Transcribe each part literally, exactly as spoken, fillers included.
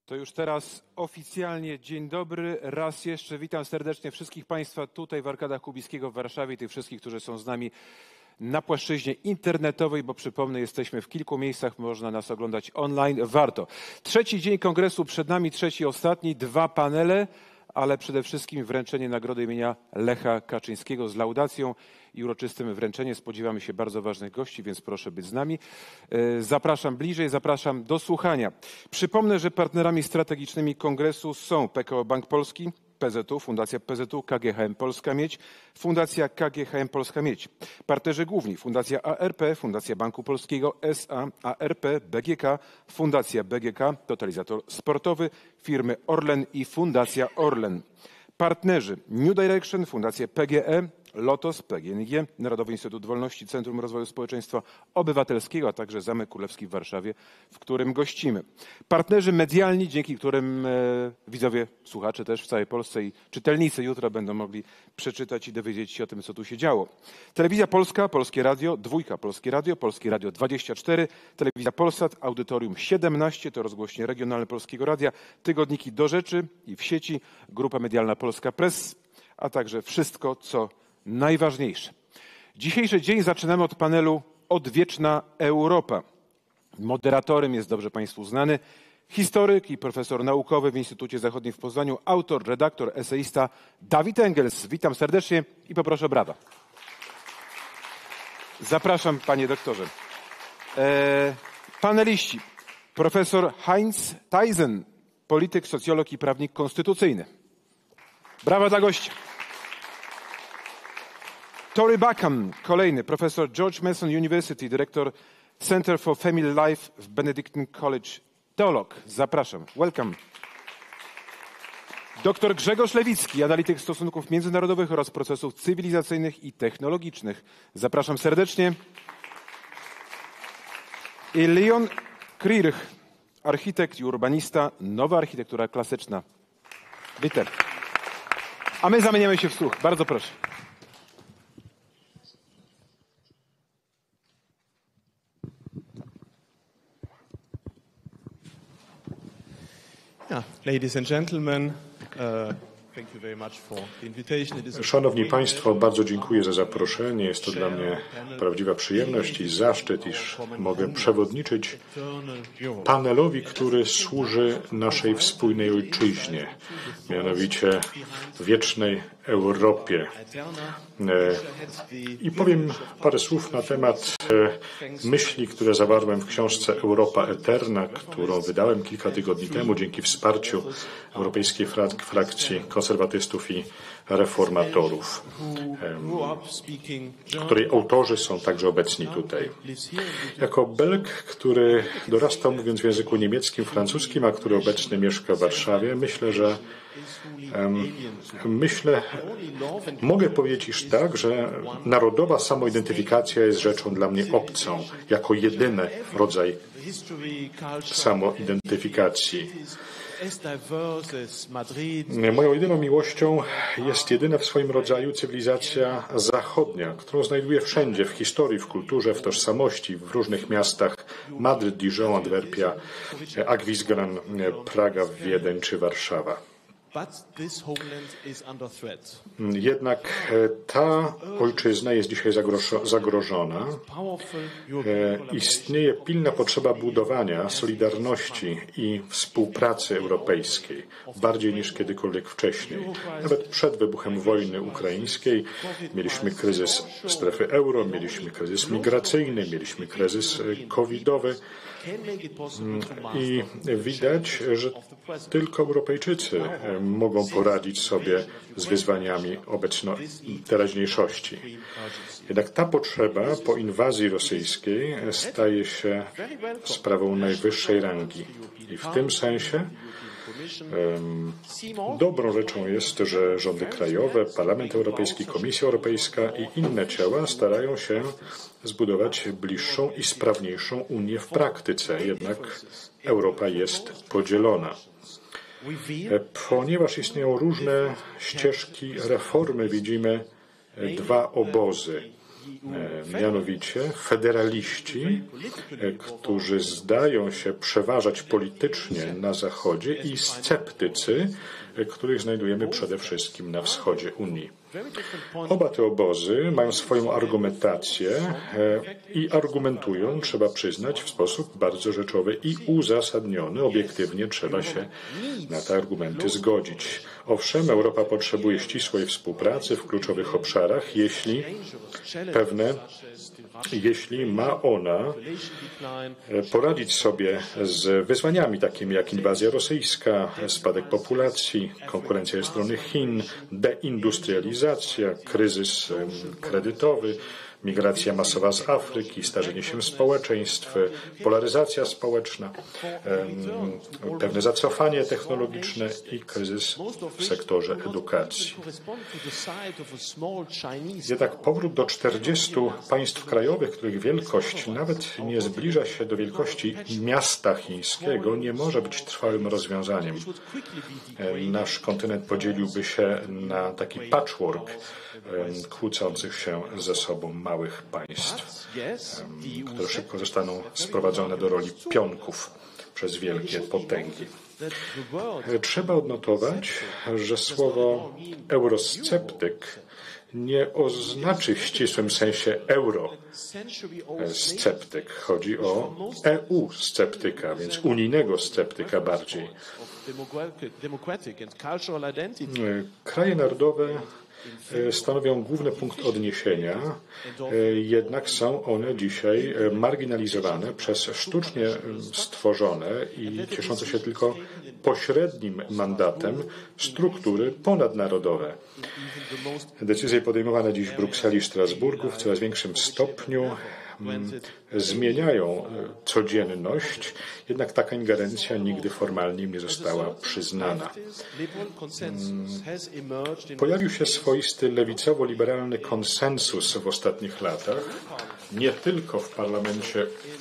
To już teraz oficjalnie dzień dobry. Raz jeszcze witam serdecznie wszystkich Państwa tutaj w Arkadach Kubickiego w Warszawie i tych wszystkich, którzy są z nami na płaszczyźnie internetowej, bo przypomnę, jesteśmy w kilku miejscach, można nas oglądać online. Warto. Trzeci dzień kongresu przed nami, trzeci ostatni, dwa panele, ale przede wszystkim wręczenie nagrody imienia Lecha Kaczyńskiego z laudacją i uroczystym wręczeniem. Spodziewamy się bardzo ważnych gości, więc proszę być z nami. Zapraszam bliżej, zapraszam do słuchania. Przypomnę, że partnerami strategicznymi kongresu są P K O Bank Polski, P Z U, Fundacja P Z U, K G H M Polska Miedź, Fundacja K G H M Polska Miedź. Partnerzy główni Fundacja A R P, Fundacja Banku Polskiego S A, A R P, B G K, Fundacja B G K, Totalizator Sportowy, firmy Orlen i Fundacja Orlen. Partnerzy New Direction, Fundacja P G E, Lotos, P G N G, Narodowy Instytut Wolności, Centrum Rozwoju Społeczeństwa Obywatelskiego, a także Zamek Królewski w Warszawie, w którym gościmy. Partnerzy medialni, dzięki którym e, widzowie, słuchacze też w całej Polsce i czytelnicy jutro będą mogli przeczytać i dowiedzieć się o tym, co tu się działo. Telewizja Polska, Polskie Radio, Dwójka Polskie Radio, Polskie Radio dwadzieścia cztery, Telewizja Polsat, Audytorium siedemnaście, to rozgłośnie regionalne Polskiego Radia, tygodniki Do Rzeczy i w sieci, Grupa Medialna Polska Press, a także wszystko, co najważniejsze. Dzisiejszy dzień zaczynamy od panelu Odwieczna Europa. Moderatorem jest dobrze Państwu znany historyk i profesor naukowy w Instytucie Zachodnim w Poznaniu, autor, redaktor, eseista Dawid Engels. Witam serdecznie i poproszę o brawa. Zapraszam, panie doktorze. E, paneliści. Profesor Heinz Taisen, polityk, socjolog i prawnik konstytucyjny. Brawa dla gościa. Tory Buchan, kolejny, profesor George Mason University, dyrektor Center for Family Life w Benedictine College, teolog. Zapraszam. Welcome. Doktor Grzegorz Lewicki, analityk stosunków międzynarodowych oraz procesów cywilizacyjnych i technologicznych. Zapraszam serdecznie. I Leon Kirch, architekt i urbanista, nowa architektura klasyczna. Witam. A my zamieniamy się w słuch. Bardzo proszę. Ladies and gentlemen, uh, thank you very much for the invitation. Szanowni Państwo, bardzo dziękuję za zaproszenie. Jest to dla mnie prawdziwa przyjemność i zaszczyt, iż mogę przewodniczyć panelowi, który służy naszej wspólnej ojczyźnie, mianowicie wiecznej Europie. I powiem parę słów na temat myśli, które zawarłem w książce Europa Eterna, którą wydałem kilka tygodni temu dzięki wsparciu Europejskiej Frakcji Konserwatystów i Reformatorów, której autorzy są także obecni tutaj. Jako Belg, który dorastał mówiąc w języku niemieckim, francuskim, a który obecnie mieszka w Warszawie, myślę, że um, myślę, mogę powiedzieć iż tak, że narodowa samoidentyfikacja jest rzeczą dla mnie obcą, jako jedyny rodzaj samoidentyfikacji. Moją jedyną miłością jest jedyna w swoim rodzaju cywilizacja zachodnia, którą znajduję wszędzie, w historii, w kulturze, w tożsamości, w różnych miastach: Madryt, Dijon, Antwerpia, Aquisgrán, Praga, Wiedeń czy Warszawa. Jednak ta ojczyzna jest dzisiaj zagrożona. Istnieje pilna potrzeba budowania solidarności i współpracy europejskiej, bardziej niż kiedykolwiek wcześniej. Nawet przed wybuchem wojny ukraińskiej mieliśmy kryzys strefy euro, mieliśmy kryzys migracyjny, mieliśmy kryzys covidowy. I widać, że tylko Europejczycy mogą poradzić sobie z wyzwaniami obecno teraźniejszości. Jednak ta potrzeba po inwazji rosyjskiej staje się sprawą najwyższej rangi. I w tym sensie um, dobrą rzeczą jest, że rządy krajowe, Parlament Europejski, Komisja Europejska i inne ciała starają się zbudować bliższą i sprawniejszą Unię w praktyce. Jednak Europa jest podzielona. Ponieważ istnieją różne ścieżki reformy, widzimy dwa obozy. mianowicie federaliści, którzy zdają się przeważać politycznie na Zachodzie i sceptycy, których znajdujemy przede wszystkim na wschodzie Unii. Oba te obozy mają swoją argumentację i argumentują, trzeba przyznać, w sposób bardzo rzeczowy i uzasadniony. Obiektywnie trzeba się na te argumenty zgodzić. Owszem, Europa potrzebuje ścisłej współpracy w kluczowych obszarach, jeśli pewne jeśli ma ona poradzić sobie z wyzwaniami takimi jak inwazja rosyjska, spadek populacji, konkurencja ze strony Chin, deindustrializacja, kryzys kredytowy, migracja masowa z Afryki, starzenie się społeczeństw, polaryzacja społeczna, pewne zacofanie technologiczne i kryzys w sektorze edukacji. Jednak powrót do czterdziestu państw krajowych, których wielkość nawet nie zbliża się do wielkości miasta chińskiego, nie może być trwałym rozwiązaniem. Nasz kontynent podzieliłby się na taki patchwork kłócących się ze sobą małych państw, które szybko zostaną sprowadzone do roli pionków przez wielkie potęgi. Trzeba odnotować, że słowo eurosceptyk nie oznaczy w ścisłym sensie eurosceptyk. Chodzi o E U-sceptyka, więc unijnego sceptyka bardziej. Kraje narodowe stanowią główny punkt odniesienia, jednak są one dzisiaj marginalizowane przez sztucznie stworzone i cieszące się tylko pośrednim mandatem struktury ponadnarodowe. Decyzje podejmowane dziś w Brukseli i Strasburgu w coraz większym stopniu zmieniają codzienność, jednak taka ingerencja nigdy formalnie im nie została przyznana. Pojawił się swoisty lewicowo-liberalny konsensus w ostatnich latach, nie tylko w Parlamencie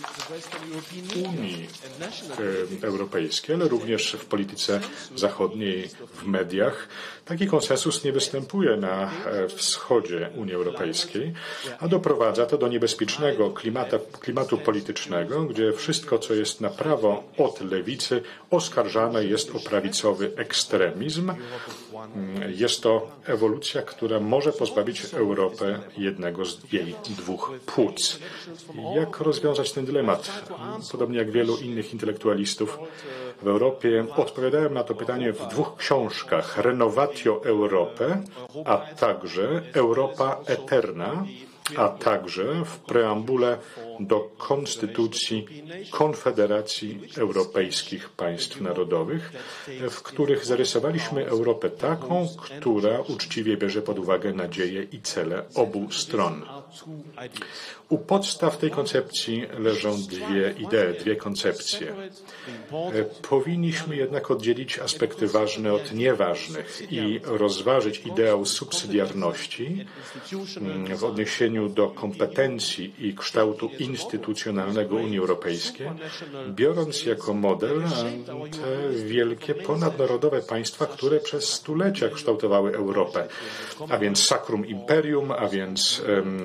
Unii Europejskiej, ale również w polityce zachodniej, w mediach. Taki konsensus nie występuje na wschodzie Unii Europejskiej, a doprowadza to do niebezpiecznego klimata, klimatu politycznego, gdzie wszystko, co jest na prawo od lewicy, oskarżane jest o prawicowy ekstremizm. Jest to ewolucja, która może pozbawić Europę jednego z jej dwóch płuc. Jak rozwiązać ten dylemat? Podobnie jak wielu innych intelektualistów w Europie, odpowiadałem na to pytanie w dwóch książkach: Renovatio Europae, a także Europa Eterna, a także w preambule do Konstytucji Konfederacji Europejskich Państw Narodowych, w których zarysowaliśmy Europę taką, która uczciwie bierze pod uwagę nadzieje i cele obu stron. U podstaw tej koncepcji leżą dwie idee, dwie koncepcje. Powinniśmy jednak oddzielić aspekty ważne od nieważnych i rozważyć ideał subsydiarności w odniesieniu do kompetencji i kształtu instytucjonalnego Unii Europejskiej, biorąc jako model te wielkie ponadnarodowe państwa, które przez stulecia kształtowały Europę, a więc Sacrum Imperium, a więc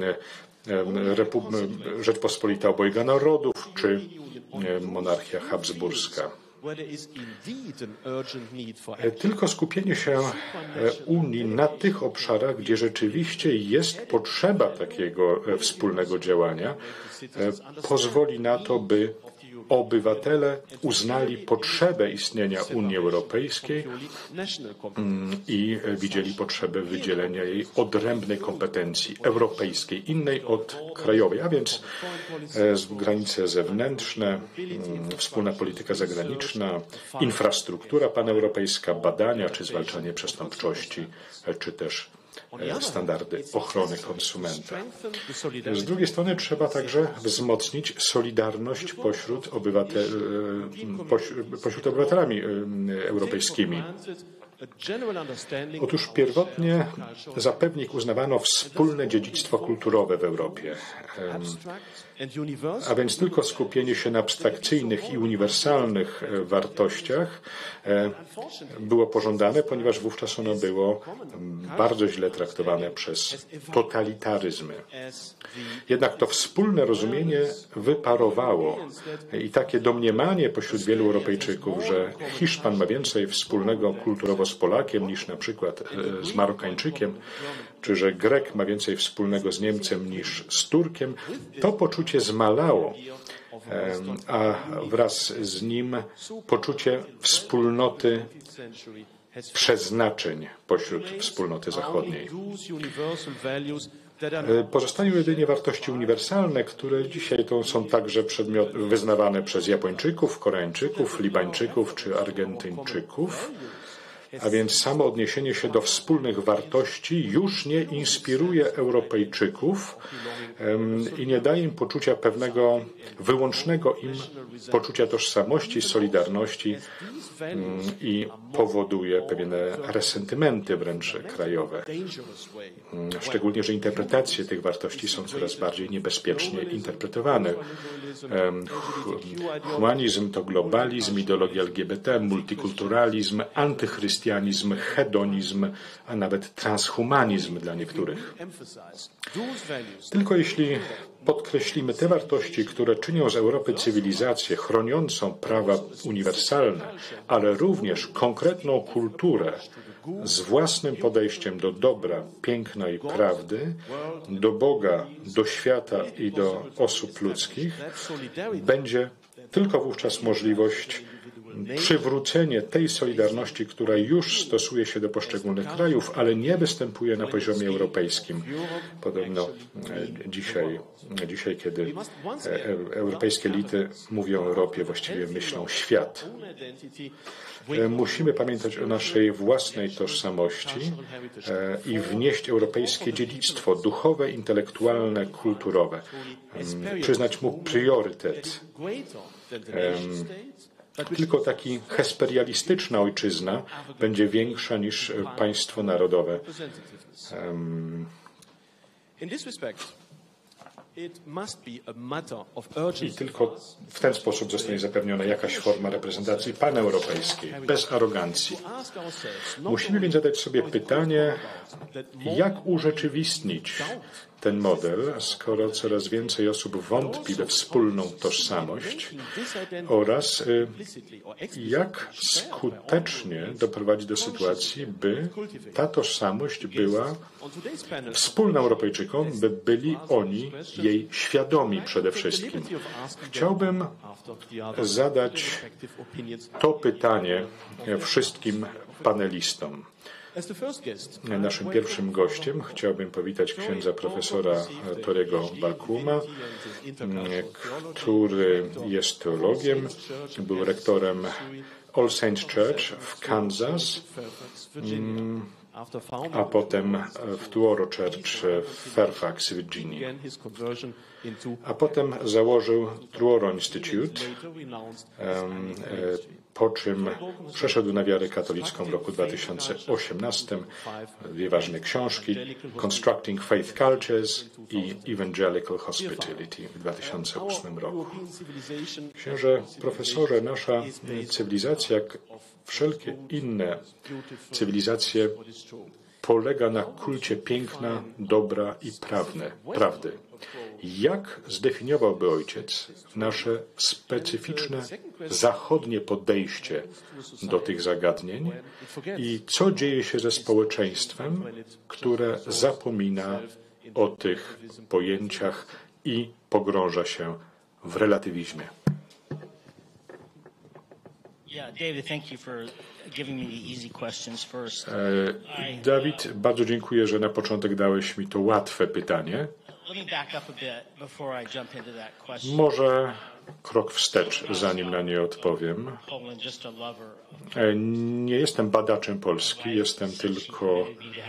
Rzeczpospolita Obojga Narodów czy monarchia habsburska. Tylko skupienie się Unii na tych obszarach, gdzie rzeczywiście jest potrzeba takiego wspólnego działania, pozwoli na to, by obywatele uznali potrzebę istnienia Unii Europejskiej i widzieli potrzebę wydzielenia jej odrębnej kompetencji europejskiej, innej od krajowej, a więc granice zewnętrzne, wspólna polityka zagraniczna, infrastruktura paneuropejska, badania czy zwalczanie przestępczości, czy też standardy ochrony konsumenta. Z drugiej strony trzeba także wzmocnić solidarność pośród, obywatel, pośród obywatelami europejskimi. Otóż pierwotnie za pewnik uznawano wspólne dziedzictwo kulturowe w Europie, a więc tylko skupienie się na abstrakcyjnych i uniwersalnych wartościach było pożądane, ponieważ wówczas ono było bardzo źle traktowane przez totalitaryzmy. Jednak to wspólne rozumienie wyparowało i takie domniemanie pośród wielu Europejczyków, że Hiszpan ma więcej wspólnego kulturowo z Polakiem niż na przykład z Marokańczykiem, czy że Grek ma więcej wspólnego z Niemcem niż z Turkiem, to poczucie zmalało, a wraz z nim poczucie wspólnoty przeznaczeń pośród wspólnoty zachodniej. Pozostają jedynie wartości uniwersalne, które dzisiaj to są także przedmiot, wyznawane przez Japończyków, Koreańczyków, Libańczyków czy Argentyńczyków. A więc samo odniesienie się do wspólnych wartości już nie inspiruje Europejczyków um, i nie daje im poczucia pewnego wyłącznego im poczucia tożsamości, solidarności um, i powoduje pewne resentymenty wręcz krajowe. Um, szczególnie, że interpretacje tych wartości są coraz bardziej niebezpiecznie interpretowane. Um, humanizm to globalizm, ideologia L G B T, multikulturalizm, antychrystianizm, hedonizm, a nawet transhumanizm dla niektórych. Tylko jeśli podkreślimy te wartości, które czynią z Europy cywilizację chroniącą prawa uniwersalne, ale również konkretną kulturę z własnym podejściem do dobra, piękna i prawdy, do Boga, do świata i do osób ludzkich, będzie tylko wówczas możliwość przywrócenie tej solidarności, która już stosuje się do poszczególnych krajów, ale nie występuje na poziomie europejskim. Podobno dzisiaj, dzisiaj kiedy europejskie elity mówią o Europie, właściwie myślą świat. Musimy pamiętać o naszej własnej tożsamości i wnieść europejskie dziedzictwo duchowe, intelektualne, kulturowe. Przyznać mu priorytet. Tylko taki hesperialistyczna ojczyzna będzie większa niż państwo narodowe. Um, I tylko w ten sposób zostanie zapewniona jakaś forma reprezentacji paneuropejskiej, bez arogancji. Musimy więc zadać sobie pytanie, jak urzeczywistnić ten model, skoro coraz więcej osób wątpi we wspólną tożsamość oraz jak skutecznie doprowadzić do sytuacji, by ta tożsamość była wspólna Europejczykom, by byli oni jej świadomi przede wszystkim. Chciałbym zadać to pytanie wszystkim panelistom. Naszym pierwszym gościem chciałbym powitać księdza profesora Torego Barkuma, który jest teologiem, był rektorem All Saints Church w Kansas, a potem w Touro Church w Fairfax, Virginia. A potem założył Touro Institute, po czym przeszedł na wiarę katolicką w roku dwa tysiące osiemnastym. Dwie ważne książki, Constructing Faith Cultures i Evangelical Hospitality w dwa tysiące ósmym roku. Księże profesorze, nasza cywilizacja, jak wszelkie inne cywilizacje, polega na kulcie piękna, dobra i prawne, prawdy. Jak zdefiniowałby ojciec nasze specyficzne zachodnie podejście do tych zagadnień i co dzieje się ze społeczeństwem, które zapomina o tych pojęciach i pogrąża się w relatywizmie? Dawid, bardzo dziękuję, że na początek dałeś mi to łatwe pytanie. Może krok wstecz, zanim na nie odpowiem. Nie jestem badaczem Polski, jestem tylko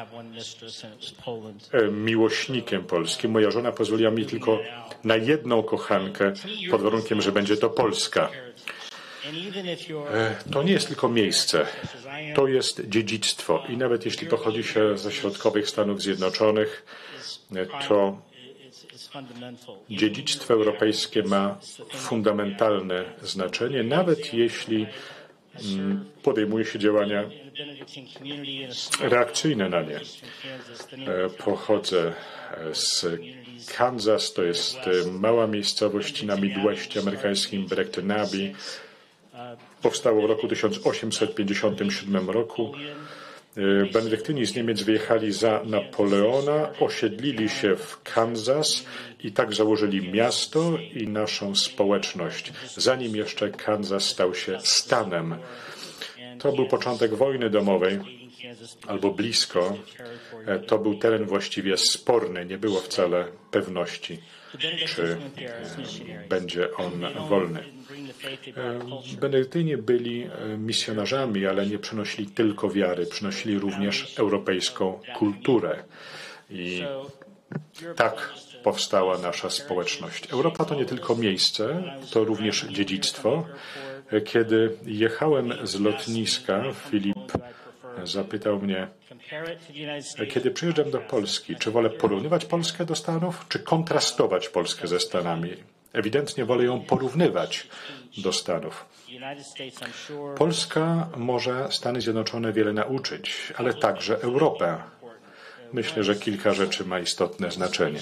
miłośnikiem Polski. Moja żona pozwoliła mi tylko na jedną kochankę, pod warunkiem, że będzie to Polska. To nie jest tylko miejsce, to jest dziedzictwo i nawet jeśli pochodzi się ze środkowych Stanów Zjednoczonych, to dziedzictwo europejskie ma fundamentalne znaczenie, nawet jeśli podejmuje się działania reakcyjne na nie. Pochodzę z Kansas, to jest mała miejscowość na Midwestie amerykańskim, Brecton-Abbey. Powstało w roku tysiąc osiemset pięćdziesiątym siódmym roku. Benedyktyni z Niemiec wyjechali za Napoleona, osiedlili się w Kansas i tak założyli miasto i naszą społeczność, zanim jeszcze Kansas stał się stanem. To był początek wojny domowej, albo blisko. To był teren właściwie sporny, nie było wcale pewności, czy będzie on wolny. Benedyktyni byli misjonarzami, ale nie przynosili tylko wiary, przynosili również europejską kulturę. I tak powstała nasza społeczność. Europa to nie tylko miejsce, to również dziedzictwo. Kiedy jechałem z lotniska, Filip zapytał mnie, kiedy przyjeżdżam do Polski, czy wolę porównywać Polskę do Stanów, czy kontrastować Polskę ze Stanami? Ewidentnie wolę ją porównywać do Stanów. Polska może Stany Zjednoczone wiele nauczyć, ale także Europę. Myślę, że kilka rzeczy ma istotne znaczenie.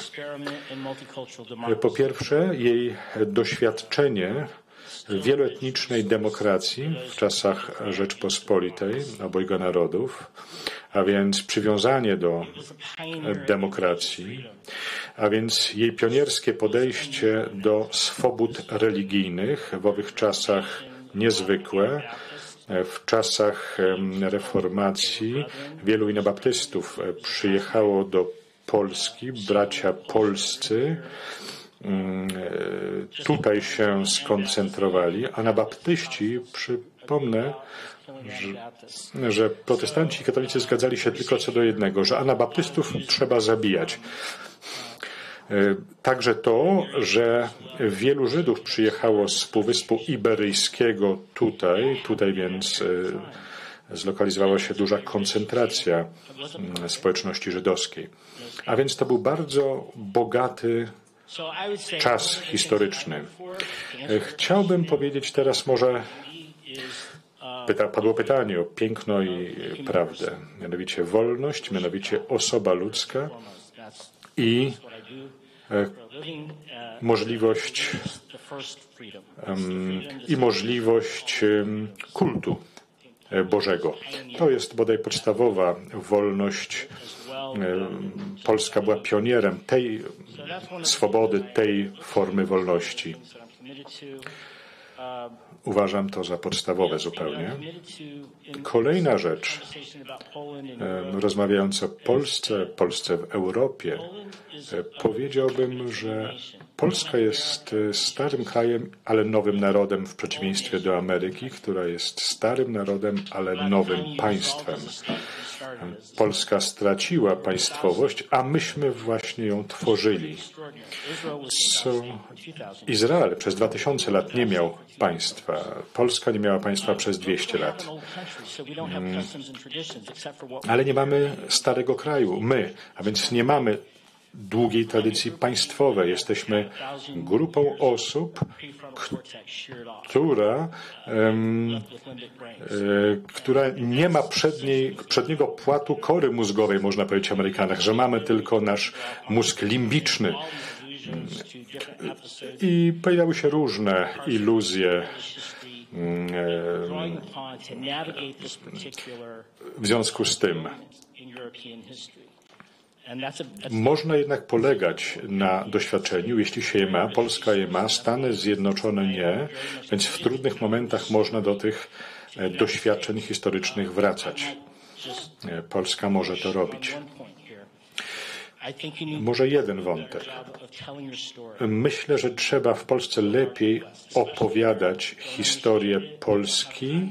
Po pierwsze, jej doświadczenie wieloetnicznej demokracji w czasach Rzeczpospolitej, obojga narodów, a więc przywiązanie do demokracji, a więc jej pionierskie podejście do swobód religijnych w owych czasach niezwykłe. W czasach reformacji wielu inobaptystów przyjechało do Polski, bracia polscy, tutaj się skoncentrowali, a anabaptyści, przypomnę, że, że protestanci i katolicy zgadzali się tylko co do jednego, że anabaptystów trzeba zabijać. Także to, że wielu Żydów przyjechało z Półwyspu Iberyjskiego tutaj, tutaj więc zlokalizowała się duża koncentracja społeczności żydowskiej. A więc to był bardzo bogaty czas historyczny. Chciałbym powiedzieć teraz może, pyta, padło pytanie o piękno i prawdę, mianowicie wolność, mianowicie osoba ludzka i możliwość um, i możliwość um, kultu Bożego. To jest bodaj podstawowa wolność. Polska była pionierem tej swobody, tej formy wolności. Uważam to za podstawowe zupełnie. Kolejna rzecz, rozmawiając o Polsce, Polsce w Europie, powiedziałbym, że Polska jest starym krajem, ale nowym narodem w przeciwieństwie do Ameryki, która jest starym narodem, ale nowym państwem. Polska straciła państwowość, a myśmy właśnie ją tworzyli. Co Izrael przez dwa tysiące lat nie miał państwa. Polska nie miała państwa przez dwieście lat. Ale nie mamy starego kraju. My, a więc nie mamy długiej tradycji państwowej. Jesteśmy grupą osób, która, um, e, która nie ma przedniej, przedniego płatu kory mózgowej, można powiedzieć o Amerykanach, że mamy tylko nasz mózg limbiczny. I pojawiały się różne iluzje e, w związku z tym. Można jednak polegać na doświadczeniu, jeśli się je ma. Polska je ma, Stany Zjednoczone nie, więc w trudnych momentach można do tych doświadczeń historycznych wracać. Polska może to robić. Może jeden wątek. Myślę, że trzeba w Polsce lepiej opowiadać historię Polski.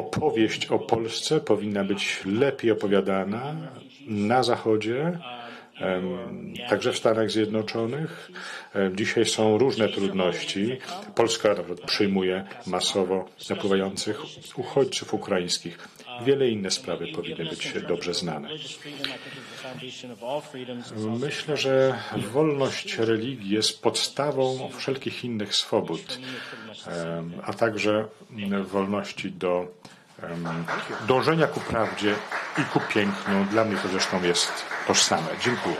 Opowieść o Polsce powinna być lepiej opowiadana na Zachodzie, także w Stanach Zjednoczonych. Dzisiaj są różne trudności. Polska na przykład przyjmuje masowo napływających uchodźców ukraińskich. Wiele inne sprawy powinny być dobrze znane. Myślę, że wolność religii jest podstawą wszelkich innych swobód, a także wolności do dążenia ku prawdzie i ku pięknu. Dla mnie to zresztą jest tożsame. Dziękuję.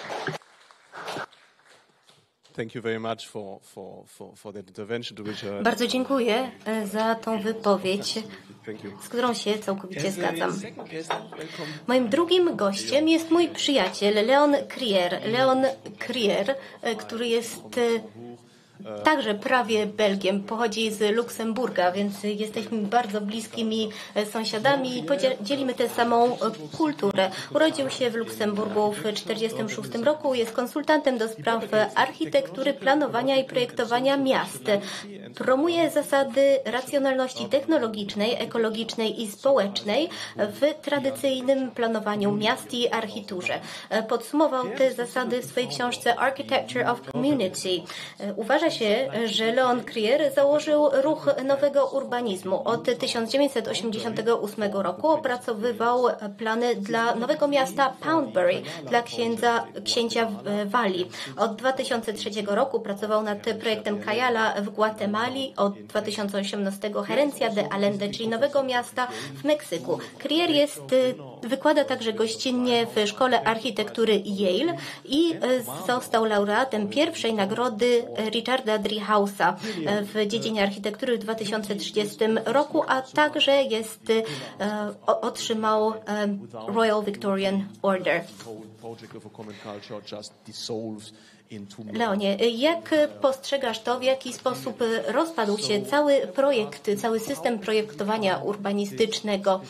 Bardzo dziękuję za tą wypowiedź, z którą się całkowicie zgadzam. Moim drugim gościem jest mój przyjaciel Leon Krier. Leon Krier, który jest także prawie Belgiem, pochodzi z Luksemburga, więc jesteśmy bardzo bliskimi sąsiadami i dzielimy tę samą kulturę. Urodził się w Luksemburgu w tysiąc dziewięćset czterdziestym szóstym roku, jest konsultantem do spraw architektury, planowania i projektowania miast. Promuje zasady racjonalności technologicznej, ekologicznej i społecznej w tradycyjnym planowaniu miast i architekturze. Podsumował te zasady w swojej książce Architecture of Community. Uważa się, że Leon Krier założył ruch nowego urbanizmu. Od tysiąc dziewięćset osiemdziesiątego ósmego roku opracowywał plany dla nowego miasta Poundbury dla księdza, księcia Walii. Od dwa tysiące trzeciego roku pracował nad projektem Cayala w Gwatemali, od dwa tysiące osiemnastego Herencia de Allende, czyli nowego miasta w Meksyku. Krier jest, wykłada także gościnnie w Szkole Architektury Yale i został laureatem pierwszej nagrody Richarda Driehaus'a w dziedzinie architektury w dwa tysiące trzydziestym roku, a także jest, otrzymał Royal Victorian Order. Leonie, jak postrzegasz to, w jaki sposób rozpadł się cały projekt, cały system projektowania urbanistycznego?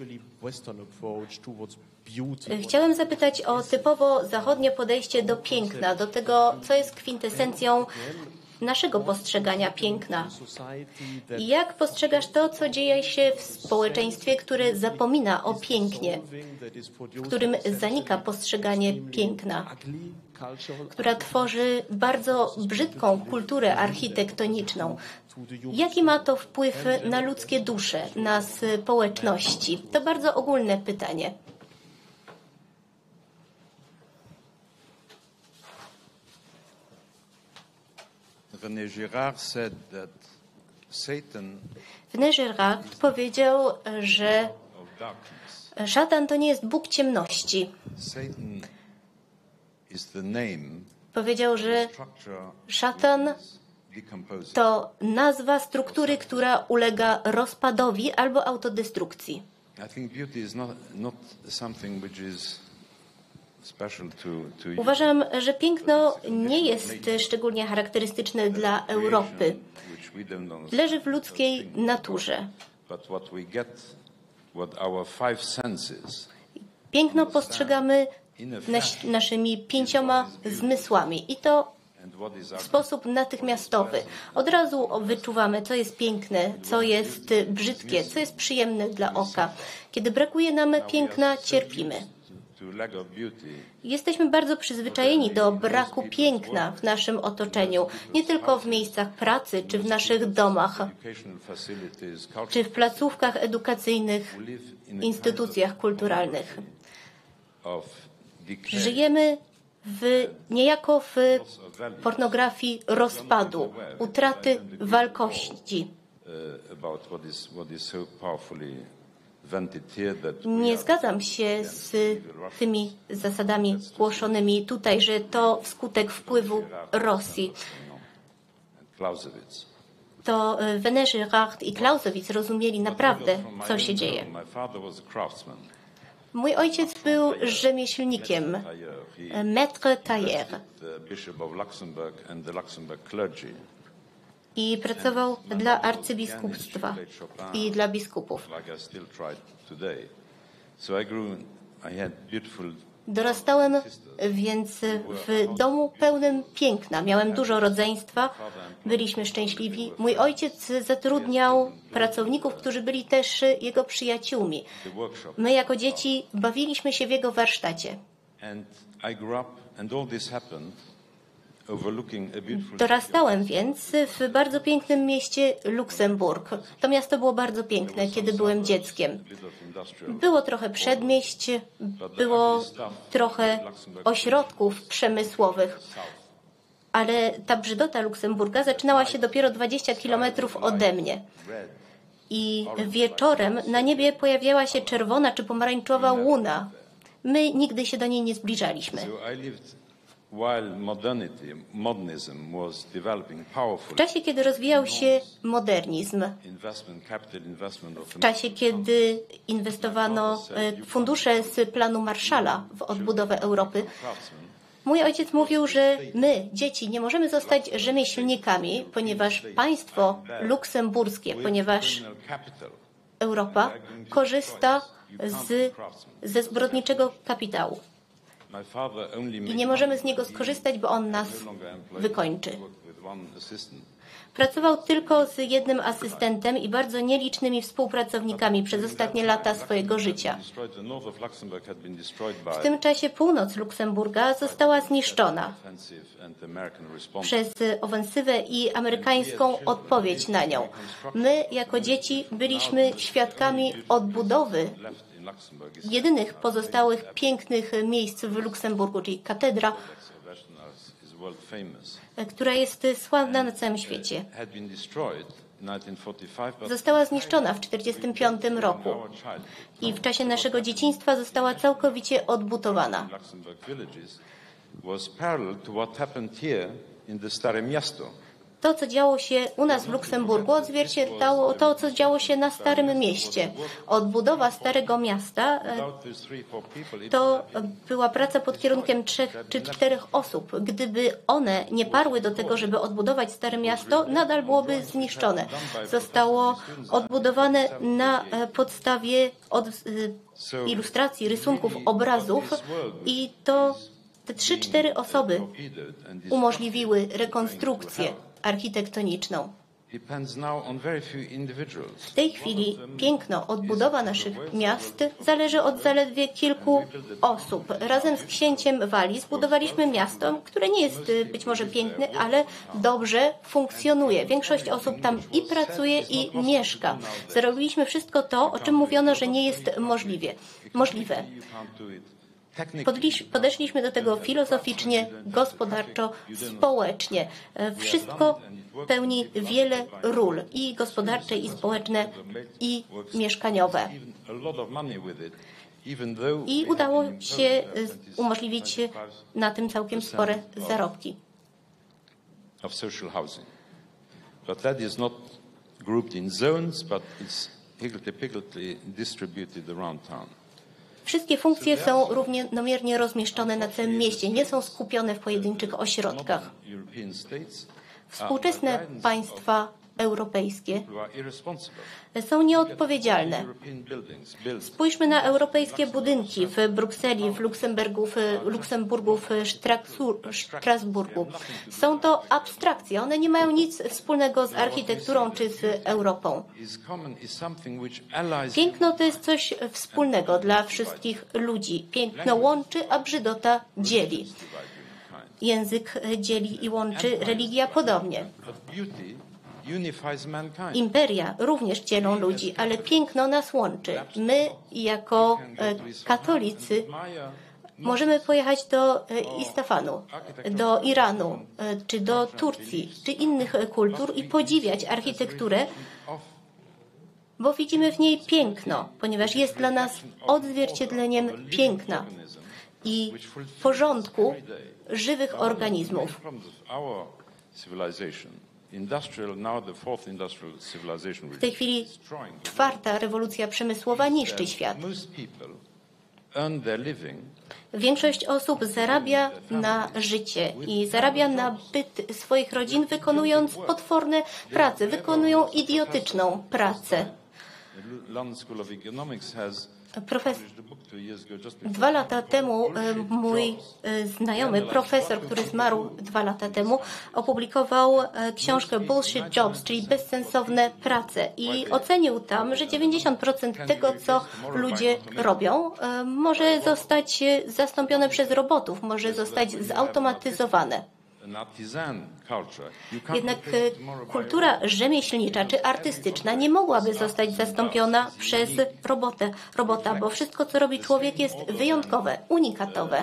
Chciałem zapytać o typowo zachodnie podejście do piękna, do tego, co jest kwintesencją naszego postrzegania piękna. I jak postrzegasz to, co dzieje się w społeczeństwie, które zapomina o pięknie, w którym zanika postrzeganie piękna, która tworzy bardzo brzydką kulturę architektoniczną? Jaki ma to wpływ na ludzkie dusze, na społeczności? To bardzo ogólne pytanie. René Girard said that Satan René Girard powiedział, że szatan to nie jest Bóg ciemności. Satan is the name Powiedział, że szatan to nazwa struktury, która ulega rozpadowi albo autodestrukcji. I think beauty is not not something which is special to to Uważam, że piękno nie jest szczególnie charakterystyczne dla Europy. Leży w ludzkiej naturze. Piękno postrzegamy nas, naszymi pięcioma zmysłami i to w sposób natychmiastowy. Od razu wyczuwamy, co jest piękne, co jest brzydkie, co jest przyjemne dla oka. Kiedy brakuje nam piękna, cierpimy. Jesteśmy bardzo przyzwyczajeni do braku piękna w naszym otoczeniu, nie tylko w miejscach pracy, czy w naszych domach, czy w placówkach edukacyjnych, instytucjach kulturalnych. Żyjemy w, niejako w pornografii rozpadu, utraty walkości. Nie zgadzam się z tymi zasadami głoszonymi tutaj, że to wskutek wpływu Rosji. To René Girard i Clausewitz rozumieli naprawdę, co się dzieje. Mój ojciec był rzemieślnikiem, maître tailleur. I pracował dla arcybiskupstwa i dla biskupów. Dorastałem więc w domu pełnym piękna. Miałem dużo rodzeństwa, byliśmy szczęśliwi. Mój ojciec zatrudniał pracowników, którzy byli też jego przyjaciółmi. My jako dzieci bawiliśmy się w jego warsztacie. I grew up and all this happened overlooking a beautiful Dorastałem więc w bardzo pięknym mieście Luksemburg. To miasto było bardzo piękne, kiedy byłem dzieckiem. Było trochę przedmieść, było trochę ośrodków przemysłowych, ale ta brzydota Luksemburga zaczynała się dopiero dwadzieścia kilometrów ode mnie. I wieczorem na niebie pojawiała się czerwona czy pomarańczowa łuna. My nigdy się do niej nie zbliżaliśmy. W czasie, kiedy rozwijał się modernizm, w czasie, kiedy inwestowano fundusze z planu Marshalla w odbudowę Europy, mój ojciec mówił, że my, dzieci, nie możemy zostać rzemieślnikami, ponieważ państwo luksemburskie, ponieważ Europa korzysta z, ze zbrodniczego kapitału. I nie możemy z niego skorzystać, bo on nas wykończy. Pracował tylko z jednym asystentem i bardzo nielicznymi współpracownikami przez ostatnie lata swojego życia. W tym czasie północ Luksemburga została zniszczona przez ofensywę i amerykańską odpowiedź na nią. My, jako dzieci, byliśmy świadkami odbudowy jedynych pozostałych pięknych miejsc w Luksemburgu, czyli katedra, która jest sławna na całym świecie. Została zniszczona w tysiąc dziewięćset czterdziestym piątym roku i w czasie naszego dzieciństwa została całkowicie odbudowana. To, co działo się u nas w Luksemburgu, odzwierciedlało to, co działo się na Starym Mieście. Odbudowa Starego Miasta to była praca pod kierunkiem trzech czy czterech osób. Gdyby one nie parły do tego, żeby odbudować Stare Miasto, nadal byłoby zniszczone. Zostało odbudowane na podstawie od ilustracji, rysunków, obrazów i to te trzy, cztery osoby umożliwiły rekonstrukcję architektoniczną. W tej chwili piękno, odbudowa naszych miast zależy od zaledwie kilku osób. Razem z księciem Walii zbudowaliśmy miasto, które nie jest być może piękne, ale dobrze funkcjonuje. Większość osób tam i pracuje, i mieszka. Zrobiliśmy wszystko to, o czym mówiono, że nie jest możliwe. możliwe. Podeszliśmy do tego filozoficznie, gospodarczo, społecznie. Wszystko pełni wiele ról, i gospodarcze, i społeczne, i mieszkaniowe. I udało się umożliwić na tym całkiem spore zarobki. But that is not grouped in zones, but it's higgledy-piggledy distributed around town. Wszystkie funkcje są równomiernie rozmieszczone na całym mieście, nie są skupione w pojedynczych ośrodkach. Współczesne państwa europejskie są nieodpowiedzialne. Spójrzmy na europejskie budynki w Brukseli, w Luksemburgu, w, Luksemburgu, w Strasburgu. Są to abstrakcje. One nie mają nic wspólnego z architekturą czy z Europą. Piękno to jest coś wspólnego dla wszystkich ludzi. Piękno łączy, a brzydota dzieli. Język dzieli i łączy, religia podobnie. Imperia również dzielą ludzi, ale piękno nas łączy. My, jako katolicy, możemy pojechać do Istafanu, do Iranu, czy do Turcji, czy innych kultur i podziwiać architekturę, bo widzimy w niej piękno, ponieważ jest dla nas odzwierciedleniem piękna i porządku żywych organizmów. W tej chwili czwarta rewolucja przemysłowa niszczy świat. Większość osób zarabia na życie i zarabia na byt swoich rodzin, wykonując potworne prace, wykonują idiotyczną pracę. Profes... Dwa lata temu mój znajomy profesor, który zmarł dwa lata temu, opublikował książkę Bullshit Jobs, czyli bezsensowne prace, i ocenił tam, że dziewięćdziesiąt procent tego, co ludzie robią, może zostać zastąpione przez robotów, może zostać zautomatyzowane. Jednak kultura rzemieślnicza czy artystyczna nie mogłaby zostać zastąpiona przez robotę, robota, bo wszystko, co robi człowiek, jest wyjątkowe, unikatowe.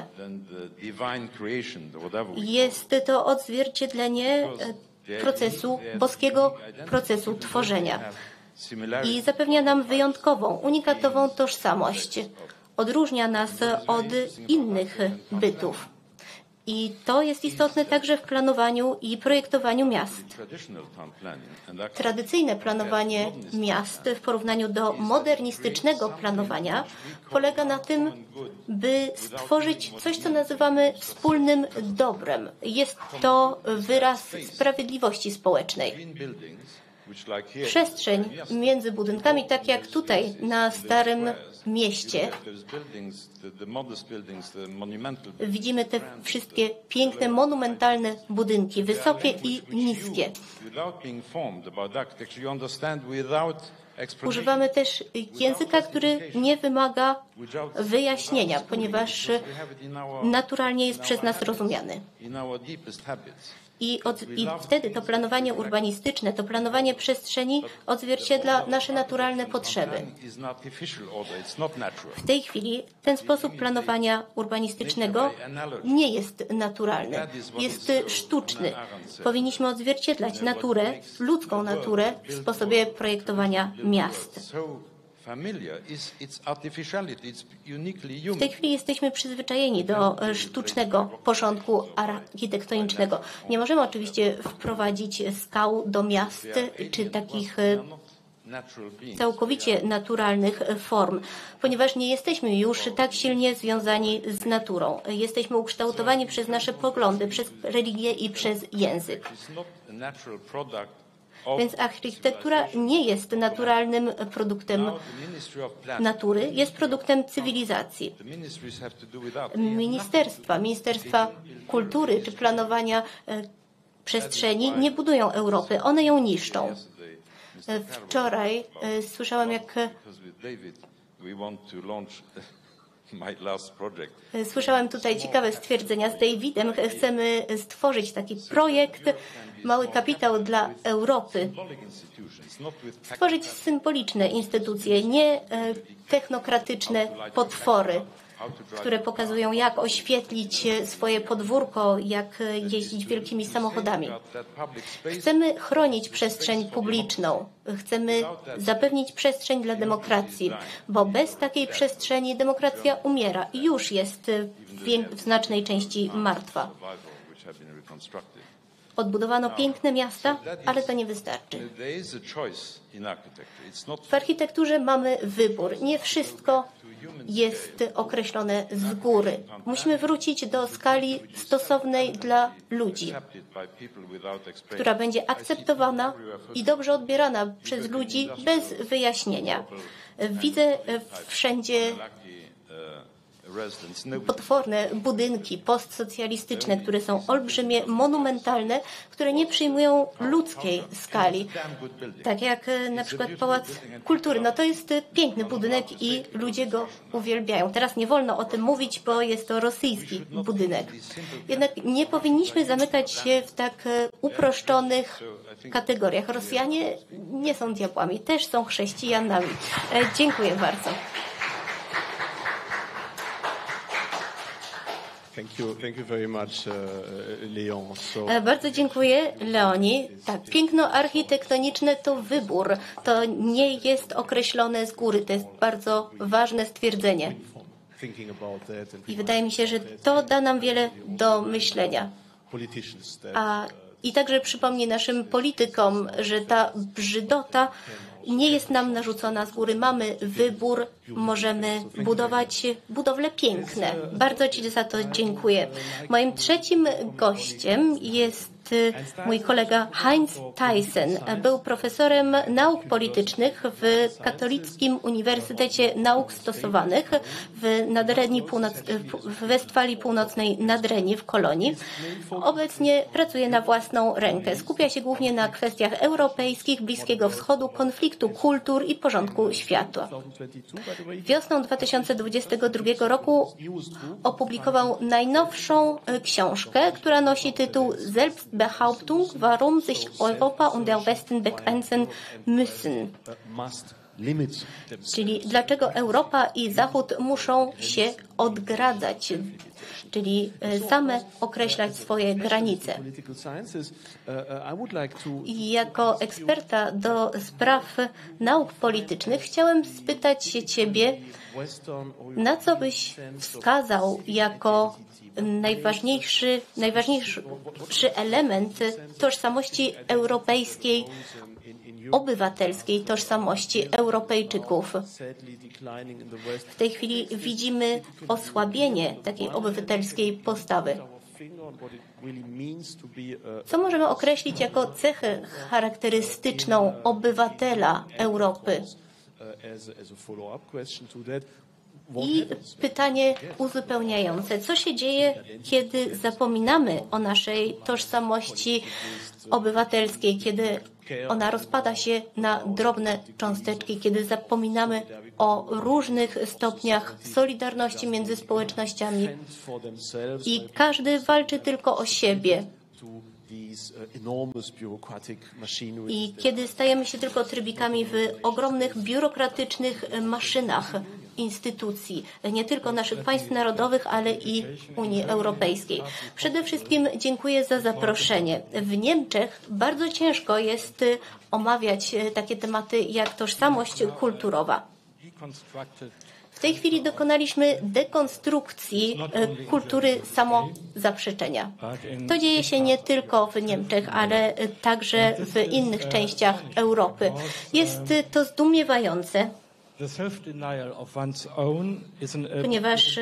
Jest to odzwierciedlenie procesu, boskiego procesu tworzenia i zapewnia nam wyjątkową, unikatową tożsamość. Odróżnia nas od innych bytów. I to jest istotne także w planowaniu i projektowaniu miast. Tradycyjne planowanie miast w porównaniu do modernistycznego planowania polega na tym, by stworzyć coś, co nazywamy wspólnym dobrem. Jest to wyraz sprawiedliwości społecznej. Przestrzeń między budynkami, tak jak tutaj na Starym Mieście, widzimy te wszystkie piękne, monumentalne budynki, wysokie i niskie. Używamy też języka, który nie wymaga wyjaśnienia, ponieważ naturalnie jest przez nas rozumiany. I, od, I wtedy to planowanie urbanistyczne, to planowanie przestrzeni odzwierciedla nasze naturalne potrzeby. W tej chwili ten sposób planowania urbanistycznego nie jest naturalny, jest sztuczny. Powinniśmy odzwierciedlać naturę, ludzką naturę w sposobie projektowania miast. W tej chwili jesteśmy przyzwyczajeni do sztucznego porządku architektonicznego. Nie możemy oczywiście wprowadzić skał do miast czy takich całkowicie naturalnych form, ponieważ nie jesteśmy już tak silnie związani z naturą. Jesteśmy ukształtowani przez nasze poglądy, przez religię i przez język. Więc architektura nie jest naturalnym produktem natury, jest produktem cywilizacji. Ministerstwa, Ministerstwa Kultury czy planowania przestrzeni nie budują Europy, one ją niszczą. Wczoraj słyszałam, jak Słyszałem tutaj ciekawe stwierdzenia z Davidem. Chcemy stworzyć taki projekt, mały kapitał dla Europy. Stworzyć symboliczne instytucje, nie technokratyczne potwory, które pokazują, jak oświetlić swoje podwórko, jak jeździć wielkimi samochodami. Chcemy chronić przestrzeń publiczną. Chcemy zapewnić przestrzeń dla demokracji, bo bez takiej przestrzeni demokracja umiera i już jest w znacznej części martwa. Odbudowano piękne miasta, ale to nie wystarczy. W architekturze mamy wybór. Nie wszystko jest określone z góry. Musimy wrócić do skali stosownej dla ludzi, która będzie akceptowana i dobrze odbierana przez ludzi bez wyjaśnienia. Widzę wszędzie potworne budynki postsocjalistyczne, które są olbrzymie, monumentalne, które nie przyjmują ludzkiej skali. Tak jak na przykład Pałac Kultury. No to jest piękny budynek i ludzie go uwielbiają. Teraz nie wolno o tym mówić, bo jest to rosyjski budynek. Jednak nie powinniśmy zamykać się w tak uproszczonych kategoriach. Rosjanie nie są diabłami, też są chrześcijanami. Dziękuję bardzo. Thank you, thank you very much, uh, Leon. So... Bardzo dziękuję, Leoni. Tak, piękno architektoniczne to wybór. To nie jest określone z góry. To jest bardzo ważne stwierdzenie. I wydaje mi się, że to da nam wiele do myślenia. A i także przypomni naszym politykom, że ta brzydota nie jest nam narzucona z góry. Mamy wybór, możemy budować budowle piękne. Bardzo Ci za to dziękuję. Moim trzecim gościem jest mój kolega Heinz Thyssen. Był profesorem nauk politycznych w Katolickim Uniwersytecie Nauk Stosowanych w, Nadrenii Północ- w Westfalii Północnej Nadrenii w Kolonii. Obecnie pracuje na własną rękę. Skupia się głównie na kwestiach europejskich, Bliskiego Wschodu, konfliktu kultur i porządku świata. Wiosną dwa tysiące dwudziestego drugiego roku opublikował najnowszą książkę, która nosi tytuł Selbstbehauptung, warum sich Europa und der Westen begrenzen müssen. Czyli dlaczego Europa i Zachód muszą się odgradzać, czyli same określać swoje granice. I jako eksperta do spraw nauk politycznych chciałem spytać się Ciebie, na co byś wskazał jako najważniejszy, najważniejszy element tożsamości europejskiej, obywatelskiej tożsamości Europejczyków. W tej chwili widzimy osłabienie takiej obywatelskiej postawy. Co możemy określić jako cechę charakterystyczną obywatela Europy? I pytanie uzupełniające. Co się dzieje, kiedy zapominamy o naszej tożsamości obywatelskiej, kiedy ona rozpada się na drobne cząsteczki, kiedy zapominamy o różnych stopniach solidarności między społecznościami i każdy walczy tylko o siebie. I kiedy stajemy się tylko trybikami w ogromnych biurokratycznych maszynach instytucji, nie tylko naszych państw narodowych, ale i Unii Europejskiej. Przede wszystkim dziękuję za zaproszenie. W Niemczech bardzo ciężko jest omawiać takie tematy jak tożsamość kulturowa. W tej chwili dokonaliśmy dekonstrukcji kultury samozaprzeczenia. To dzieje się nie tylko w Niemczech, ale także w innych częściach Europy. Jest to zdumiewające, ponieważ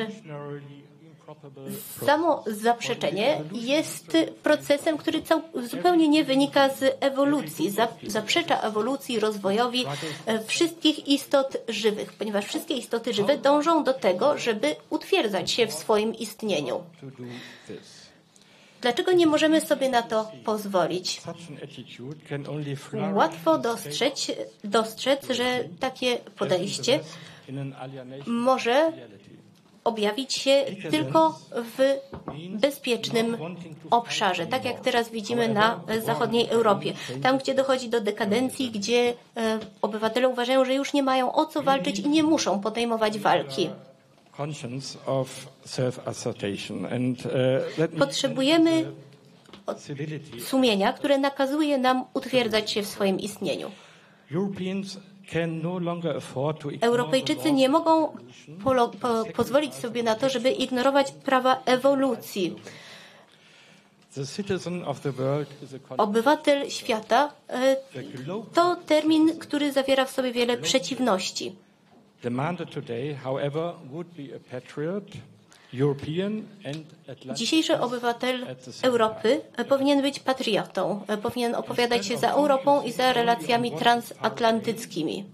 samo zaprzeczenie jest procesem, który cał, zupełnie nie wynika z ewolucji. Zaprzecza ewolucji, rozwojowi wszystkich istot żywych, ponieważ wszystkie istoty żywe dążą do tego, żeby utwierdzać się w swoim istnieniu. Dlaczego nie możemy sobie na to pozwolić? Łatwo dostrzec, dostrzec, że takie podejście może objawić się tylko w bezpiecznym obszarze, tak jak teraz widzimy na zachodniej Europie. Tam, gdzie dochodzi do dekadencji, gdzie obywatele uważają, że już nie mają o co walczyć i nie muszą podejmować walki. Potrzebujemy sumienia, które nakazuje nam utwierdzać się w swoim istnieniu. Europejczycy nie mogą polo, po, pozwolić sobie na to, żeby ignorować prawa ewolucji. Obywatel świata to termin, który zawiera w sobie wiele przeciwności. Dzisiejszy obywatel Europy powinien być patriotą, powinien opowiadać się za Europą i za relacjami transatlantyckimi.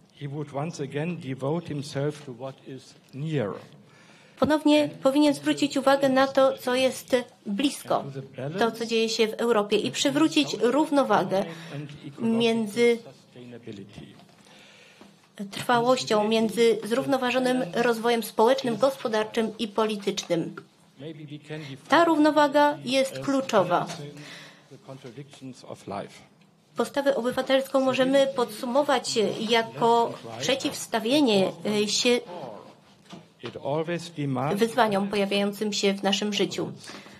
Ponownie powinien zwrócić uwagę na to, co jest blisko, to, co dzieje się w Europie i przywrócić równowagę między trwałością, między zrównoważonym rozwojem społecznym, gospodarczym i politycznym. Ta równowaga jest kluczowa. Postawę obywatelską możemy podsumować jako przeciwstawienie się wyzwaniom pojawiającym się w naszym życiu.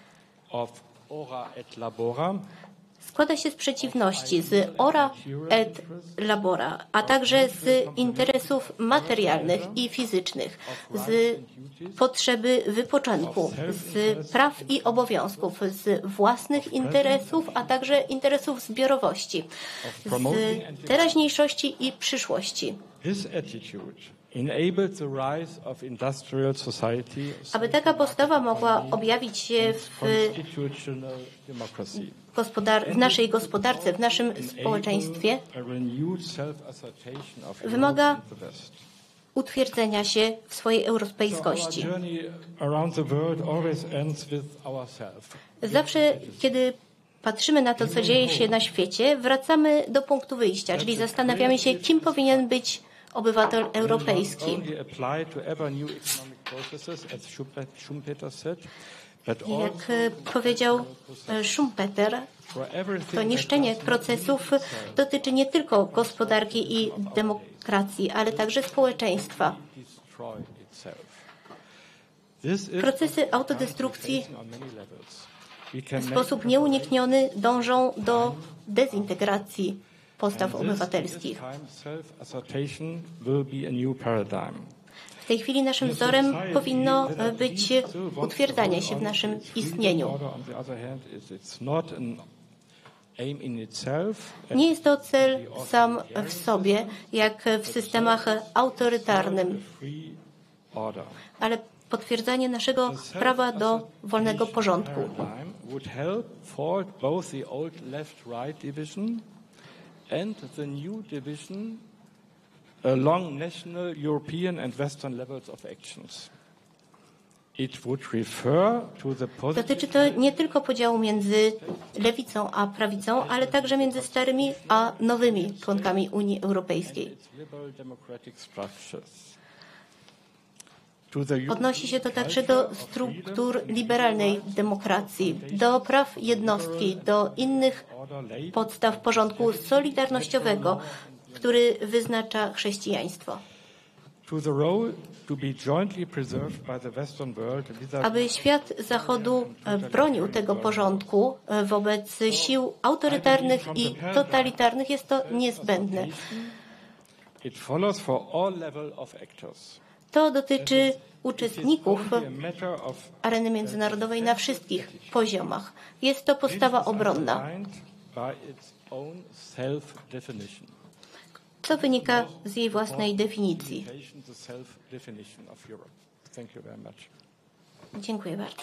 Składa się z przeciwności, z ora et labora, a także z interesów materialnych i fizycznych, z potrzeby wypoczynku, z praw i obowiązków, z własnych interesów, a także interesów zbiorowości, z teraźniejszości i przyszłości. Aby taka postawa mogła objawić się w, gospodar- w naszej gospodarce, w naszym społeczeństwie, wymaga utwierdzenia się w swojej europejskości. Zawsze, kiedy patrzymy na to, co dzieje się na świecie, wracamy do punktu wyjścia, czyli zastanawiamy się, kim powinien być obywatel europejski. Jak powiedział Schumpeter, to niszczenie procesów dotyczy nie tylko gospodarki i demokracji, ale także społeczeństwa. Procesy autodestrukcji w sposób nieunikniony dążą do dezintegracji postaw obywatelskich. W tej chwili naszym wzorem powinno być utwierdzanie się w naszym istnieniu. Nie jest to cel sam w sobie, jak w systemach autorytarnym, ale potwierdzanie naszego prawa do wolnego porządku. Along national, European and Western levels of actions. It would refer to the Dotyczy to nie tylko podziału między lewicą a prawicą, ale także między starymi a nowymi członkami Unii Europejskiej. Odnosi się to także do struktur liberalnej demokracji, do praw jednostki, do innych podstaw porządku solidarnościowego, który wyznacza chrześcijaństwo. Aby świat Zachodu bronił tego porządku wobec sił autorytarnych i totalitarnych, jest to niezbędne. To dotyczy uczestników areny międzynarodowej na wszystkich poziomach. Jest to postawa obronna. Co wynika z jej własnej definicji. Dziękuję bardzo.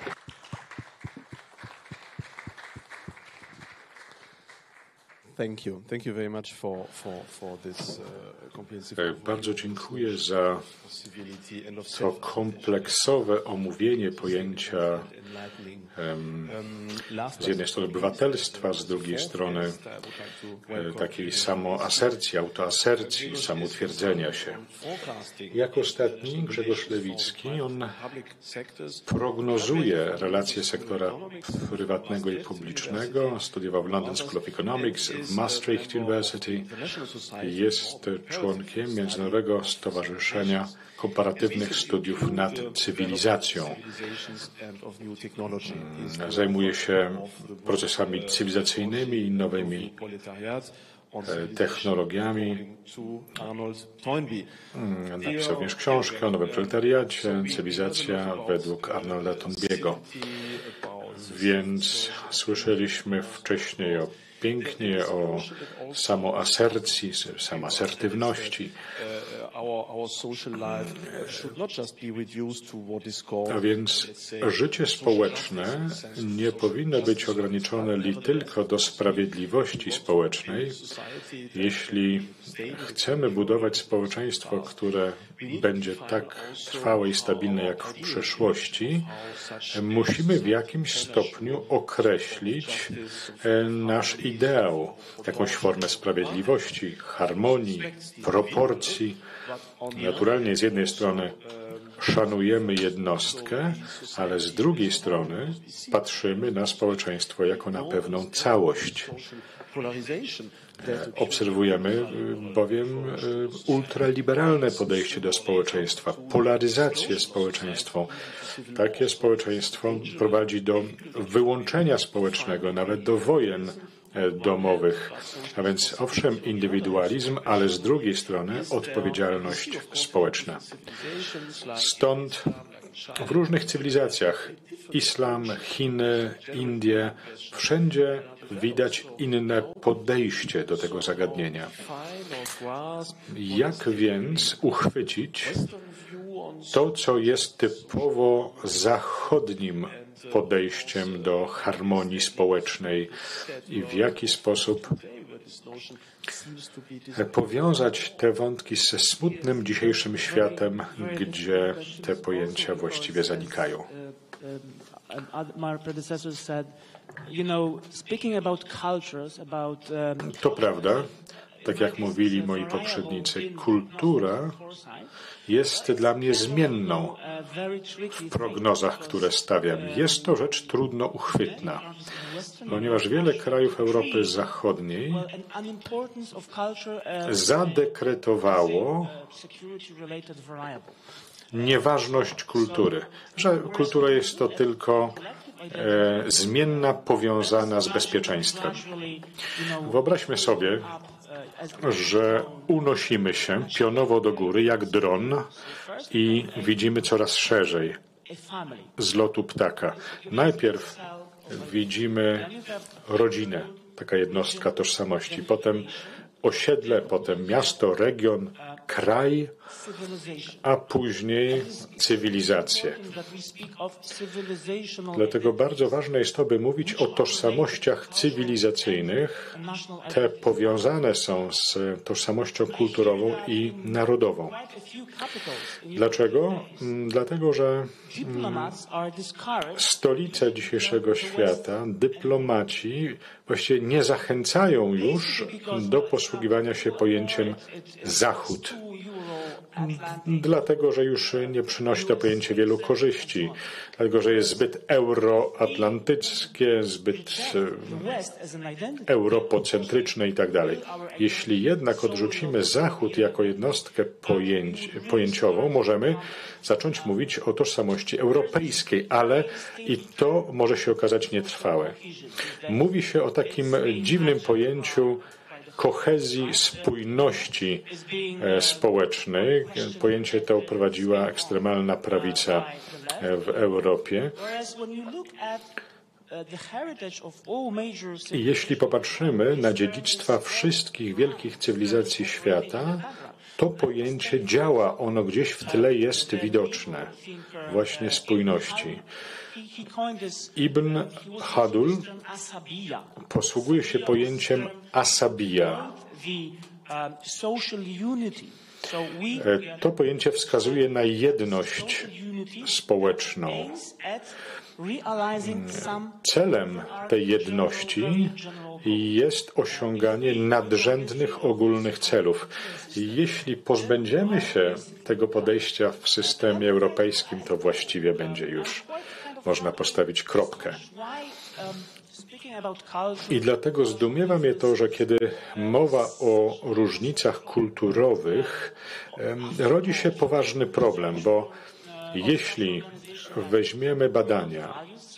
Thank you. Thank you very much for, for, for this uh, comprehensive. Bardzo dziękuję za to kompleksowe omówienie pojęcia um, z jednej strony obywatelstwa, z drugiej strony e, takiej samoasercji, autoasercji, samoutwierdzenia się. Jak ostatni Grzegorz Lewicki, on prognozuje relacje sektora prywatnego i publicznego, studiował w London School of Economics, w Maastricht University, jest członkiem Międzynarodowego Stowarzyszenia Komparatywnych Studiów nad Cywilizacją. Zajmuje się procesami cywilizacyjnymi i nowymi technologiami. Napisał również książkę o nowym proletariacie, Cywilizacja według Arnolda Toynbee'ego. Więc słyszeliśmy wcześniej o pięknie o samoasercji, samoasertywności. A więc życie społeczne nie powinno być ograniczone li tylko do sprawiedliwości społecznej. Jeśli chcemy budować społeczeństwo, które będzie tak trwałe i stabilne jak w przeszłości, musimy w jakimś stopniu określić nasz ideał, jakąś formę sprawiedliwości, harmonii, proporcji. Naturalnie z jednej strony szanujemy jednostkę, ale z drugiej strony patrzymy na społeczeństwo jako na pewną całość. Obserwujemy bowiem ultraliberalne podejście do społeczeństwa, polaryzację społeczeństwa. Takie społeczeństwo prowadzi do wyłączenia społecznego, nawet do wojen domowych. A więc owszem indywidualizm, ale z drugiej strony odpowiedzialność społeczna. Stąd w różnych cywilizacjach, islam, Chiny, Indie, wszędzie widać inne podejście do tego zagadnienia. Jak więc uchwycić to, co jest typowo zachodnim podejściem do harmonii społecznej i w jaki sposób powiązać te wątki ze smutnym dzisiejszym światem, gdzie te pojęcia właściwie zanikają. To prawda, tak jak mówili moi poprzednicy, kultura jest dla mnie zmienną w prognozach, które stawiam. Jest to rzecz trudno uchwytna, ponieważ wiele krajów Europy Zachodniej zadekretowało nieważność kultury, że kultura jest to tylko e, zmienna, powiązana z bezpieczeństwem. Wyobraźmy sobie, że unosimy się pionowo do góry jak dron i widzimy coraz szerzej z lotu ptaka. Najpierw widzimy rodzinę, taka jednostka tożsamości, potem osiedle, potem miasto, region, kraj, a później cywilizację. Dlatego bardzo ważne jest to, by mówić o tożsamościach cywilizacyjnych. Te powiązane są z tożsamością kulturową i narodową. Dlaczego? Dlatego, że stolice dzisiejszego świata, dyplomaci właściwie nie zachęcają już do posługiwania się pojęciem Zachód. Dlatego, że już nie przynosi to pojęcie wielu korzyści, dlatego, że jest zbyt euroatlantyckie, zbyt europocentryczne i tak dalej. Jeśli jednak odrzucimy Zachód jako jednostkę pojęć, pojęciową, możemy zacząć mówić o tożsamości europejskiej, ale i to może się okazać nietrwałe. Mówi się o takim dziwnym pojęciu kohezji, spójności społecznej. Pojęcie to wprowadziła ekstremalna prawica w Europie. I jeśli popatrzymy na dziedzictwa wszystkich wielkich cywilizacji świata, to pojęcie działa, ono gdzieś w tle jest widoczne, właśnie spójności. Ibn Khaldun posługuje się pojęciem asabija. To pojęcie wskazuje na jedność społeczną. Celem tej jedności jest osiąganie nadrzędnych ogólnych celów. Jeśli pozbędziemy się tego podejścia w systemie europejskim, to właściwie będzie już można postawić kropkę. I dlatego zdumiewa mnie to, że kiedy mowa o różnicach kulturowych, rodzi się poważny problem, bo jeśli weźmiemy badania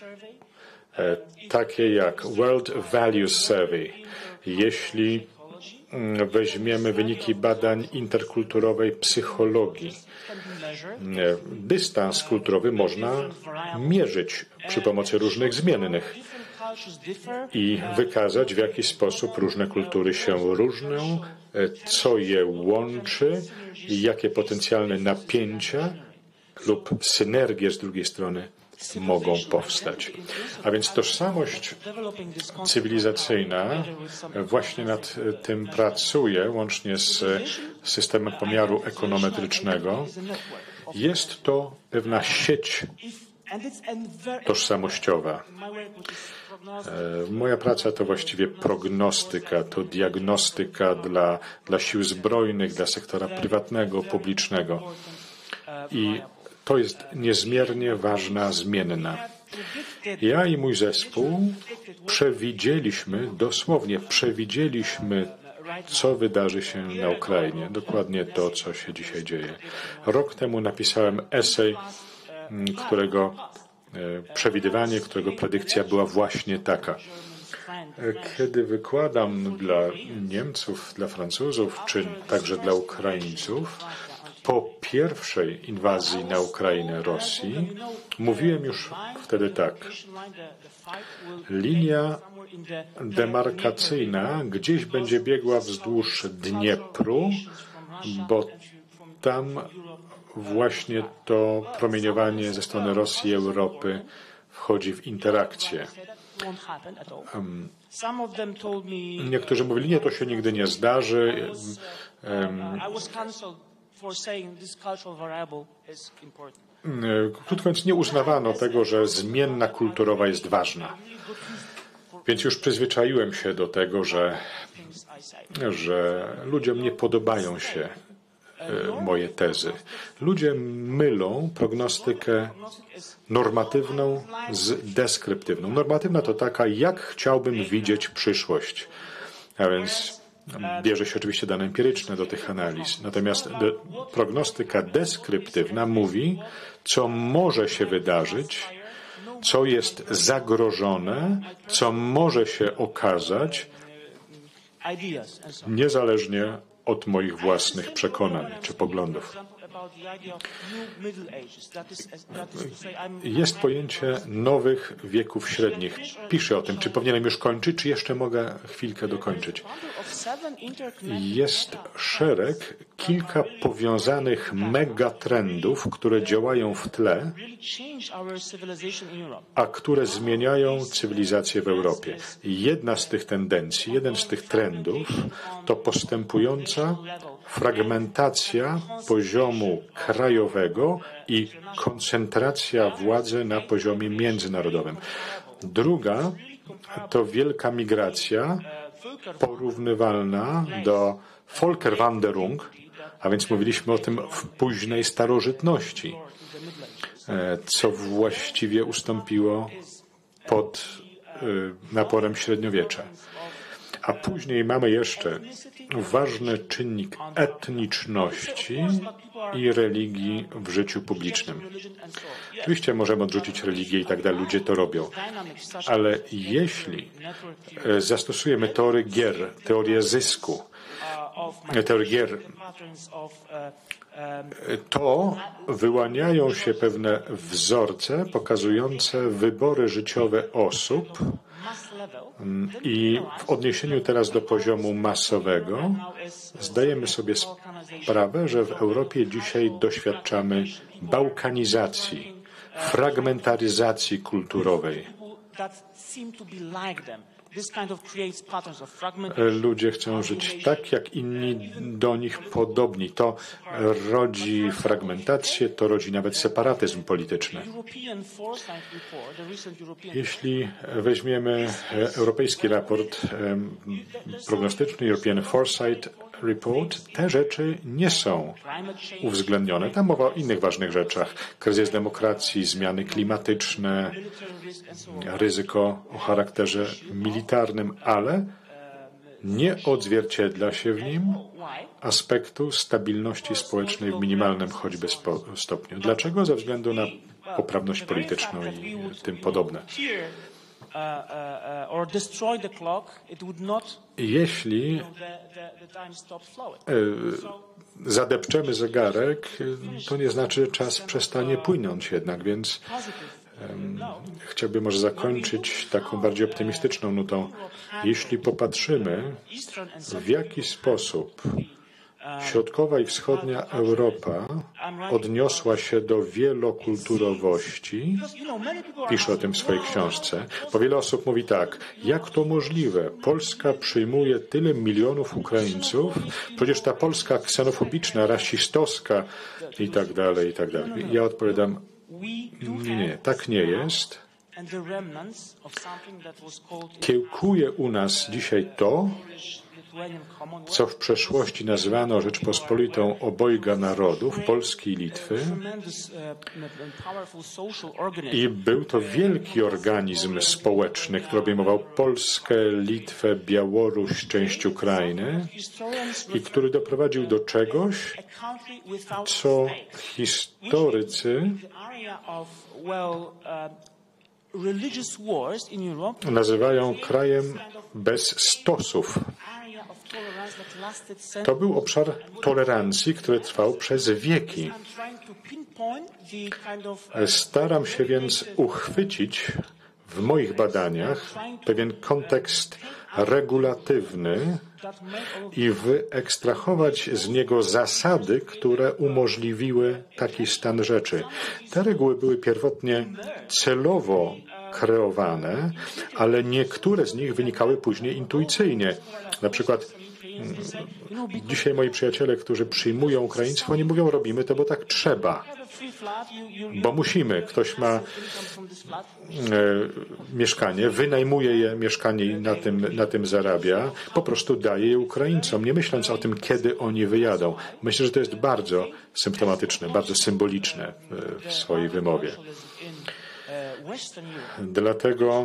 takie jak World Values Survey, jeśli weźmiemy wyniki badań interkulturowej psychologii, dystans kulturowy można mierzyć przy pomocy różnych zmiennych i wykazać, w jaki sposób różne kultury się różnią, co je łączy i jakie potencjalne napięcia lub synergie z drugiej strony mogą powstać. A więc tożsamość cywilizacyjna właśnie nad tym pracuje, łącznie z systemem pomiaru ekonometrycznego. Jest to pewna sieć tożsamościowa. Moja praca to właściwie prognostyka, to diagnostyka dla, dla sił zbrojnych, dla sektora prywatnego, publicznego. I to jest niezmiernie ważna zmienna. Ja i mój zespół przewidzieliśmy, dosłownie przewidzieliśmy, co wydarzy się na Ukrainie. Dokładnie to, co się dzisiaj dzieje. Rok temu napisałem esej, którego przewidywanie, którego predykcja była właśnie taka. Kiedy wykładam dla Niemców, dla Francuzów, czy także dla Ukraińców, po pierwszej inwazji na Ukrainę Rosji mówiłem już wtedy tak. Linia demarkacyjna gdzieś będzie biegła wzdłuż Dniepru, bo tam właśnie to promieniowanie ze strony Rosji i Europy wchodzi w interakcję. Um, niektórzy mówili, nie, to się nigdy nie zdarzy. Um, Krótko mówiąc, nie uznawano tego, że zmienna kulturowa jest ważna. Więc już przyzwyczaiłem się do tego, że, że ludziom nie podobają się moje tezy. Ludzie mylą prognostykę normatywną z deskryptywną. Normatywna to taka, jak chciałbym widzieć przyszłość. A więc bierze się oczywiście dane empiryczne do tych analiz. Natomiast de, prognostyka deskryptywna mówi, co może się wydarzyć, co jest zagrożone, co może się okazać, niezależnie od moich własnych przekonań czy poglądów. Jest pojęcie nowych wieków średnich. Piszę o tym, czy powinienem już kończyć, czy jeszcze mogę chwilkę dokończyć. Jest szereg, kilka powiązanych megatrendów, które działają w tle, a które zmieniają cywilizację w Europie. Jedna z tych tendencji, jeden z tych trendów to postępująca fragmentacja poziomu krajowego i koncentracja władzy na poziomie międzynarodowym. Druga to wielka migracja porównywalna do Volkerwanderung, a więc mówiliśmy o tym w późnej starożytności, co właściwie ustąpiło pod naporem średniowiecza. A później mamy jeszcze ważny czynnik etniczności i religii w życiu publicznym. Oczywiście możemy odrzucić religię i tak dalej, ludzie to robią. Ale jeśli zastosujemy teorię gier, teorię zysku, teorię gier, to wyłaniają się pewne wzorce pokazujące wybory życiowe osób i w odniesieniu teraz do poziomu masowego zdajemy sobie sprawę, że w Europie dzisiaj doświadczamy bałkanizacji, fragmentaryzacji kulturowej. Ludzie chcą żyć tak, jak inni do nich podobni. To rodzi fragmentację, to rodzi nawet separatyzm polityczny. Jeśli weźmiemy europejski raport prognostyczny, European Foresight Report, te rzeczy nie są uwzględnione. Tam mowa o innych ważnych rzeczach. Kryzys demokracji, zmiany klimatyczne, ryzyko o charakterze militarnym, ale nie odzwierciedla się w nim aspektu stabilności społecznej w minimalnym choćby stopniu. Dlaczego? Ze względu na poprawność polityczną i tym podobne. Jeśli zadepczemy zegarek, to nie znaczy, że czas przestanie płynąć jednak, więc um, chciałbym może zakończyć taką bardziej optymistyczną nutą. Jeśli popatrzymy, w jaki sposób środkowa i wschodnia Europa odniosła się do wielokulturowości. Pisze o tym w swojej książce, bo wiele osób mówi tak, jak to możliwe? Polska przyjmuje tyle milionów Ukraińców, przecież ta Polska ksenofobiczna, rasistowska i tak dalej, i tak dalej. Ja odpowiadam, nie, nie, tak nie jest. Kiełkuje u nas dzisiaj to, co w przeszłości nazywano Rzeczpospolitą obojga narodów, Polski i Litwy. I był to wielki organizm społeczny, który obejmował Polskę, Litwę, Białoruś, część Ukrainy i który doprowadził do czegoś, co historycy nazywają krajem bez stosów. To był obszar tolerancji, który trwał przez wieki. Staram się więc uchwycić w moich badaniach pewien kontekst regulatywny i wyekstrahować z niego zasady, które umożliwiły taki stan rzeczy. Te reguły były pierwotnie celowo kreowane, ale niektóre z nich wynikały później intuicyjnie. Na przykład dzisiaj moi przyjaciele, którzy przyjmują Ukraińców, oni mówią, robimy to, bo tak trzeba. Bo musimy. Ktoś ma e, mieszkanie, wynajmuje je mieszkanie i na tym, na tym zarabia, po prostu daje je Ukraińcom, nie myśląc o tym, kiedy oni wyjadą. Myślę, że to jest bardzo symptomatyczne, bardzo symboliczne w, w swojej wymowie. Dlatego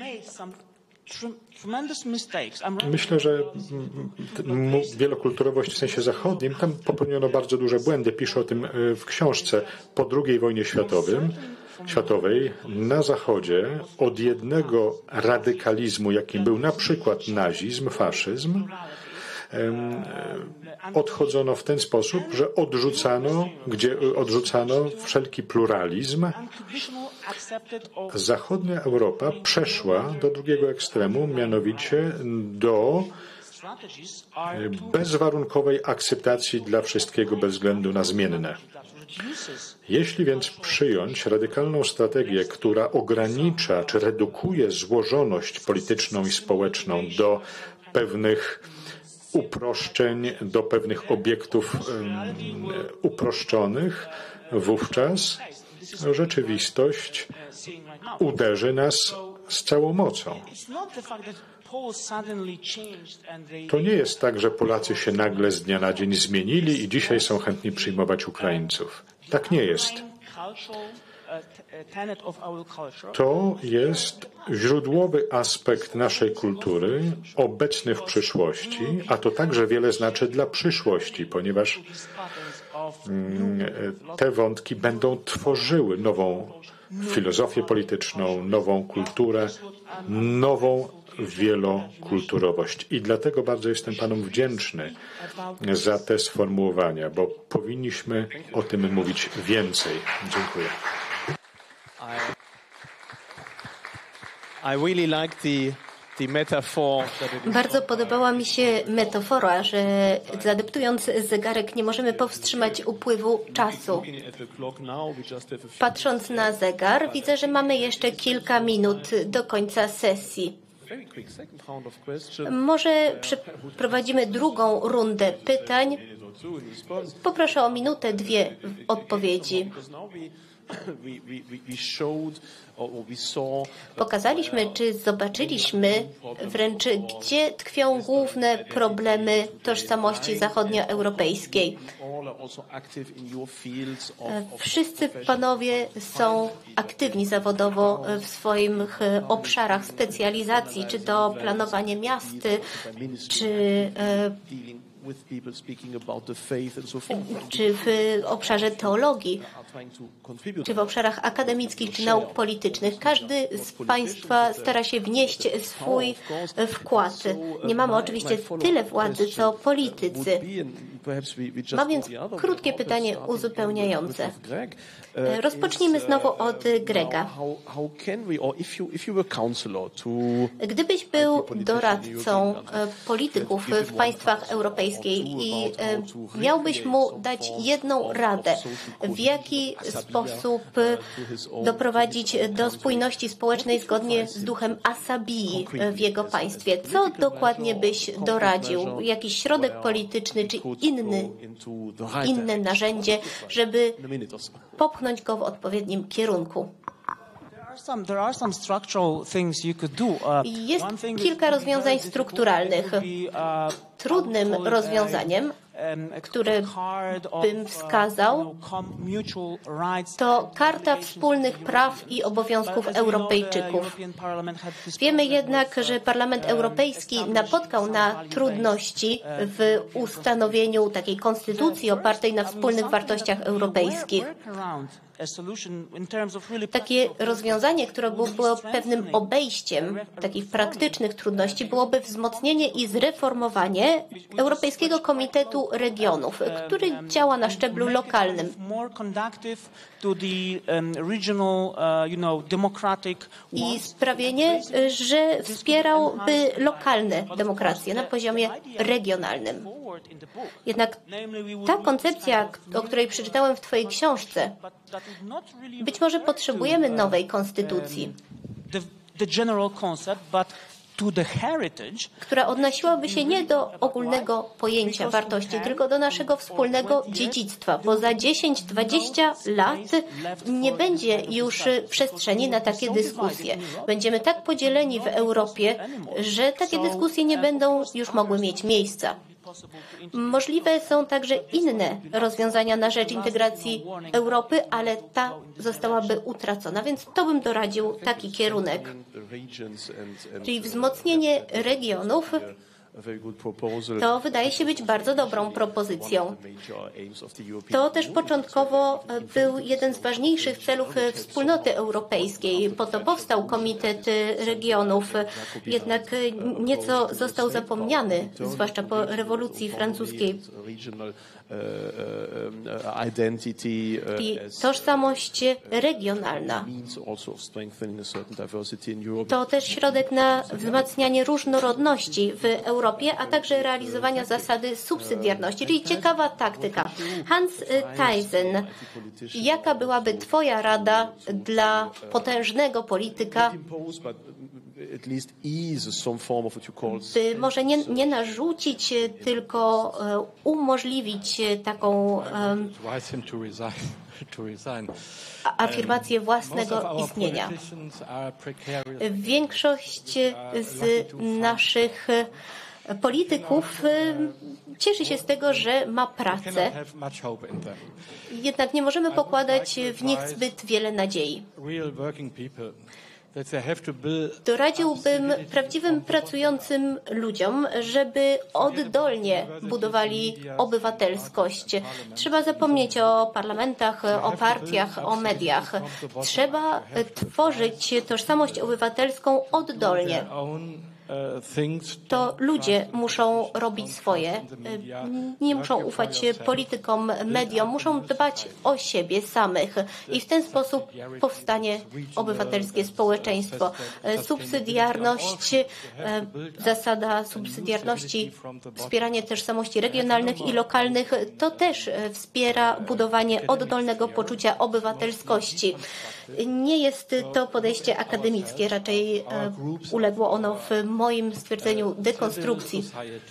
myślę, że wielokulturowość w sensie zachodnim, tam popełniono bardzo duże błędy. Piszę o tym w książce. Po drugiej wojnie światowym, światowej na Zachodzie od jednego radykalizmu, jakim był na przykład nazizm, faszyzm, odchodzono w ten sposób, że odrzucano, gdzie odrzucano wszelki pluralizm. Zachodnia Europa przeszła do drugiego ekstremu, mianowicie do bezwarunkowej akceptacji dla wszystkiego bez względu na zmienne. Jeśli więc przyjąć radykalną strategię, która ogranicza czy redukuje złożoność polityczną i społeczną do pewnych uproszczeń, do pewnych obiektów um, uproszczonych, wówczas rzeczywistość uderzy nas z całą mocą. To nie jest tak, że Polacy się nagle z dnia na dzień zmienili i dzisiaj są chętni przyjmować Ukraińców. Tak nie jest. To jest źródłowy aspekt naszej kultury, obecny w przyszłości, a to także wiele znaczy dla przyszłości, ponieważ te wątki będą tworzyły nową filozofię polityczną, nową kulturę, nową wielokulturowość. I dlatego bardzo jestem panom wdzięczny za te sformułowania, bo powinniśmy o tym mówić więcej. Dziękuję. I really like the, the metaphor. Bardzo podobała mi się metafora, że zadeptując zegarek nie możemy powstrzymać upływu czasu. Patrząc na zegar, widzę, że mamy jeszcze kilka minut do końca sesji. Może przeprowadzimy drugą rundę pytań. Poproszę o minutę, dwie odpowiedzi. Pokazaliśmy, czy zobaczyliśmy wręcz, gdzie tkwią główne problemy tożsamości zachodnioeuropejskiej. Wszyscy panowie są aktywni zawodowo w swoich obszarach specjalizacji, czy to planowanie miast, czy czy w obszarze teologii, czy w obszarach akademickich, czy nauk politycznych. Każdy z Państwa stara się wnieść swój wkład. Nie mamy oczywiście tyle władzy, co politycy. Mam więc krótkie pytanie uzupełniające. Rozpocznijmy znowu od Grega. Gdybyś był doradcą polityków w państwach europejskich i miałbyś mu dać jedną radę, w jaki sposób doprowadzić do spójności społecznej zgodnie z duchem Asabii w jego państwie, co dokładnie byś doradził? Jakiś środek polityczny czy inny, inne narzędzie, żeby popchnąć go w odpowiednim kierunku? Jest kilka rozwiązań strukturalnych. Trudnym rozwiązaniem, które bym wskazał, to Karta Wspólnych Praw i Obowiązków Europejczyków. Wiemy jednak, że Parlament Europejski napotkał na trudności w ustanowieniu takiej konstytucji opartej na wspólnych wartościach europejskich. Takie rozwiązanie, które byłoby pewnym obejściem takich praktycznych trudności, byłoby wzmocnienie i zreformowanie funkcję Europejskiego Komitetu Regionów, który działa na szczeblu lokalnym. I sprawienie, że wspierałby lokalne demokracje na poziomie regionalnym. Jednak ta koncepcja, o której przeczytałem w Twojej książce, być może potrzebujemy nowej konstytucji, która odnosiłaby się nie do ogólnego pojęcia wartości, tylko do naszego wspólnego dziedzictwa, bo za dziesięć dwadzieścia lat nie będzie już przestrzeni na takie dyskusje. Będziemy tak podzieleni w Europie, że takie dyskusje nie będą już mogły mieć miejsca. Możliwe są także inne rozwiązania na rzecz integracji Europy, ale ta zostałaby utracona, więc to bym doradził taki kierunek. Czyli wzmocnienie regionów to wydaje się być bardzo dobrą propozycją. To też początkowo był jeden z ważniejszych celów wspólnoty europejskiej. Po to powstał Komitet Regionów, jednak nieco został zapomniany, zwłaszcza po rewolucji francuskiej. I tożsamość regionalna to też środek na wzmacnianie różnorodności w Europie, a także realizowania zasady subsydiarności, czyli ciekawa taktyka. Hans Theisen, jaka byłaby Twoja rada dla potężnego polityka, by może nie, nie narzucić, tylko umożliwić taką um, afirmację własnego istnienia. Większość z naszych polityków cieszy się z tego, że ma pracę, jednak nie możemy pokładać w nich zbyt wiele nadziei. Doradziłbym prawdziwym pracującym ludziom, żeby oddolnie budowali obywatelskość. Trzeba zapomnieć o parlamentach, o partiach, o mediach. Trzeba tworzyć tożsamość obywatelską oddolnie. To ludzie muszą robić swoje, nie muszą ufać politykom, mediom, muszą dbać o siebie samych i w ten sposób powstanie obywatelskie społeczeństwo. Subsydiarność, zasada subsydiarności, wspieranie tożsamości regionalnych i lokalnych, to też wspiera budowanie oddolnego poczucia obywatelskości. Nie jest to podejście akademickie, raczej uległo ono w moim stwierdzeniu dekonstrukcji.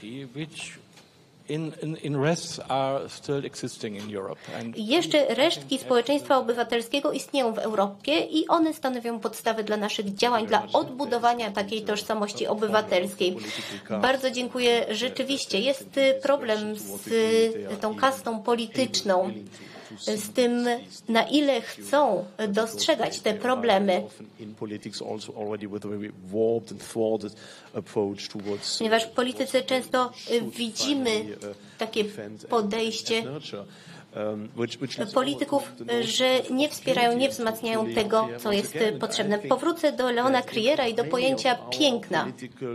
Jeszcze resztki społeczeństwa obywatelskiego istnieją w Europie i one stanowią podstawę dla naszych działań, dla odbudowania takiej tożsamości obywatelskiej. Bardzo dziękuję. Rzeczywiście jest problem z tą kastą polityczną, z tym, na ile chcą dostrzegać te problemy. Ponieważ w polityce często widzimy takie podejście polityków, że nie wspierają, nie wzmacniają tego, co jest potrzebne. Powrócę do Leona Criera i do pojęcia piękna.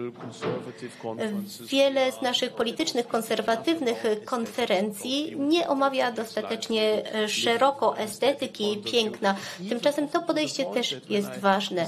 Wiele z naszych politycznych, konserwatywnych konferencji nie omawia dostatecznie szeroko estetyki piękna. Tymczasem to podejście też jest ważne.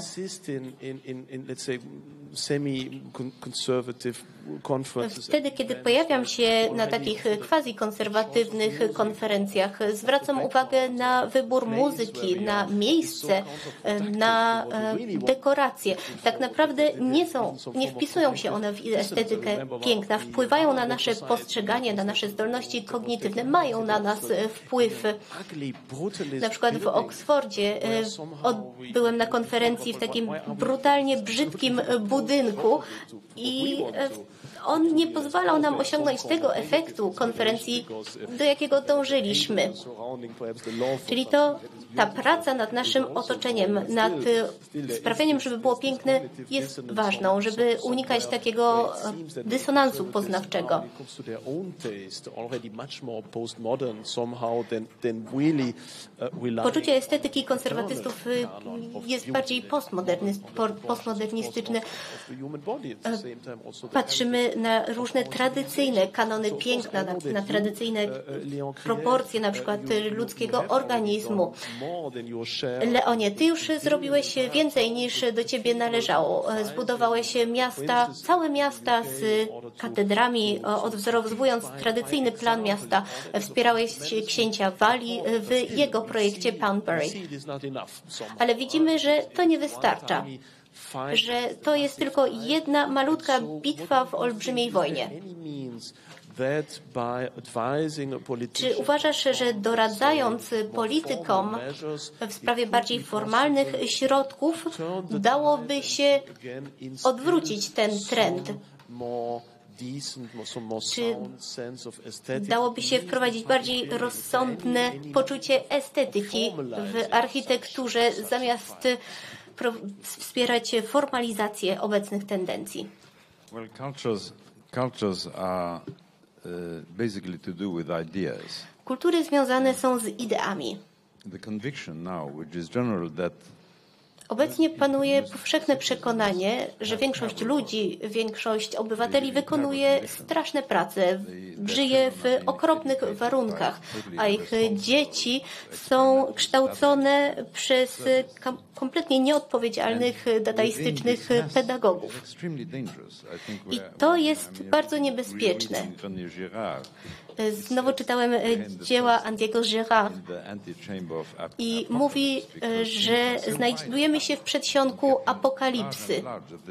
Wtedy, kiedy pojawiam się na takich quasi-konserwatywnych konferencjach, zwracam uwagę na wybór muzyki, na miejsce, na dekoracje. Tak naprawdę nie są, nie wpisują się one w estetykę piękna, wpływają na nasze postrzeganie, na nasze zdolności kognitywne, mają na nas wpływ. Na przykład w Oksfordzie byłem na konferencji w takim brutalnie brzydkim budynku i on nie pozwalał nam osiągnąć tego efektu konferencji, do jakiego dążyliśmy. Czyli to ta praca nad naszym otoczeniem, nad sprawieniem, żeby było piękne, jest ważną, żeby unikać takiego dysonansu poznawczego. Poczucie estetyki konserwatystów jest bardziej postmodernistyczne. patrzymy na różne tradycyjne kanony piękna, na, na tradycyjne proporcje na przykład ludzkiego organizmu. Leonie, ty już zrobiłeś więcej niż do ciebie należało. Zbudowałeś miasta, całe miasta z katedrami, odwzorowując tradycyjny plan miasta. Wspierałeś księcia Walii w jego projekcie Poundbury. Ale widzimy, że to nie wystarcza, że to jest tylko jedna malutka bitwa w olbrzymiej wojnie. Czy uważasz, że doradzając politykom w sprawie bardziej formalnych środków dałoby się odwrócić ten trend? Czy dałoby się wprowadzić bardziej rozsądne poczucie estetyki w architekturze zamiast wspierać formalizację obecnych tendencji? Well, cultures, cultures are uh, basically to do with ideas. Kultury związane są z ideami. The conviction now, which is general, that Obecnie panuje powszechne przekonanie, że większość ludzi, większość obywateli wykonuje straszne prace, żyje w okropnych warunkach, a ich dzieci są kształcone przez kompletnie nieodpowiedzialnych, dadaistycznych pedagogów. I to jest bardzo niebezpieczne. Znowu czytałem dzieła Andiego Girard i mówi, że znajdujemy się w przedsionku apokalipsy.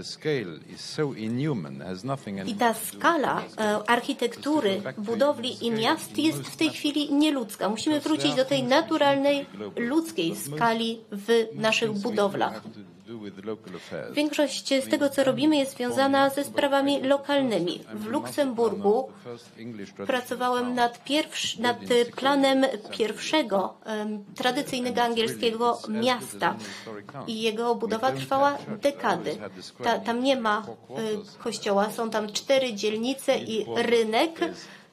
I ta skala architektury, budowli i miast jest w tej chwili nieludzka. Musimy wrócić do tej naturalnej, ludzkiej skali w naszych budowlach. Większość z tego, co robimy, jest związana ze sprawami lokalnymi. W Luksemburgu pracowałem nad, pierwsz, nad planem pierwszego um, tradycyjnego angielskiego miasta i jego budowa trwała dekady. Ta, tam nie ma y, kościoła, są tam cztery dzielnice i rynek.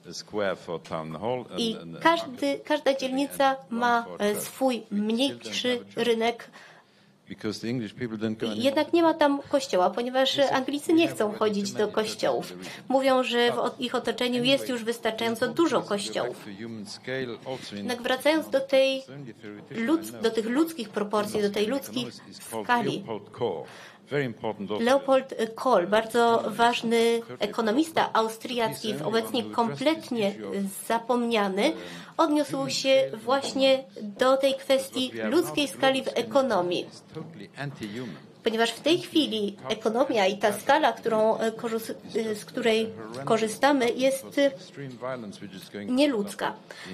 I każdy, każda dzielnica ma swój mniejszy rynek. Jednak nie ma tam kościoła, ponieważ Anglicy nie chcą chodzić do kościołów. Mówią, że w ich otoczeniu jest już wystarczająco dużo kościołów. Jednak wracając do, tej, do tych ludzkich proporcji, do tej ludzkiej skali, Leopold Kohl, bardzo ważny ekonomista austriacki, obecnie kompletnie zapomniany, odniósł się właśnie do tej kwestii ludzkiej skali w ekonomii. Ponieważ w tej chwili ekonomia i ta skala, którą, z której korzystamy, jest nieludzka.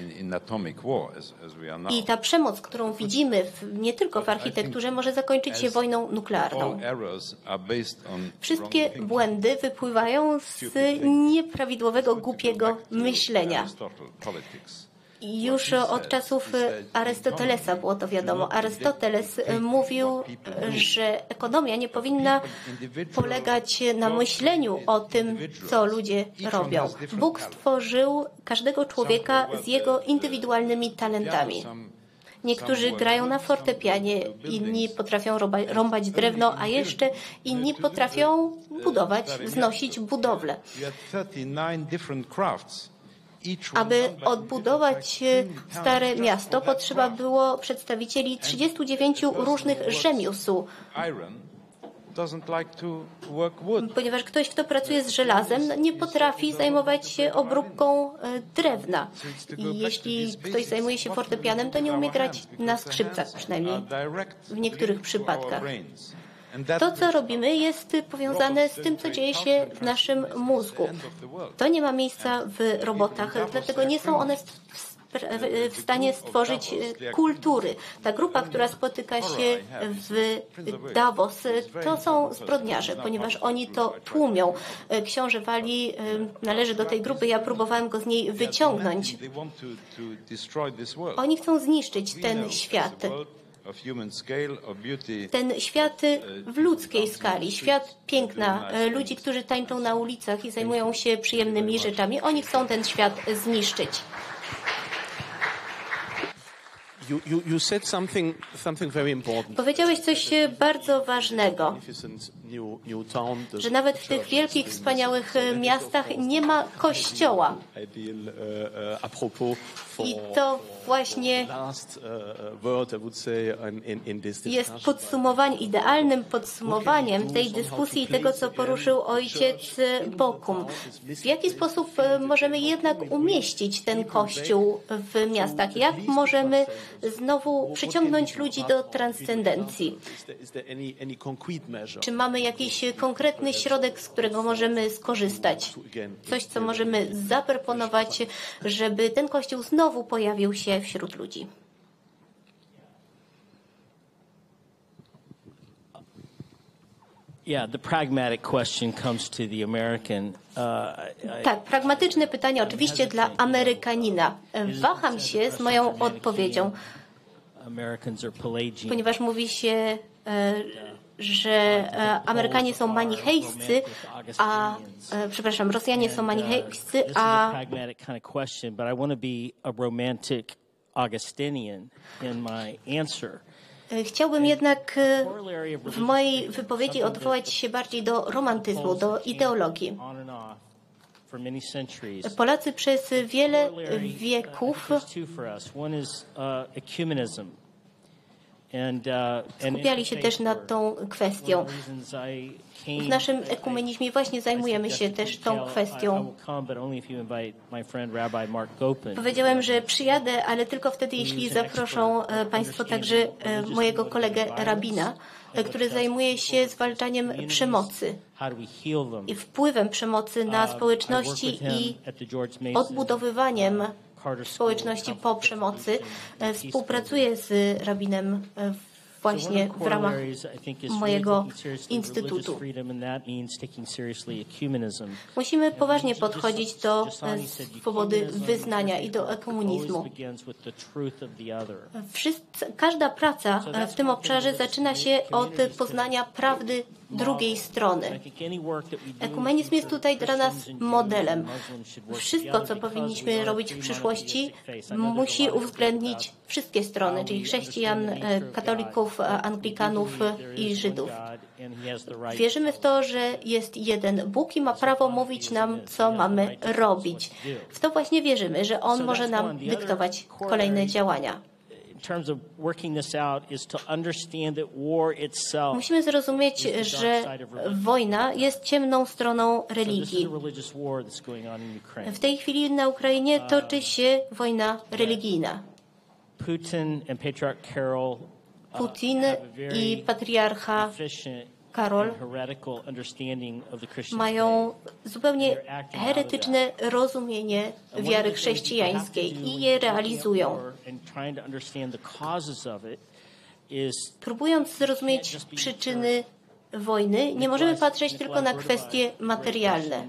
I ta przemoc, którą widzimy w, nie tylko w architekturze, może zakończyć się wojną nuklearną. Wszystkie błędy wypływają z nieprawidłowego, głupiego myślenia. Już od czasów Arystotelesa było to wiadomo. Arystoteles mówił, że ekonomia nie powinna polegać na myśleniu o tym, co ludzie robią. Bóg stworzył każdego człowieka z jego indywidualnymi talentami. Niektórzy grają na fortepianie, inni potrafią rąbać drewno, a jeszcze inni potrafią budować, wznosić budowle. Aby odbudować stare miasto, potrzeba było przedstawicieli trzydziestu dziewięciu różnych rzemiosł. Ponieważ ktoś, kto pracuje z żelazem, nie potrafi zajmować się obróbką drewna. I jeśli ktoś zajmuje się fortepianem, to nie umie grać na skrzypcach, przynajmniej w niektórych przypadkach. To, co robimy, jest powiązane z tym, co dzieje się w naszym mózgu. To nie ma miejsca w robotach, dlatego nie są one w stanie stworzyć kultury. Ta grupa, która spotyka się w Davos, to są zbrodniarze, ponieważ oni to tłumią. Książę Walii należy do tej grupy, ja próbowałem go z niej wyciągnąć. Oni chcą zniszczyć ten świat. Ten świat w ludzkiej skali, świat piękna, ludzi, którzy tańczą na ulicach i zajmują się przyjemnymi rzeczami, oni chcą ten świat zniszczyć. You, you, you said something, something very important. Powiedziałeś coś bardzo ważnego. że nawet w tych wielkich, wspaniałych miastach nie ma kościoła. I to właśnie jest podsumowaniem, idealnym podsumowaniem tej dyskusji i tego, co poruszył ojciec Bokum. W jaki sposób możemy jednak umieścić ten kościół w miastach? Jak możemy znowu przyciągnąć ludzi do transcendencji? Czy mamy jakiś konkretny środek, z którego możemy skorzystać? Coś, co możemy zaproponować, żeby ten kościół znowu pojawił się wśród ludzi. Yeah, the pragmatic question comes to the American. Uh, Tak, pragmatyczne pytanie oczywiście dla Amerykanina. Waham się z moją odpowiedzią, Americans are Pelagian. ponieważ mówi się, że Amerykanie są manichejscy, a przepraszam, Rosjanie są manichejscy, a Pragmatic kind of question, but I want to be a romantic Augustinian in my answer. Chciałbym jednak w mojej wypowiedzi odwołać się bardziej do romantyzmu, do ideologii. Polacy przez wiele wieków skupiali się też nad tą kwestią. W naszym ekumenizmie właśnie zajmujemy się też tą kwestią. Powiedziałem, że przyjadę, ale tylko wtedy, jeśli zaproszą Państwo także mojego kolegę rabina, który zajmuje się zwalczaniem przemocy i wpływem przemocy na społeczności i odbudowywaniem społeczności po przemocy. Współpracuję z rabinem właśnie w ramach mojego instytutu. Musimy poważnie podchodzić do swobody wyznania i do ekumenizmu. Wszyscy, każda praca w tym obszarze zaczyna się od poznania prawdy drugiej strony. Ekumenizm jest tutaj dla nas modelem. Wszystko, co powinniśmy robić w przyszłości, musi uwzględnić wszystkie strony, czyli chrześcijan, katolików, anglikanów i Żydów. Wierzymy w to, że jest jeden Bóg i ma prawo mówić nam, co mamy robić. W to właśnie wierzymy, że On może nam dyktować kolejne działania. Musimy zrozumieć, że wojna jest ciemną stroną religii. W tej chwili na Ukrainie toczy się wojna religijna. Putin i patriarcha Karol mają zupełnie heretyczne rozumienie wiary chrześcijańskiej i je realizują. Próbując zrozumieć przyczyny wojny, nie możemy patrzeć tylko na kwestie materialne.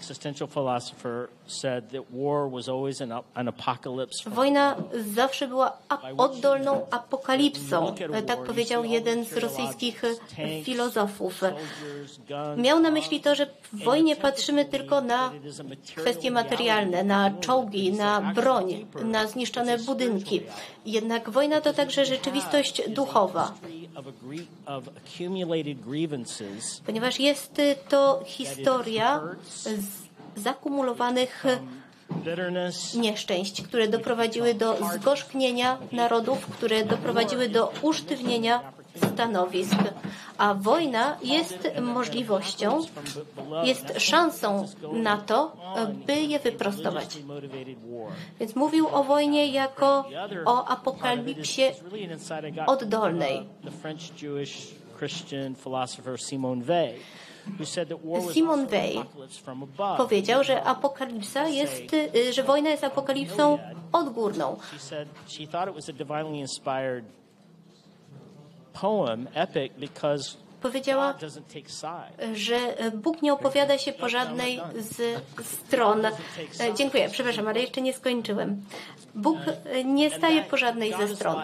Wojna zawsze była oddolną apokalipsą, tak powiedział jeden z rosyjskich filozofów. Miał na myśli to, że w wojnie patrzymy tylko na kwestie materialne, na czołgi, na broń, na zniszczone budynki. Jednak wojna to także rzeczywistość duchowa. Ponieważ jest to historia zakumulowanych nieszczęść, które doprowadziły do zgorzknienia narodów, które doprowadziły do usztywnienia stanowisk. A wojna jest możliwością, jest szansą na to, by je wyprostować. Więc mówił o wojnie jako o apokalipsie oddolnej. Simone Weil powiedział, że apokalipsa jest, że wojna jest apokalipsą odgórną. Powiedziała, że Bóg nie opowiada się po żadnej z stron. Dziękuję, przepraszam, ale jeszcze nie skończyłem. Bóg nie staje po żadnej ze stron.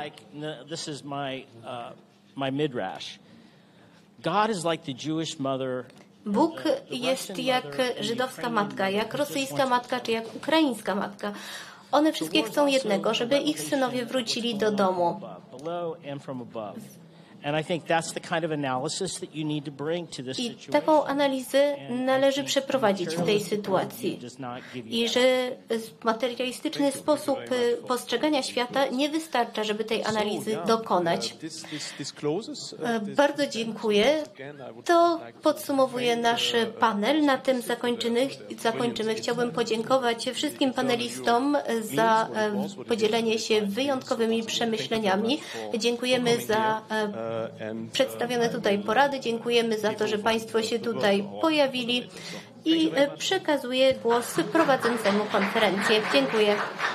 Bóg jest jak żydowska matka, jak rosyjska matka, czy jak ukraińska matka. One wszystkie chcą jednego, żeby ich synowie wrócili do domu. And I think that's the kind of analysis that you need to bring to this I situation. taką analizę należy przeprowadzić w tej sytuacji. I że materialistyczny sposób postrzegania świata nie wystarcza, żeby tej analizy dokonać. Bardzo dziękuję. To podsumowuje nasz panel. Na tym zakończymy. zakończymy. Chciałbym podziękować wszystkim panelistom za podzielenie się wyjątkowymi przemyśleniami. Dziękujemy za przedstawione tutaj porady. Dziękujemy za to, że Państwo się tutaj pojawili i przekazuję głos prowadzącemu konferencję. Dziękuję.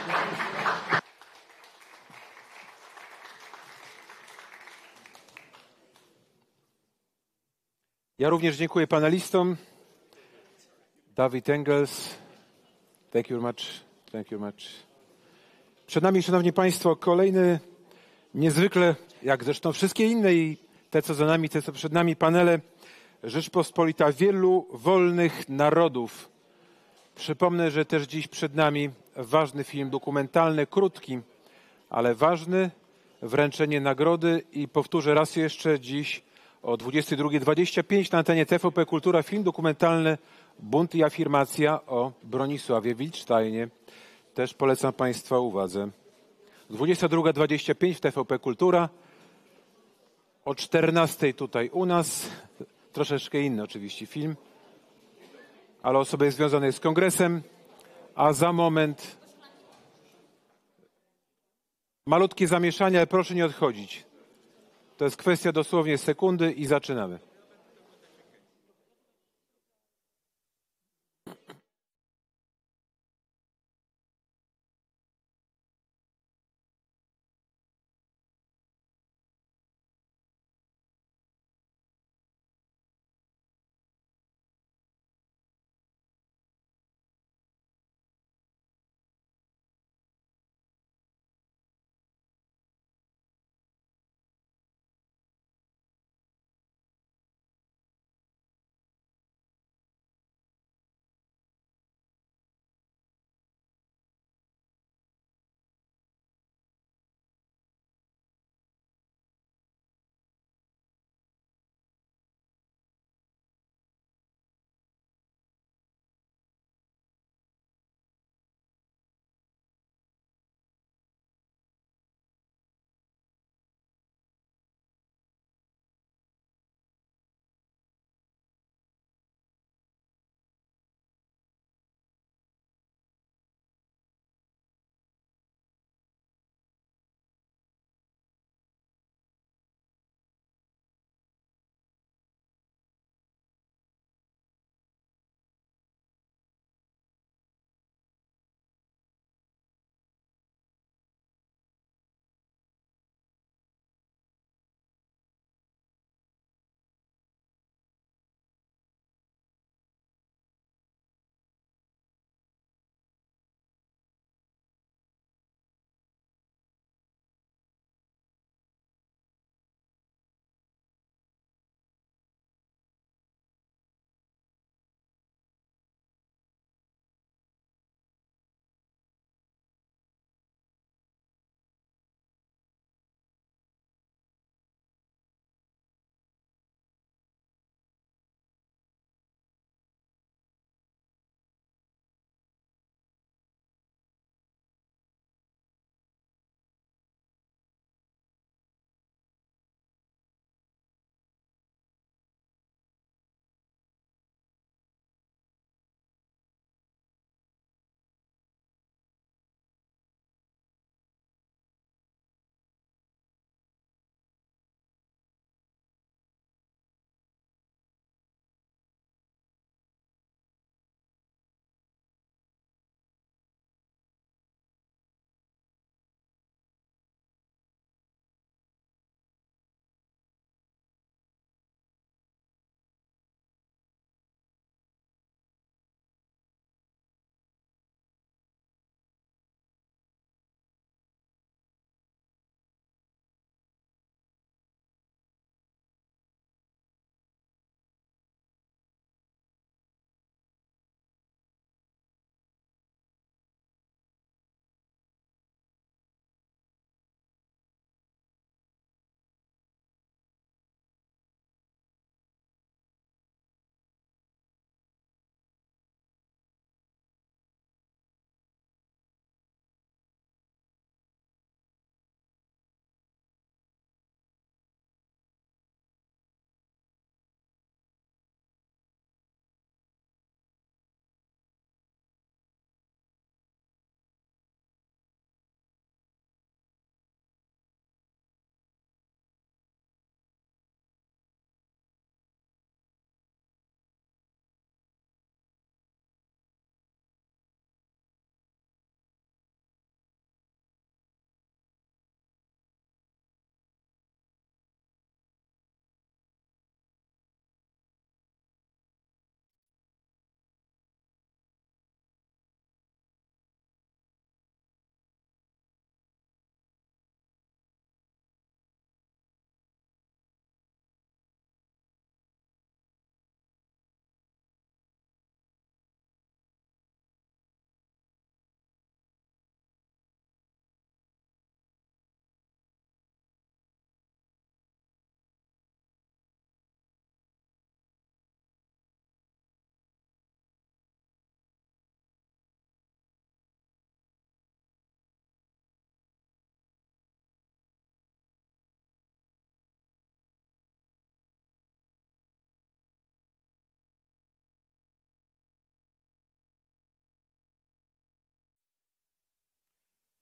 Ja również dziękuję panelistom. David Engels, thank you very much. Thank you very much. Przed nami, szanowni państwo, kolejny niezwykle, jak zresztą wszystkie inne i te, co za nami, te, co przed nami, panele Rzeczpospolita wielu wolnych narodów. Przypomnę, że też dziś przed nami ważny film dokumentalny, krótki, ale ważny, wręczenie nagrody i powtórzę raz jeszcze dziś o dwudziestej drugiej dwadzieścia pięć na antenie T V P Kultura film dokumentalny Bunt i afirmacja o Bronisławie Wildsteinie. Też polecam Państwa uwadze. dwudziesta druga dwadzieścia pięć w T V P Kultura. O czternastej tutaj u nas. Troszeczkę inny oczywiście film, ale osoby związane z kongresem. A za moment malutkie zamieszanie, ale proszę nie odchodzić. To jest kwestia dosłownie sekundy i zaczynamy.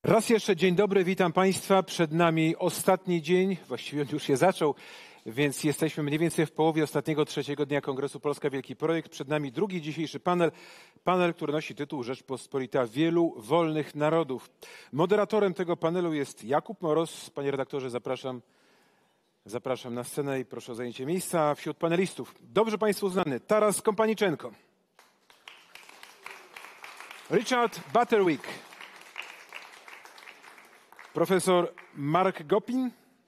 Raz jeszcze dzień dobry, witam Państwa. Przed nami ostatni dzień, właściwie on już się zaczął, więc jesteśmy mniej więcej w połowie ostatniego, trzeciego dnia Kongresu Polska Wielki Projekt. Przed nami drugi dzisiejszy panel, panel, który nosi tytuł Rzeczpospolita wielu wolnych narodów. Moderatorem tego panelu jest Jakub Moros. Panie redaktorze, zapraszam, zapraszam na scenę i proszę o zajęcie miejsca. Wśród panelistów dobrze Państwu znany Taras Kompaniczenko, Richard Butterwick, profesor Mark Gopin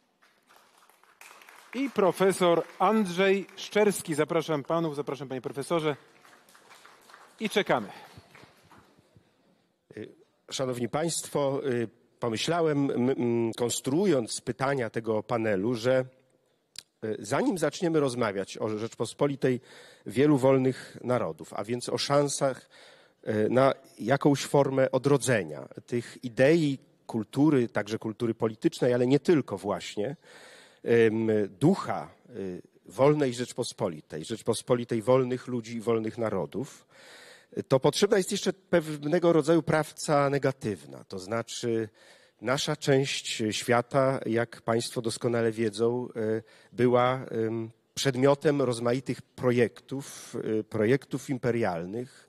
i profesor Andrzej Szczerski. Zapraszam panów, zapraszam panie profesorze i czekamy. Szanowni Państwo, pomyślałem, konstruując pytania tego panelu, że zanim zaczniemy rozmawiać o Rzeczpospolitej wielu wolnych narodów, a więc o szansach na jakąś formę odrodzenia tych idei, kultury, także kultury politycznej, ale nie tylko właśnie, ducha wolnej Rzeczpospolitej, Rzeczpospolitej wolnych ludzi i wolnych narodów, to potrzebna jest jeszcze pewnego rodzaju prawca negatywna. To znaczy nasza część świata, jak Państwo doskonale wiedzą, była przedmiotem rozmaitych projektów, projektów imperialnych.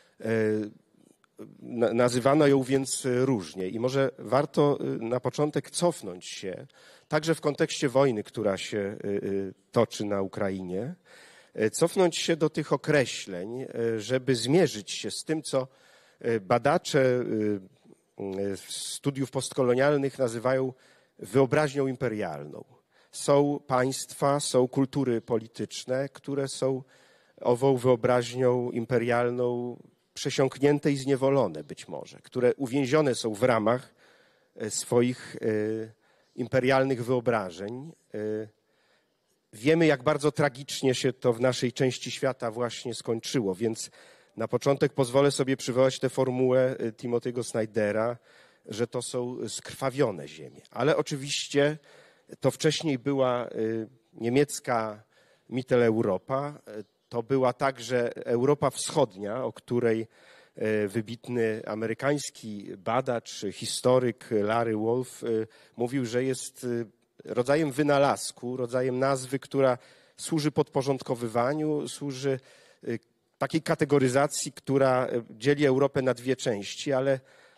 Nazywano ją więc różnie i może warto na początek cofnąć się, także w kontekście wojny, która się toczy na Ukrainie, cofnąć się do tych określeń, żeby zmierzyć się z tym, co badacze studiów postkolonialnych nazywają wyobraźnią imperialną. Są państwa, są kultury polityczne, które są ową wyobraźnią imperialną przesiąknięte i zniewolone być może, które uwięzione są w ramach swoich imperialnych wyobrażeń. Wiemy, jak bardzo tragicznie się to w naszej części świata właśnie skończyło, więc na początek pozwolę sobie przywołać tę formułę Timothy'ego Snydera, że to są skrwawione ziemie. Ale oczywiście to wcześniej była niemiecka Mitteleuropa, to była także Europa Wschodnia, o której wybitny amerykański badacz, historyk Larry Wolff mówił, że jest rodzajem wynalazku, rodzajem nazwy, która służy podporządkowywaniu, służy takiej kategoryzacji, która dzieli Europę na dwie części, ale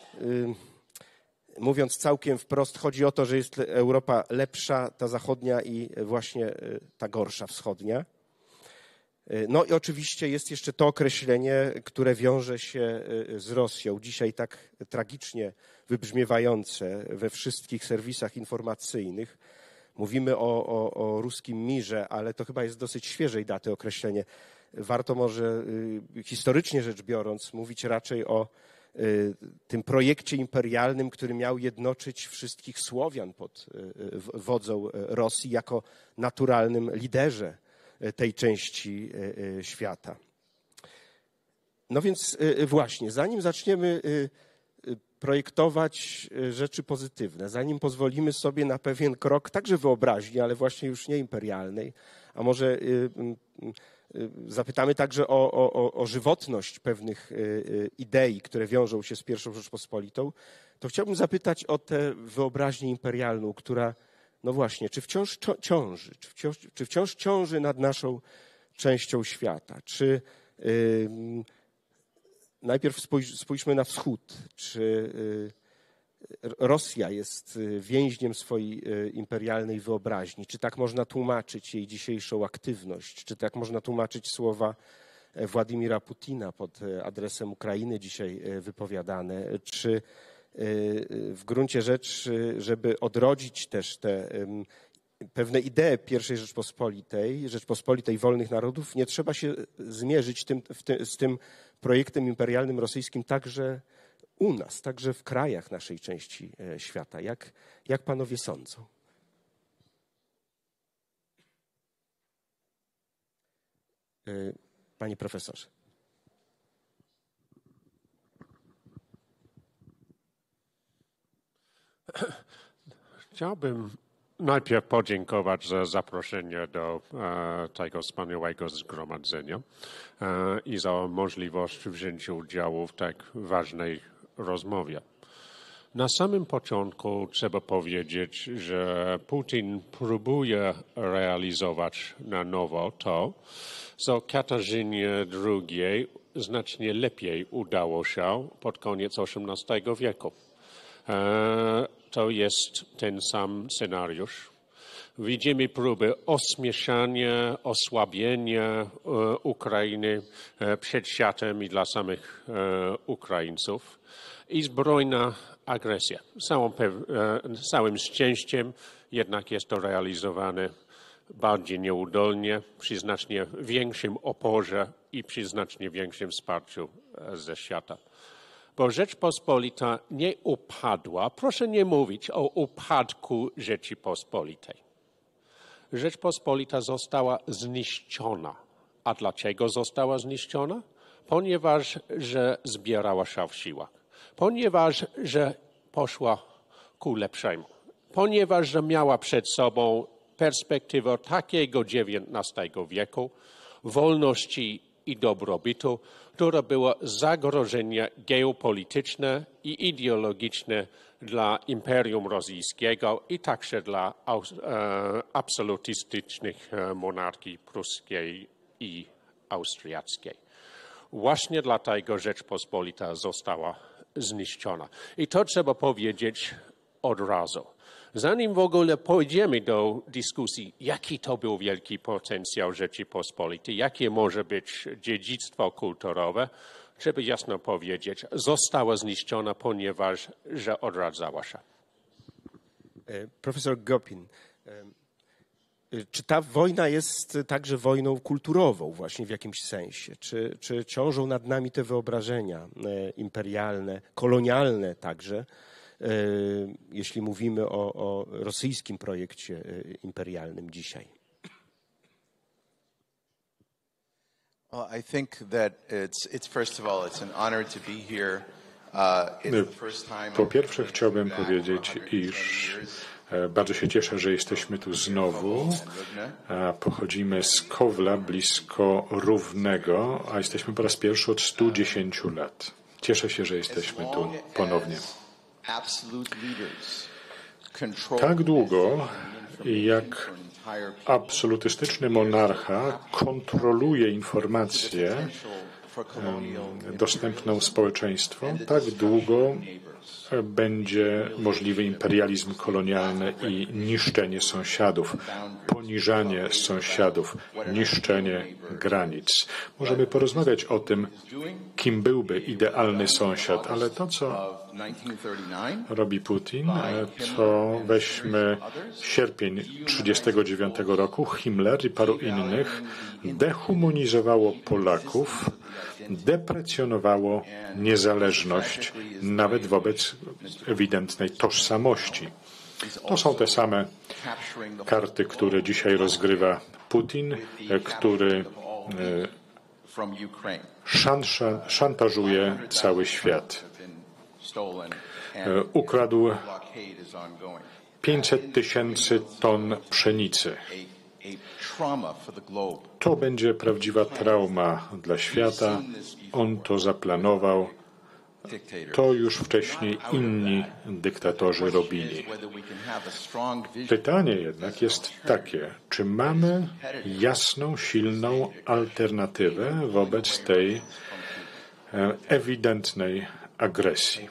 mówiąc całkiem wprost, chodzi o to, że jest Europa lepsza, ta zachodnia i właśnie ta gorsza wschodnia. No i oczywiście jest jeszcze to określenie, które wiąże się z Rosją, dzisiaj tak tragicznie wybrzmiewające we wszystkich serwisach informacyjnych. Mówimy o, o, o ruskim mirze, ale to chyba jest dosyć świeżej daty określenie. Warto może historycznie rzecz biorąc mówić raczej o tym projekcie imperialnym, który miał jednoczyć wszystkich Słowian pod wodzą Rosji jako naturalnym liderze tej części świata. No więc właśnie, zanim zaczniemy projektować rzeczy pozytywne, zanim pozwolimy sobie na pewien krok, także wyobraźni, ale właśnie już nie imperialnej, a może zapytamy także o, o, o żywotność pewnych idei, które wiążą się z pierwszą Rzeczpospolitą, to chciałbym zapytać o tę wyobraźnię imperialną, która no właśnie, czy wciąż ciąży, czy wciąż, czy wciąż ciąży nad naszą częścią świata? Czy yy, najpierw spójrz, spójrzmy na wschód, czy yy, Rosja jest więźniem swojej yy, imperialnej wyobraźni? Czy tak można tłumaczyć jej dzisiejszą aktywność? Czy tak można tłumaczyć słowa Władimira Putina pod adresem Ukrainy dzisiaj wypowiadane? Czy w gruncie rzeczy, żeby odrodzić też te pewne idee pierwszej Rzeczpospolitej, Rzeczpospolitej wolnych narodów, nie trzeba się zmierzyć tym, tym, z tym projektem imperialnym rosyjskim także u nas, także w krajach naszej części świata. Jak, jak panowie sądzą? Panie profesorze. Chciałbym najpierw podziękować za zaproszenie do e, tego wspaniałego zgromadzenia e, i za możliwość wzięcia udziału w tak ważnej rozmowie. Na samym początku trzeba powiedzieć, że Putin próbuje realizować na nowo to, co Katarzynie drugiej znacznie lepiej udało się pod koniec osiemnastego wieku. To jest ten sam scenariusz. Widzimy próby osmieszania, osłabienia Ukrainy przed światem i dla samych Ukraińców i zbrojna agresja. Z całym szczęściem jednak jest to realizowane bardziej nieudolnie, przy znacznie większym oporze i przy znacznie większym wsparciu ze świata. Bo Rzeczpospolita nie upadła. Proszę nie mówić o upadku Rzeczypospolitej. Rzeczpospolita została zniszczona. A dlaczego została zniszczona? Ponieważ że zbierała się w siłach. Ponieważ że poszła ku lepszemu. Ponieważ że miała przed sobą perspektywę takiego dziewiętnastego wieku, wolności i dobrobytu, która była zagrożenie geopolityczne i ideologiczne dla Imperium Rosyjskiego i także dla e, absolutystycznych monarchii pruskiej i austriackiej. Właśnie dlatego Rzeczpospolita została zniszczona. I to trzeba powiedzieć od razu. Zanim w ogóle pójdziemy do dyskusji, jaki to był wielki potencjał Rzeczypospolitej, jakie może być dziedzictwo kulturowe, trzeba jasno powiedzieć, została zniszczona, ponieważ że odradzała się. Profesor Gopin, czy ta wojna jest także wojną kulturową właśnie w jakimś sensie? Czy, czy ciążą nad nami te wyobrażenia imperialne, kolonialne także, jeśli mówimy o, o rosyjskim projekcie imperialnym dzisiaj? Well, I think that it's, it's first of all, it's an honor to be here. Uh, it's the first time po pierwsze chciałbym powiedzieć, iż bardzo się cieszę, że jesteśmy tu znowu. Pochodzimy z Kowla, blisko Równego, a jesteśmy po raz pierwszy od stu dziesięciu lat. Cieszę się, że jesteśmy tu ponownie. Tak długo, jak absolutystyczny monarcha kontroluje informację dostępną społeczeństwu, tak długo będzie możliwy imperializm kolonialny i niszczenie sąsiadów, poniżanie sąsiadów, niszczenie granic. Możemy porozmawiać o tym, kim byłby idealny sąsiad, ale to, co robi Putin, to weźmy sierpień tysiąc dziewięćset trzydziestego dziewiątego roku, Himmler i paru innych dehumanizowało Polaków, deprecjonowało niezależność, nawet wobec ewidentnej tożsamości. To są te same karty, które dzisiaj rozgrywa Putin, który szantażuje cały świat. Ukradł pięćset tysięcy ton pszenicy. To będzie prawdziwa trauma dla świata. On to zaplanował. To już wcześniej inni dyktatorzy robili. Pytanie jednak jest takie, czy mamy jasną, silną alternatywę wobec tej ewidentnej agresji?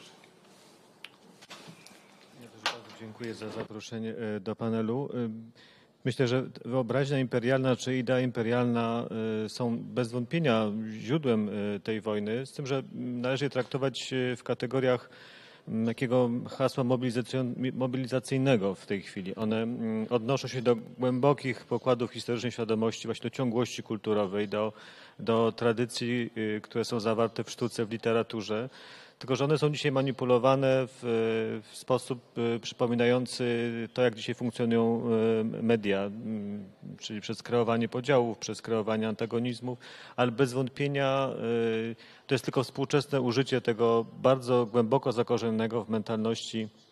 Dziękuję za zaproszenie do panelu. Myślę, że wyobraźnia imperialna czy idea imperialna są bez wątpienia źródłem tej wojny, z tym, że należy je traktować w kategoriach takiego hasła mobilizacyjnego w tej chwili. One odnoszą się do głębokich pokładów historycznej świadomości, właśnie do ciągłości kulturowej, do, do tradycji, które są zawarte w sztuce, w literaturze. Tylko że one są dzisiaj manipulowane w, w sposób przypominający to, jak dzisiaj funkcjonują media, czyli przez kreowanie podziałów, przez kreowanie antagonizmów, ale bez wątpienia to jest tylko współczesne użycie tego bardzo głęboko zakorzenionego w mentalności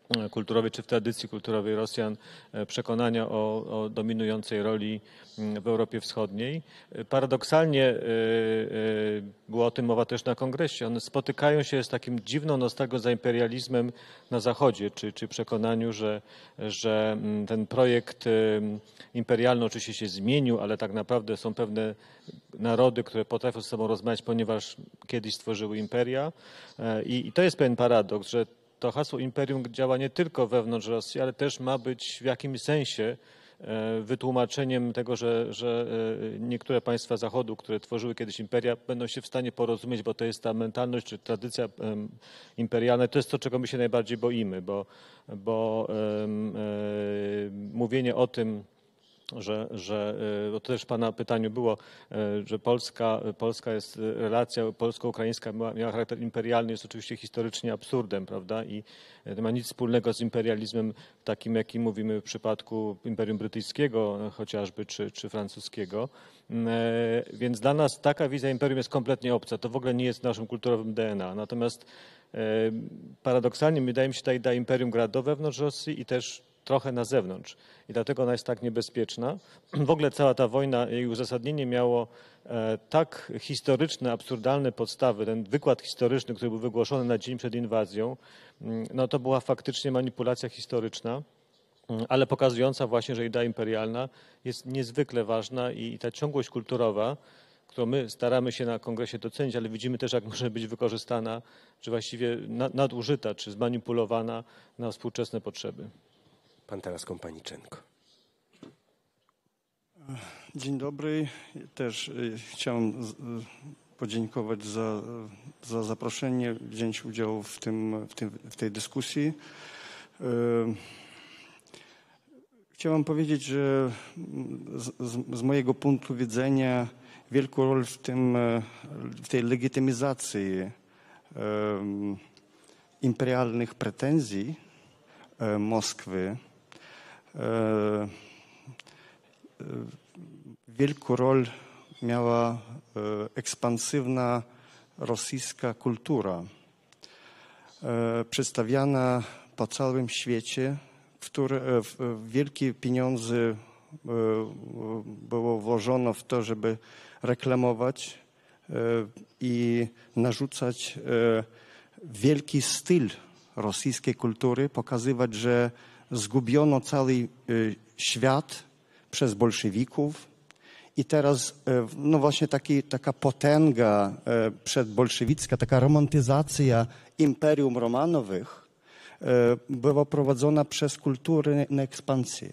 kulturowej czy w tradycji kulturowej Rosjan przekonania o, o dominującej roli w Europie Wschodniej. Paradoksalnie była o tym mowa też na kongresie. One spotykają się z takim dziwną nostalgią za imperializmem na Zachodzie, czy, czy przekonaniu, że, że ten projekt imperialny oczywiście się zmienił, ale tak naprawdę są pewne narody, które potrafią ze sobą rozmawiać, ponieważ kiedyś stworzyły imperia. I, i to jest pewien paradoks, że to hasło imperium działa nie tylko wewnątrz Rosji, ale też ma być w jakimś sensie wytłumaczeniem tego, że, że niektóre państwa Zachodu, które tworzyły kiedyś imperia, będą się w stanie porozumieć, bo to jest ta mentalność czy tradycja imperialna. To jest to, czego my się najbardziej boimy, bo, bo um, um, mówienie o tym, że, że to też w Pana pytaniu było, że Polska, Polska jest, relacja polsko-ukraińska miała, miała charakter imperialny, jest oczywiście historycznie absurdem, prawda? I nie ma nic wspólnego z imperializmem takim, jakim mówimy w przypadku Imperium Brytyjskiego chociażby, czy, czy francuskiego. Więc dla nas taka wizja imperium jest kompletnie obca. To w ogóle nie jest w naszym kulturowym D N A. Natomiast paradoksalnie wydaje mi się, że ta idea imperium gra do wewnątrz Rosji i też trochę na zewnątrz. I dlatego ona jest tak niebezpieczna. W ogóle cała ta wojna, jej uzasadnienie miało e, tak historyczne, absurdalne podstawy. Ten wykład historyczny, który był wygłoszony na dzień przed inwazją, no to była faktycznie manipulacja historyczna, ale pokazująca właśnie, że idea imperialna jest niezwykle ważna i, i ta ciągłość kulturowa, którą my staramy się na kongresie docenić, ale widzimy też, jak może być wykorzystana, czy właściwie nadużyta, czy zmanipulowana na współczesne potrzeby. Pan teraz Kompaniczenko. Dzień dobry. Też chciałem podziękować za, za zaproszenie, wziąć udział w, tym, w, tym, w tej dyskusji. Chciałem powiedzieć, że z, z mojego punktu widzenia wielką rolę w, tym, w tej legitymizacji imperialnych pretensji Moskwy wielką rolę miała ekspansywna rosyjska kultura, przedstawiana po całym świecie, w które wielkie pieniądze było włożono w to, żeby reklamować i narzucać wielki styl rosyjskiej kultury, pokazywać, że zgubiono cały świat przez bolszewików i teraz no właśnie taki, taka potęga przedbolszewicka, taka romantyzacja imperium Romanowych była prowadzona przez kulturę na ekspansję.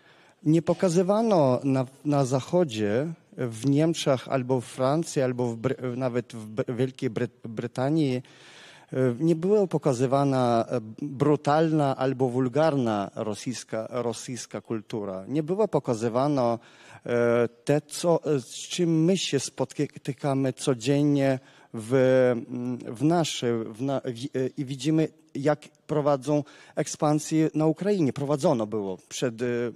Nie pokazywano na, na Zachodzie, w Niemczech albo w Francji, albo w, nawet w Wielkiej Brytanii nie była pokazywana brutalna albo wulgarna rosyjska, rosyjska kultura. Nie było pokazywane te, co, z czym my się spotykamy codziennie w, w nasze, w na, w, i widzimy, jak prowadzą ekspansję na Ukrainie. Prowadzono było przed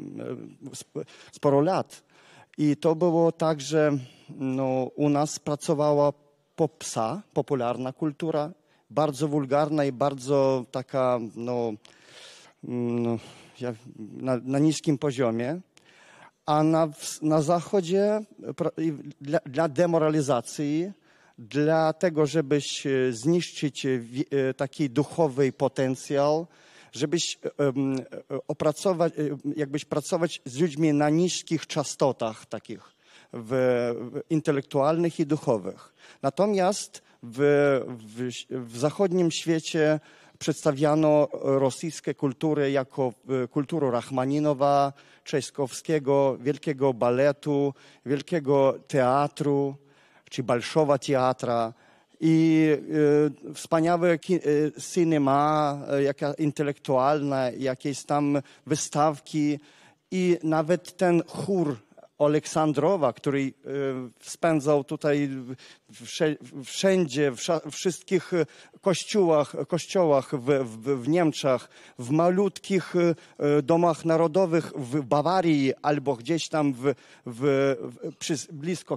sporo lat. I to było tak, że no, u nas pracowała popsa, popularna kultura, bardzo wulgarna i bardzo taka no, no, na, na niskim poziomie, a na, na Zachodzie dla, dla demoralizacji, dla tego, żebyś zniszczyć taki duchowy potencjał, żebyś um, opracować, jakbyś pracować z ludźmi na niskich częstotach takich w, w intelektualnych i duchowych. Natomiast w, w, w zachodnim świecie przedstawiano rosyjską kulturę jako kulturę Rachmaninowa, Czajkowskiego, wielkiego baletu, wielkiego teatru, czy Balszowa teatra. I y, wspaniałe cinema, jaka intelektualna, jakieś tam wystawki i nawet ten chór Aleksandrowa, który y, spędzał tutaj wszędzie, w wszystkich kościołach, kościołach w, w, w Niemczech, w malutkich y, domach narodowych w Bawarii albo gdzieś tam w, w, w, przy, blisko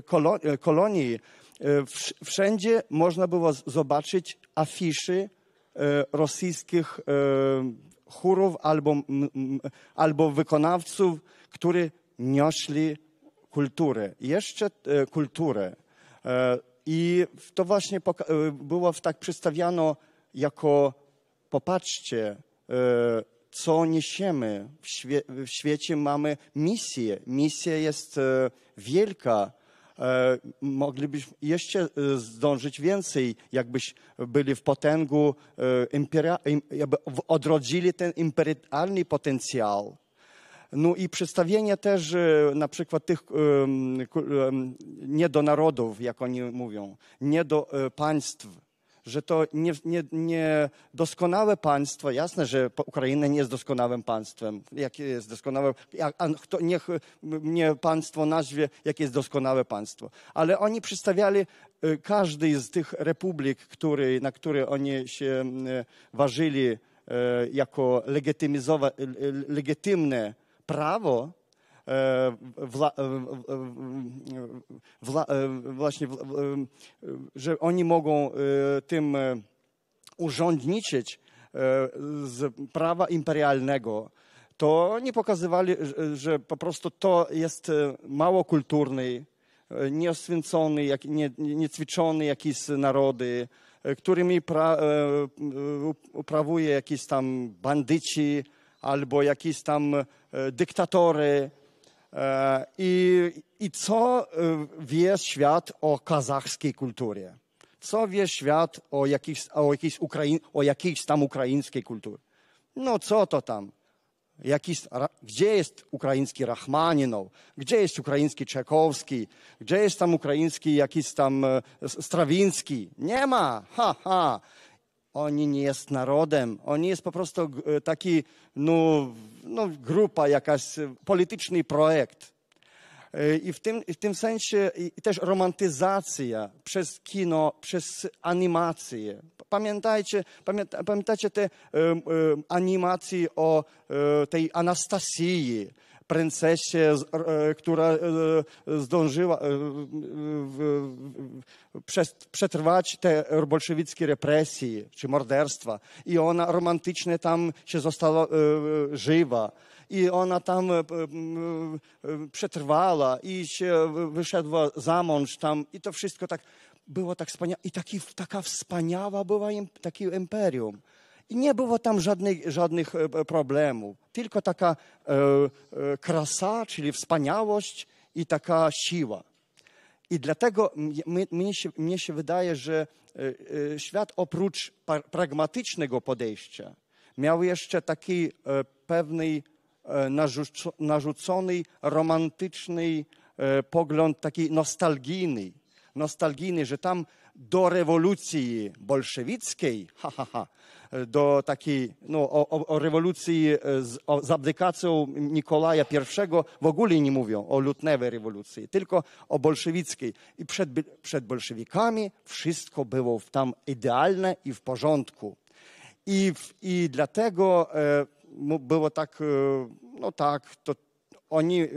kolonii. Wszędzie można było zobaczyć afiszy rosyjskich chórów albo, albo wykonawców, którzy nieśli kulturę, jeszcze kulturę. I to właśnie było tak przedstawiano jako, popatrzcie, co niesiemy. W, świe w świecie mamy misję. Misja jest wielka. Moglibyśmy jeszcze zdążyć więcej, jakbyś byli w potęgu, jakby odrodzili ten imperialny potencjał. No i przedstawienie też na przykład tych nie do narodów, jak oni mówią, nie do państw, że to nie, nie, nie doskonałe państwo, jasne, że Ukraina nie jest doskonałym państwem, jakie jest doskonałe, a kto, niech mnie państwo nazwie, jakie jest doskonałe państwo. Ale oni przedstawiali każdy z tych republik, który, na które oni się ważyli jako legitymne prawo, Wla, wla, właśnie, że oni mogą tym urządniczyć z prawa imperialnego, to nie pokazywali, że po prostu to jest mało kulturny, nieoswięcony, niecwiczony jakieś narody, którymi pra, uprawuje jakieś tam bandyci albo jakieś tam dyktatory. I, I co wie świat o kazachskiej kulturze? Co wie świat o jakiejś, o jakiejś, Ukraiń, o jakiejś tam ukraińskiej kulturze? No co to tam? Jakiś, gdzie jest ukraiński Rachmaninow? Gdzie jest ukraiński Czajkowski? Gdzie jest tam ukraiński jakiś tam Strawiński? Nie ma! Ha, ha! Oni nie jest narodem, oni jest po prostu taki, no, no grupa jakaś, polityczny projekt. I w tym, w tym sensie i też romantyzacja przez kino, przez animację. Pamiętajcie, pamięta, pamiętacie te um, um, animacje o um, tej Anastasji, princesie, która zdążyła przetrwać te bolszewickie represje czy morderstwa. I ona romantycznie tam się została żywa. I ona tam przetrwała i się wyszedła za mąż tam. I to wszystko tak było tak wspaniałe. I taki, taka wspaniała była takie imperium. I nie było tam żadnych, żadnych problemów. Tylko taka e, e, krasa, czyli wspaniałość i taka siła. I dlatego my, mnie, się, mnie się wydaje, że e, świat oprócz pragmatycznego podejścia miał jeszcze taki e, pewny e, narzucony, romantyczny e, pogląd, taki nostalgijny. Nostalgijny, że tam do rewolucji bolszewickiej, ha, ha, ha, do takiej, no, o, o rewolucji z, o, z abdykacją Nikolaja Pierwszego w ogóle nie mówią, o lutniowej rewolucji, tylko o bolszewickiej. I przed, przed bolszewikami wszystko było tam idealne i w porządku. I, i dlatego e, było tak, e, no tak, to oni e,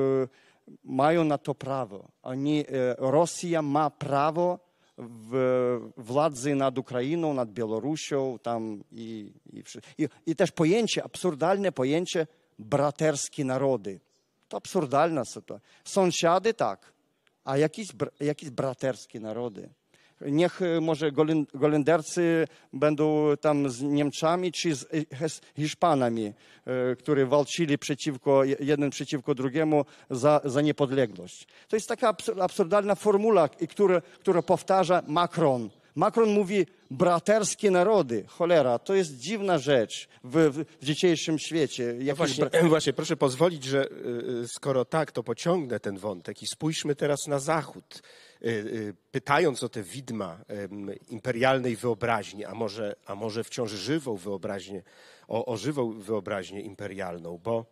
mają na to prawo. Oni, e, Rosja ma prawo w władzy nad Ukrainą, nad Białorusią, tam i, i, i, i też pojęcie, absurdalne pojęcie braterskie narody. To absurdalna sytuacja. Sąsiady tak, a jakieś, jakieś braterskie narody. Niech może Golendercy będą tam z Niemcami czy z Hiszpanami, którzy walczyli przeciwko, jeden przeciwko drugiemu za, za niepodległość. To jest taka absurdalna formuła, która, która powtarza Macron. Macron mówi braterskie narody. Cholera, to jest dziwna rzecz w, w dzisiejszym świecie. No właśnie, bra... właśnie, proszę pozwolić, że skoro tak, to pociągnę ten wątek i spójrzmy teraz na Zachód. Pytając o te widma imperialnej wyobraźni, a może, a może wciąż żywą wyobraźnię, o, o żywą wyobraźnię imperialną, bo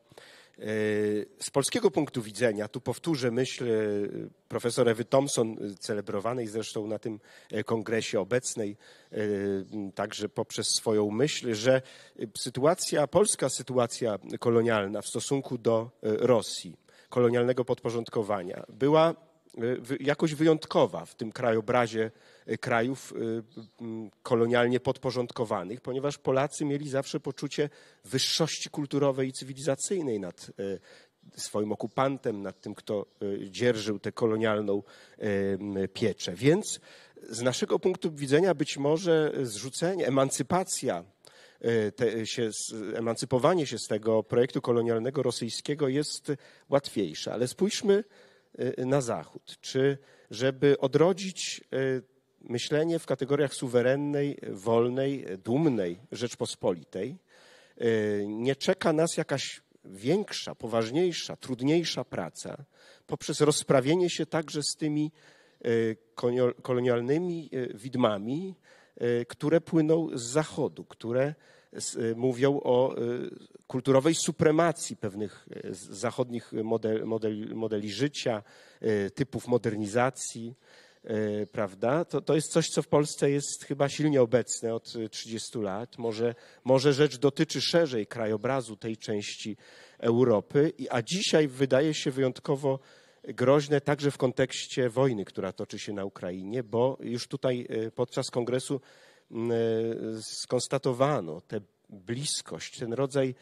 z polskiego punktu widzenia, tu powtórzę myśl profesor Ewy Thompson, celebrowanej zresztą na tym kongresie obecnej, także poprzez swoją myśl, że sytuacja, polska sytuacja kolonialna w stosunku do Rosji, kolonialnego podporządkowania była jakoś wyjątkowa w tym krajobrazie krajów kolonialnie podporządkowanych, ponieważ Polacy mieli zawsze poczucie wyższości kulturowej i cywilizacyjnej nad swoim okupantem, nad tym, kto dzierżył tę kolonialną pieczę. Więc z naszego punktu widzenia być może zrzucenie, emancypacja, te, się, emancypowanie się z tego projektu kolonialnego rosyjskiego jest łatwiejsze. Ale spójrzmy na Zachód. Czy żeby odrodzić myślenie w kategoriach suwerennej, wolnej, dumnej Rzeczpospolitej, nie czeka nas jakaś większa, poważniejsza, trudniejsza praca poprzez rozprawienie się także z tymi kolonialnymi widmami, które płyną z Zachodu, które mówią o kulturowej supremacji pewnych zachodnich model, modeli, modeli życia, typów modernizacji, prawda? To, to jest coś, co w Polsce jest chyba silnie obecne od trzydziestu lat. Może, może rzecz dotyczy szerzej krajobrazu tej części Europy, a dzisiaj wydaje się wyjątkowo groźne także w kontekście wojny, która toczy się na Ukrainie, bo już tutaj podczas kongresu skonstatowano tę bliskość, ten rodzaj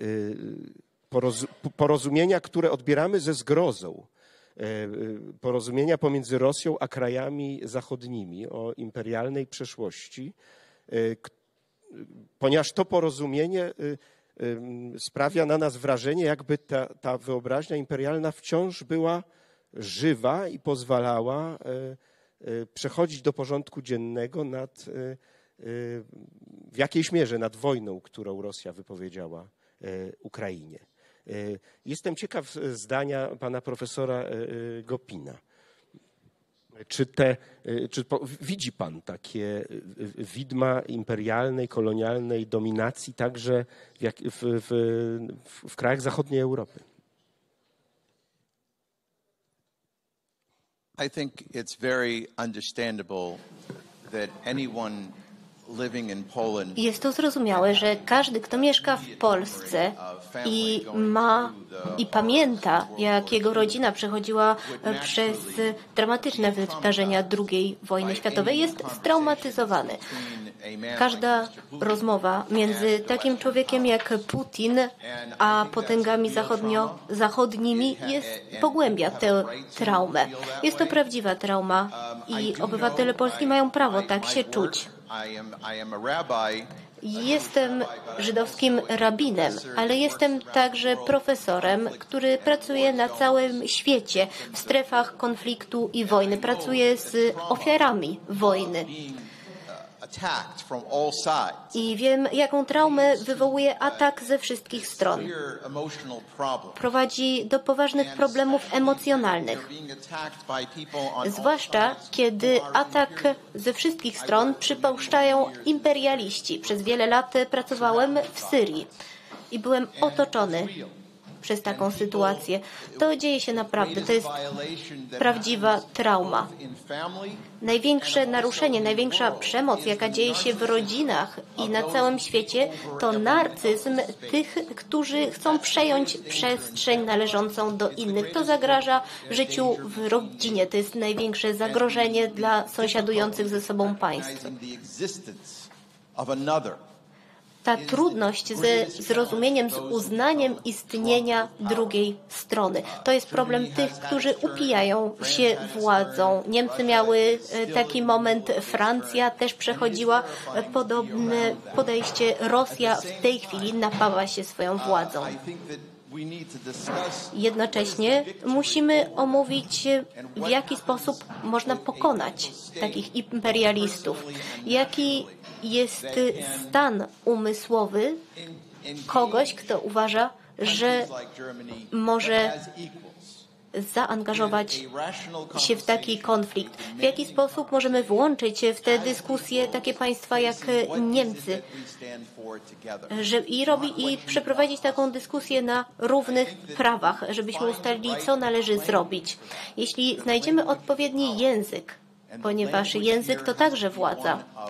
porozumienia, które odbieramy ze zgrozą. Porozumienia pomiędzy Rosją a krajami zachodnimi o imperialnej przeszłości, ponieważ to porozumienie sprawia na nas wrażenie, jakby ta, ta wyobraźnia imperialna wciąż była żywa i pozwalała przechodzić do porządku dziennego nad, w jakiejś mierze nad wojną, którą Rosja wypowiedziała Ukrainie. Jestem ciekaw zdania pana profesora Gopina. Czy, te, czy widzi pan takie widma imperialnej, kolonialnej dominacji także w, jak, w, w, w krajach zachodniej Europy? I think it's very understandable that anyone living in Poland. Jest to zrozumiałe, że każdy, kto mieszka w Polsce i ma i pamięta, jak jego rodzina przechodziła przez dramatyczne wydarzenia drugiej wojny światowej, jest straumatyzowany. Każda rozmowa między takim człowiekiem jak Putin a potęgami zachodnio, zachodnimi jest, pogłębia tę traumę. Jest to prawdziwa trauma i obywatele Polski mają prawo tak się czuć. Jestem żydowskim rabinem, ale jestem także profesorem, który pracuje na całym świecie w strefach konfliktu i wojny. Pracuję z ofiarami wojny. I wiem, jaką traumę wywołuje atak ze wszystkich stron. Prowadzi do poważnych problemów emocjonalnych. Zwłaszcza, kiedy atak ze wszystkich stron przypuszczają imperialiści. Przez wiele lat pracowałem w Syrii i byłem otoczony przez taką sytuację. To dzieje się naprawdę. To jest prawdziwa trauma. Największe naruszenie, największa przemoc, jaka dzieje się w rodzinach i na całym świecie, to narcyzm tych, którzy chcą przejąć przestrzeń należącą do innych. To zagraża życiu w rodzinie. To jest największe zagrożenie dla sąsiadujących ze sobą państw. Ta trudność ze zrozumieniem, z uznaniem istnienia drugiej strony. To jest problem tych, którzy upijają się władzą. Niemcy miały taki moment, Francja też przechodziła podobne podejście. Rosja w tej chwili napawa się swoją władzą. Jednocześnie musimy omówić, w jaki sposób można pokonać takich imperialistów. Jaki jest stan umysłowy kogoś, kto uważa, że może zaangażować się w taki konflikt. W jaki sposób możemy włączyć w tę dyskusję takie państwa jak Niemcy że, i, robi, i przeprowadzić taką dyskusję na równych prawach, żebyśmy ustalili, co należy zrobić. Jeśli znajdziemy odpowiedni język, ponieważ język to także władza,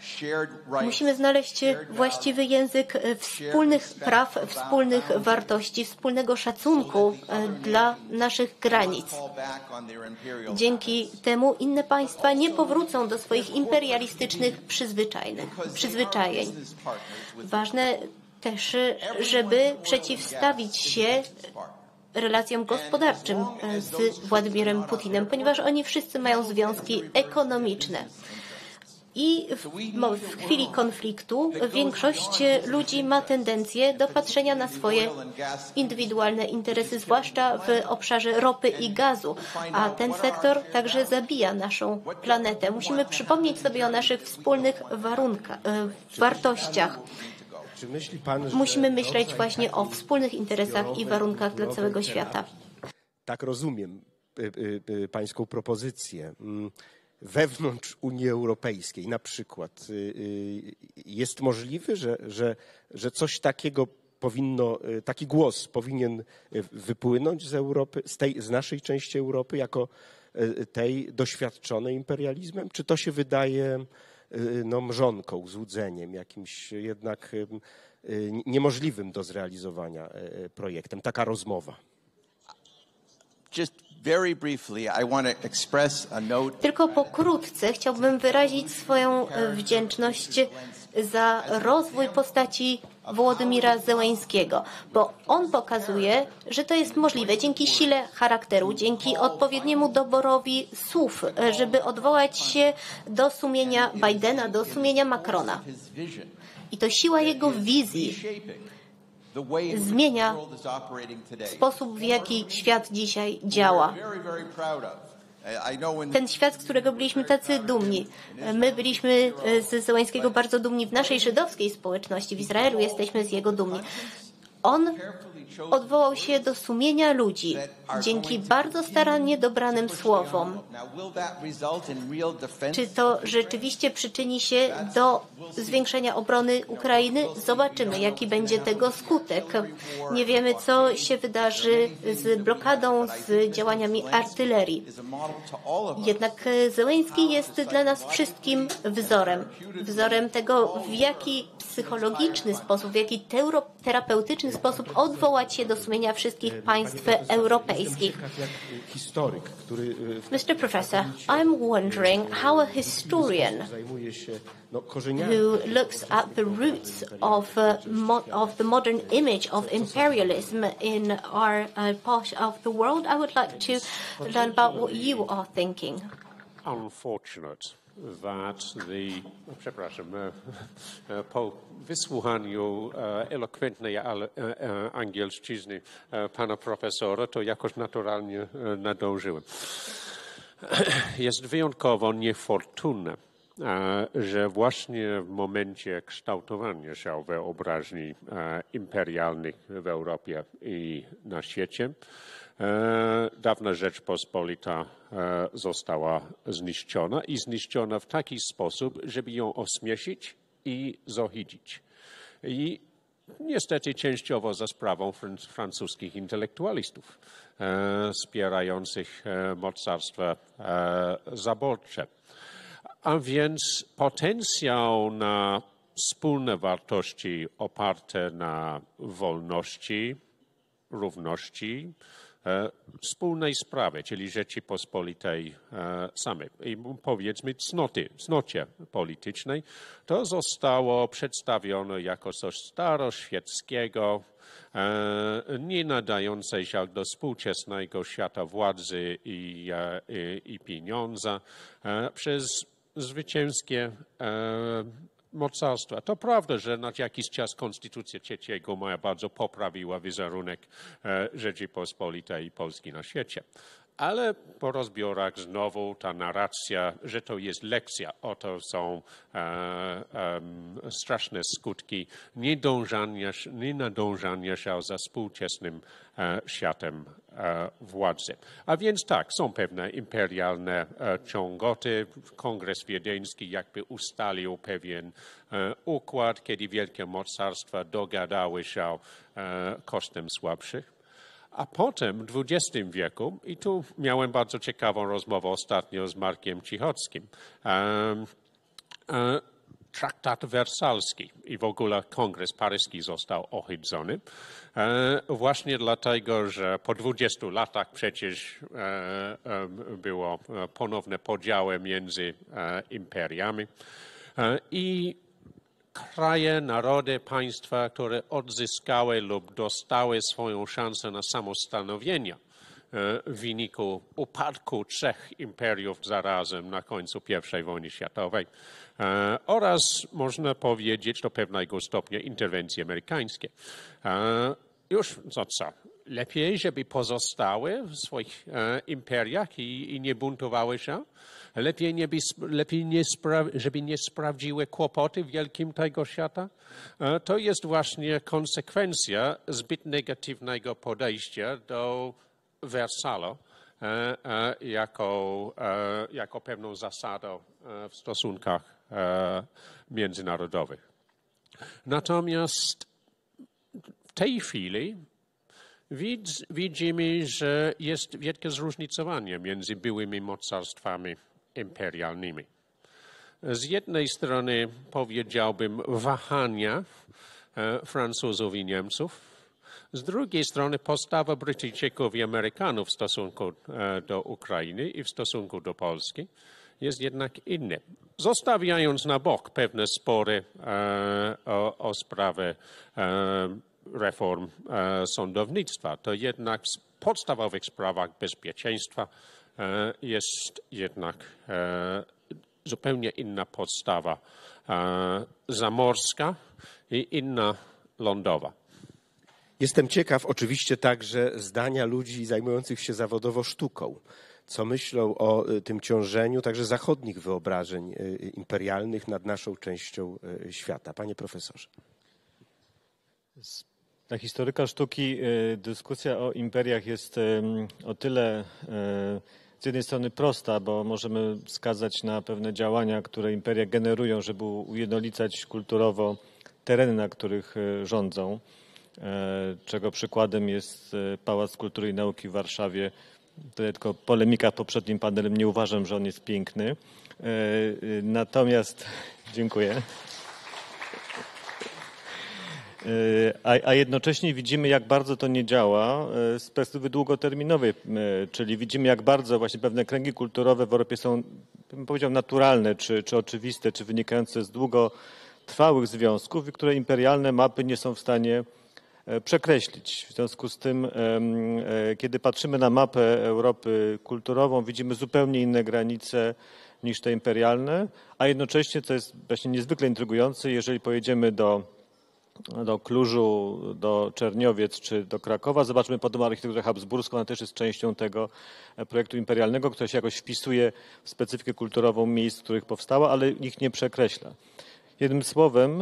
Musimy znaleźć właściwy język wspólnych praw, wspólnych wartości, wspólnego szacunku dla naszych granic. Dzięki temu inne państwa nie powrócą do swoich imperialistycznych przyzwyczajeń. Ważne też, żeby przeciwstawić się relacjom gospodarczym z Władimirem Putinem, ponieważ oni wszyscy mają związki ekonomiczne. I w, w chwili konfliktu większość ludzi ma tendencję do patrzenia na swoje indywidualne interesy, zwłaszcza w obszarze ropy i gazu, a ten sektor także zabija naszą planetę. Musimy przypomnieć sobie o naszych wspólnych warunkach, wartościach. Czy myśli pan, że Musimy myśleć właśnie o wspólnych interesach i warunkach dla całego świata. Tak rozumiem pańską propozycję. Wewnątrz Unii Europejskiej na przykład jest możliwy, że, że, że coś takiego powinno, taki głos powinien wypłynąć z Europy, z, tej, z naszej części Europy jako tej doświadczonej imperializmem? Czy to się wydaje no, mrzonką, złudzeniem, jakimś jednak niemożliwym do zrealizowania projektem? Taka rozmowa. Just very briefly, I want to express a note. Tylko pokrótce chciałbym wyrazić swoją wdzięczność za rozwój postaci Wołodymira Zełeńskiego, bo on pokazuje, że to jest możliwe dzięki sile charakteru, dzięki odpowiedniemu doborowi słów, żeby odwołać się do sumienia Bidena, do sumienia Macrona. I to siła jego wizji zmienia sposób, w jaki świat dzisiaj działa. Ten świat, z którego byliśmy tacy dumni. My byliśmy z Zełeńskiego bardzo dumni w naszej żydowskiej społeczności. W Izraelu jesteśmy z jego dumni. On odwołał się do sumienia ludzi dzięki bardzo starannie dobranym słowom. Czy to rzeczywiście przyczyni się do zwiększenia obrony Ukrainy? Zobaczymy, jaki będzie tego skutek. Nie wiemy, co się wydarzy z blokadą, z działaniami artylerii. Jednak Zełeński jest dla nas wszystkim wzorem. Wzorem tego, w jaki psychologiczny sposób, w jaki terapeutyczny sposób odwołać się do sumienia wszystkich państw europejskich. mister Professor, I'm wondering how a historian who looks at the roots of, uh, mo of the modern image of imperialism in our uh, part of the world, I would like to learn about what you are thinking. Unfortunate that the, przepraszam, po wysłuchaniu elokwentnej angielszczyzny pana profesora, to jakoś naturalnie nadążyłem. Jest wyjątkowo niefortunne, że właśnie w momencie kształtowania się wyobraźni imperialnych w Europie i na świecie dawna Rzeczpospolita została zniszczona i zniszczona w taki sposób, żeby ją ośmieszyć i zohydzić. I niestety częściowo za sprawą francuskich intelektualistów wspierających mocarstwa zaborcze. A więc potencjał na wspólne wartości oparte na wolności, równości, wspólnej sprawy, czyli Rzeczypospolitej samej i powiedzmy cnoty, cnocie politycznej, to zostało przedstawione jako coś staroświeckiego, nie nadającej się do współczesnego świata władzy i, i, i pieniądza przez zwycięskie mocarstwa. To prawda, że na jakiś czas Konstytucja trzeciego maja bardzo poprawiła wizerunek Rzeczypospolitej i Polski na świecie. Ale po rozbiorach znowu ta narracja, że to jest lekcja, oto są e, e, straszne skutki niedążania, nie nadążania się za współczesnym e, światem e, władzy. A więc tak, są pewne imperialne e, ciągoty. Kongres Wiedeński jakby ustalił pewien e, układ, kiedy wielkie mocarstwa dogadały się e, kosztem słabszych. A potem w dwudziestym wieku, i tu miałem bardzo ciekawą rozmowę ostatnio z Markiem Cichockim, um, um, traktat wersalski i w ogóle kongres paryski został ohydzony. Właśnie dlatego, że po dwudziestu latach przecież było ponowne podziały między imperiami i kraje, narody, państwa, które odzyskały lub dostały swoją szansę na samostanowienie w wyniku upadku trzech imperiów zarazem na końcu pierwszej wojny światowej oraz, można powiedzieć, do pewnego stopnia interwencje amerykańskie. Już co, co? Lepiej, żeby pozostały w swoich imperiach i, i nie buntowały się? Lepiej, nie by, lepiej nie spra- żeby nie sprawdziły kłopoty wielkim tego świata? To jest właśnie konsekwencja zbyt negatywnego podejścia do Wersalu jako, jako pewną zasadą w stosunkach międzynarodowych. Natomiast w tej chwili widzimy, że jest wielkie zróżnicowanie między byłymi mocarstwami imperialnymi. Z jednej strony powiedziałbym wahania Francuzów i Niemców, z drugiej strony postawa Brytyjczyków i Amerykanów w stosunku do Ukrainy i w stosunku do Polski jest jednak inna. Zostawiając na bok pewne spory o, o sprawę reform sądownictwa, to jednak w podstawowych sprawach bezpieczeństwa jest jednak zupełnie inna podstawa zamorska i inna lądowa. Jestem ciekaw oczywiście także zdania ludzi zajmujących się zawodowo sztuką. Co myślą o tym ciążeniu także zachodnich wyobrażeń imperialnych nad naszą częścią świata? Panie profesorze. Dla historyka sztuki dyskusja o imperiach jest o tyle z jednej strony prosta, bo możemy wskazać na pewne działania, które imperia generują, żeby ujednolicać kulturowo tereny, na których rządzą, czego przykładem jest Pałac Kultury i Nauki w Warszawie. Tutaj tylko polemika poprzednim panelem, nie uważam, że on jest piękny. Natomiast, dziękuję. A, a jednocześnie widzimy, jak bardzo to nie działa z perspektywy długoterminowej, czyli widzimy, jak bardzo właśnie pewne kręgi kulturowe w Europie są, bym powiedział, naturalne, czy, czy oczywiste, czy wynikające z długotrwałych związków, i które imperialne mapy nie są w stanie przekreślić. W związku z tym, kiedy patrzymy na mapę Europy kulturową, widzimy zupełnie inne granice niż te imperialne, a jednocześnie, co jest właśnie niezwykle intrygujące, jeżeli pojedziemy do do Klużu, do Czerniowiec czy do Krakowa, zobaczmy potem architekturę habsburską, ona też jest częścią tego projektu imperialnego, która się jakoś wpisuje w specyfikę kulturową miejsc, w których powstała, ale ich nie przekreśla. Jednym słowem,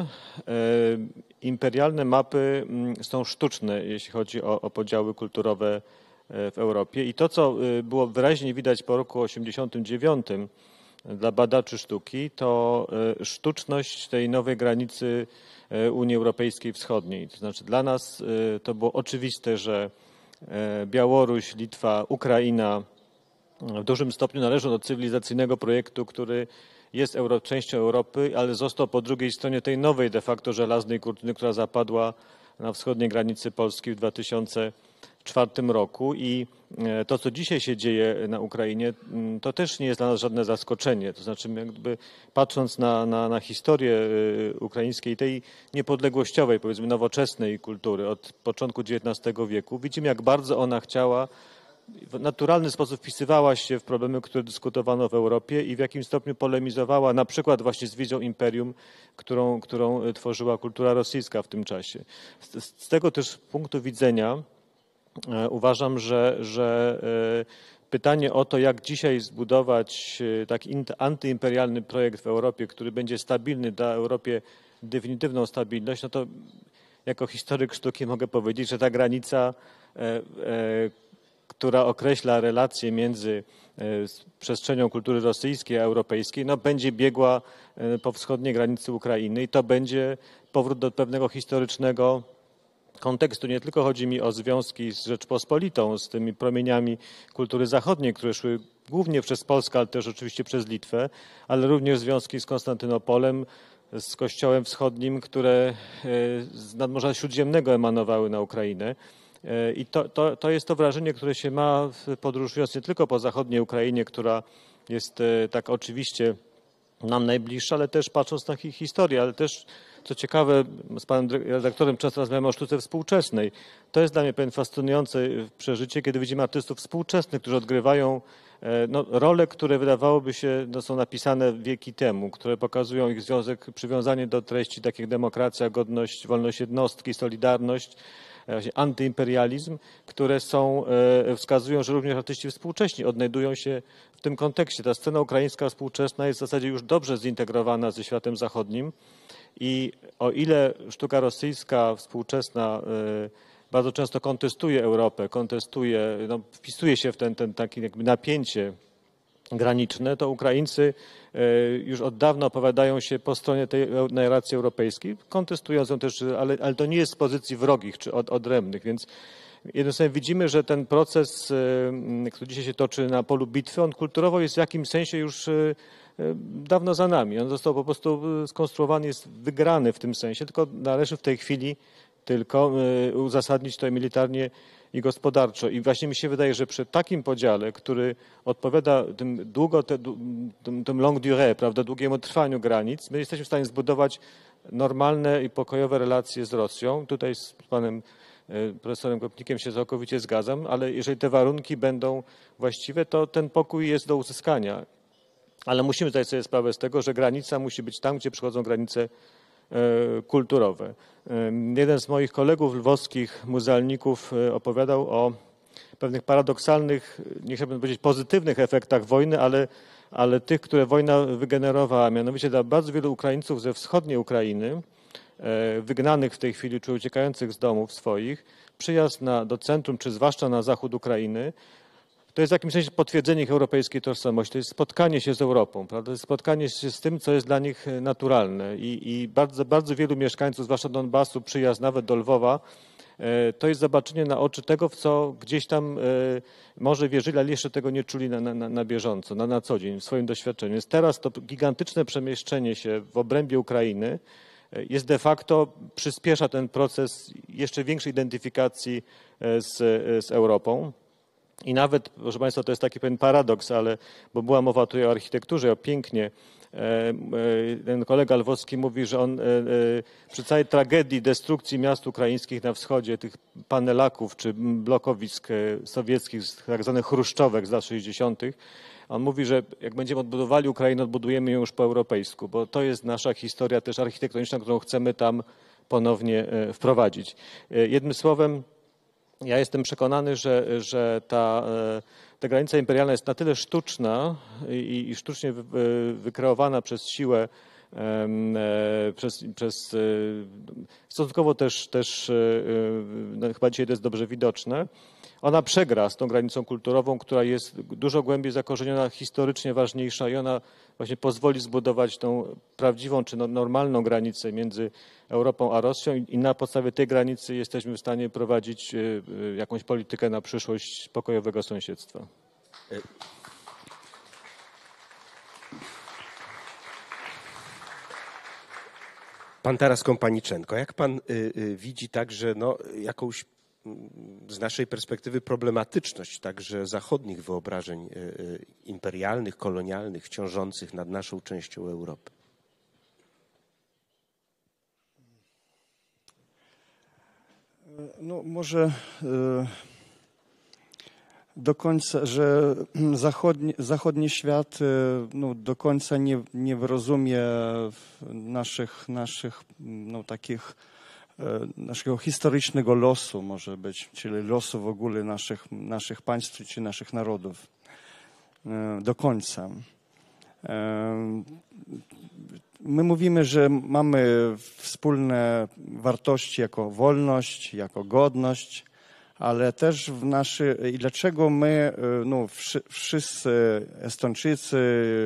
imperialne mapy są sztuczne, jeśli chodzi o, o podziały kulturowe w Europie. I to, co było wyraźnie widać po roku osiemdziesiątym dziewiątym dla badaczy sztuki, to sztuczność tej nowej granicy Unii Europejskiej Wschodniej. To znaczy dla nas to było oczywiste, że Białoruś, Litwa, Ukraina w dużym stopniu należą do cywilizacyjnego projektu, który jest euro, częścią Europy, ale został po drugiej stronie tej nowej de facto żelaznej kurtyny, która zapadła na wschodniej granicy Polski w dwa tysiące czwartym roku. I to, co dzisiaj się dzieje na Ukrainie, to też nie jest dla nas żadne zaskoczenie. To znaczy, jakby patrząc na, na, na historię ukraińskiej, tej niepodległościowej, powiedzmy nowoczesnej kultury od początku dziewiętnastego wieku, widzimy, jak bardzo ona chciała, w naturalny sposób wpisywała się w problemy, które dyskutowano w Europie, i w jakim stopniu polemizowała na przykład właśnie z wizją imperium, którą, którą tworzyła kultura rosyjska w tym czasie. Z, z tego też punktu widzenia uważam, że, że pytanie o to, jak dzisiaj zbudować taki antyimperialny projekt w Europie, który będzie stabilny, da Europie definitywną stabilność, no to jako historyk sztuki mogę powiedzieć, że ta granica, która określa relacje między przestrzenią kultury rosyjskiej a europejskiej, no będzie biegła po wschodniej granicy Ukrainy, i to będzie powrót do pewnego historycznego kontekstu. Nie tylko chodzi mi o związki z Rzeczpospolitą, z tymi promieniami kultury zachodniej, które szły głównie przez Polskę, ale też oczywiście przez Litwę, ale również związki z Konstantynopolem, z Kościołem Wschodnim, które z nadmorza Śródziemnego emanowały na Ukrainę. I to, to, to jest to wrażenie, które się ma podróżując nie tylko po zachodniej Ukrainie, która jest tak oczywiście nam najbliższa, ale też patrząc na ich historię, ale też co ciekawe, z panem redaktorem często rozmawiamy o sztuce współczesnej. To jest dla mnie pewien fascynujące przeżycie, kiedy widzimy artystów współczesnych, którzy odgrywają no, role, które wydawałoby się no, są napisane wieki temu, które pokazują ich związek, przywiązanie do treści takich jak demokracja, godność, wolność jednostki, solidarność, antyimperializm, które są, wskazują, że również artyści współcześni odnajdują się w tym kontekście. Ta scena ukraińska współczesna jest w zasadzie już dobrze zintegrowana ze światem zachodnim i o ile sztuka rosyjska współczesna bardzo często kontestuje Europę, kontestuje, no, wpisuje się w ten, ten takie jakby napięcie graniczne, to Ukraińcy już od dawna opowiadają się po stronie tej narracji europejskiej, kontestując ją też, ale, ale to nie jest z pozycji wrogich czy od, odrębnych, więc jednym słowem widzimy, że ten proces, który dzisiaj się toczy na polu bitwy, on kulturowo jest w jakimś sensie już dawno za nami. On został po prostu skonstruowany, jest wygrany w tym sensie, tylko należy w tej chwili tylko uzasadnić to militarnie i gospodarczo. I właśnie mi się wydaje, że przy takim podziale, który odpowiada tym długo, tym, tym long durée, prawda, długiemu trwaniu granic, my jesteśmy w stanie zbudować normalne i pokojowe relacje z Rosją. Tutaj z panem profesorem Kopnikiem się całkowicie zgadzam, ale jeżeli te warunki będą właściwe, to ten pokój jest do uzyskania. Ale musimy zdać sobie sprawę z tego, że granica musi być tam, gdzie przychodzą granice kulturowe. Jeden z moich kolegów lwowskich muzealników opowiadał o pewnych paradoksalnych, nie chciałbym powiedzieć pozytywnych efektach wojny, ale, ale tych, które wojna wygenerowała. Mianowicie dla bardzo wielu Ukraińców ze wschodniej Ukrainy, wygnanych w tej chwili czy uciekających z domów swoich, przyjazd na, do centrum, czy zwłaszcza na zachód Ukrainy, to jest w jakimś sensie potwierdzenie ich europejskiej tożsamości. To jest spotkanie się z Europą, prawda? To jest spotkanie się z tym, co jest dla nich naturalne. I, i bardzo, bardzo wielu mieszkańców, zwłaszcza Donbasu, przyjazd nawet do Lwowa, to jest zobaczenie na oczy tego, w co gdzieś tam może wierzyli, ale jeszcze tego nie czuli na, na, na bieżąco, na, na co dzień, w swoim doświadczeniu. Więc teraz to gigantyczne przemieszczenie się w obrębie Ukrainy jest de facto, przyspiesza ten proces jeszcze większej identyfikacji z, z Europą. I nawet, proszę Państwa, to jest taki pewien paradoks, ale bo była mowa tutaj o architekturze, o pięknie. Ten kolega lwowski mówi, że on przy całej tragedii destrukcji miast ukraińskich na wschodzie, tych panelaków czy blokowisk sowieckich, tak zwanych chruszczówek z lat sześćdziesiątych, on mówi, że jak będziemy odbudowali Ukrainę, odbudujemy ją już po europejsku, bo to jest nasza historia też architektoniczna, którą chcemy tam ponownie wprowadzić. Jednym słowem, ja jestem przekonany, że, że ta, ta granica imperialna jest na tyle sztuczna i, i sztucznie wy, wykreowana przez siłę, przez, przez stosunkowo też, też no chyba dzisiaj to jest dobrze widoczne, ona przegra z tą granicą kulturową, która jest dużo głębiej zakorzeniona, historycznie ważniejsza i ona właśnie pozwoli zbudować tą prawdziwą czy normalną granicę między Europą a Rosją i na podstawie tej granicy jesteśmy w stanie prowadzić jakąś politykę na przyszłość pokojowego sąsiedztwa. Pan Taras Kompaniczenko, jak pan y, y, widzi także no, jakąś z naszej perspektywy problematyczność także zachodnich wyobrażeń imperialnych, kolonialnych, ciążących nad naszą częścią Europy? No może do końca, że zachodni, zachodni świat no, do końca nie, nie rozumie naszych, naszych no, takich naszego historycznego losu może być, czyli losu w ogóle naszych, naszych państw czy naszych narodów do końca. My mówimy, że mamy wspólne wartości jako wolność, jako godność, ale też w naszej, i dlaczego my, no, wszyscy Estończycy,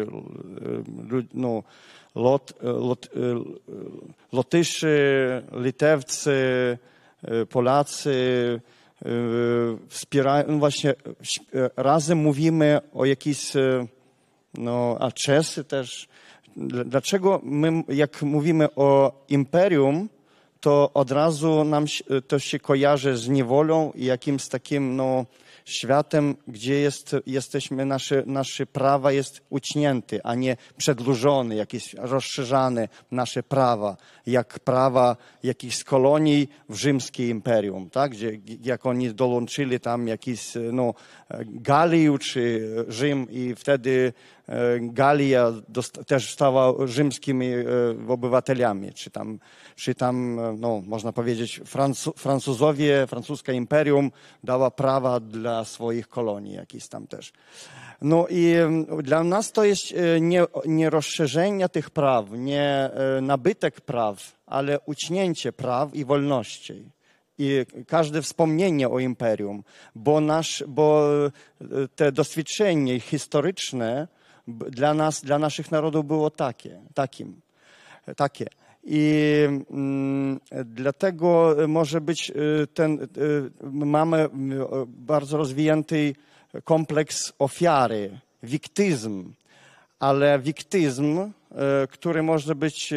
no, Lot, lot, Lotyszy, Litewcy, Polacy wspierają, no właśnie razem mówimy o jakiejś, no, a Czesy też, dlaczego my, jak mówimy o imperium, to od razu nam to się kojarzy z niewolą i jakimś takim no, światem, gdzie jest, jesteśmy, nasze, nasze prawa jest ucięte, a nie przedłużone, jakieś rozszerzane nasze prawa, jak prawa jakichś kolonii w rzymskim imperium, tak? Gdzie, jak oni dołączyli tam jakiś no, Galię czy Rzym i wtedy Galia też stała rzymskimi obywatelami, czy tam, czy tam no, można powiedzieć, Francu Francuzowie, francuskie imperium dała prawa dla swoich kolonii jakieś tam też. No i dla nas to jest nie, nie rozszerzenie tych praw, nie nabytek praw, ale ucięcie praw i wolności. I każde wspomnienie o imperium, bo, nasz, bo te doświadczenie historyczne dla nas, dla naszych narodów było takie, takim, takie. I mm, dlatego może być ten, mamy bardzo rozwinięty kompleks ofiary, wiktyzm, ale wiktyzm, który może być,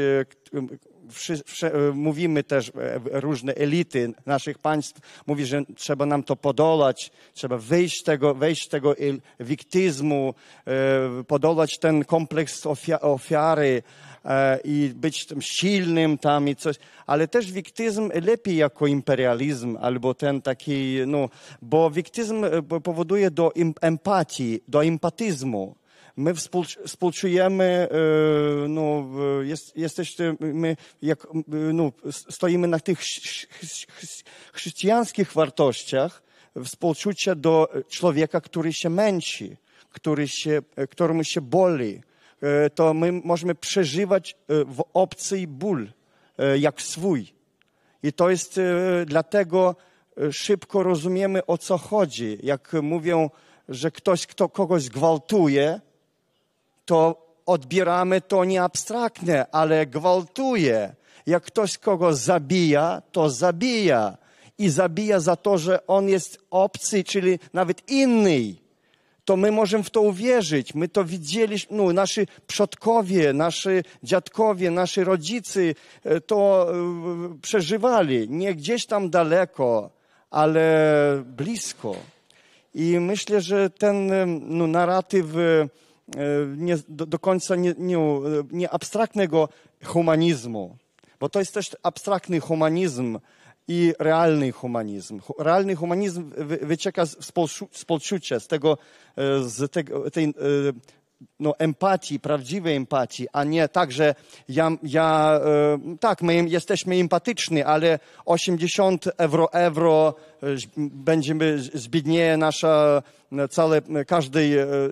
mówimy też, różne elity naszych państw, mówi, że trzeba nam to podolać, trzeba wyjść z tego, wejść z tego wiktyzmu, podolać ten kompleks ofiary i być tym silnym tam i coś, ale też wiktyzm lepiej jako imperializm, albo ten taki, no, bo wiktyzm powoduje do empatii, do empatyzmu. My współczujemy, no, jest, jesteśmy, my jak, no, stoimy na tych chrześcijańskich wartościach, współczucia do człowieka, który się męczy, który się, któremu się boli. To my możemy przeżywać w obcy ból, jak swój. I to jest dlatego szybko rozumiemy, o co chodzi. Jak mówią, że ktoś, kto kogoś gwałtuje, to odbieramy to nie abstraktnie, ale gwałtuje. Jak ktoś kogoś zabija, to zabija. I zabija za to, że on jest obcy, czyli nawet inny. To my możemy w to uwierzyć. My to widzieliśmy, no, nasi przodkowie, nasi dziadkowie, nasi rodzice to przeżywali. Nie gdzieś tam daleko, ale blisko. I myślę, że ten no, narratyw nie, do, do końca nie, nie, nie abstraktnego humanizmu, bo to jest też abstraktny humanizm i realny humanizm. Realny humanizm wycieka z współczucia, z tego, z tego, tej no, empatii, prawdziwej empatii, a nie tak, że ja, ja tak, my jesteśmy empatyczni, ale osiemdziesiąt euro, euro będziemy zbiednieje nasza, całe, każdy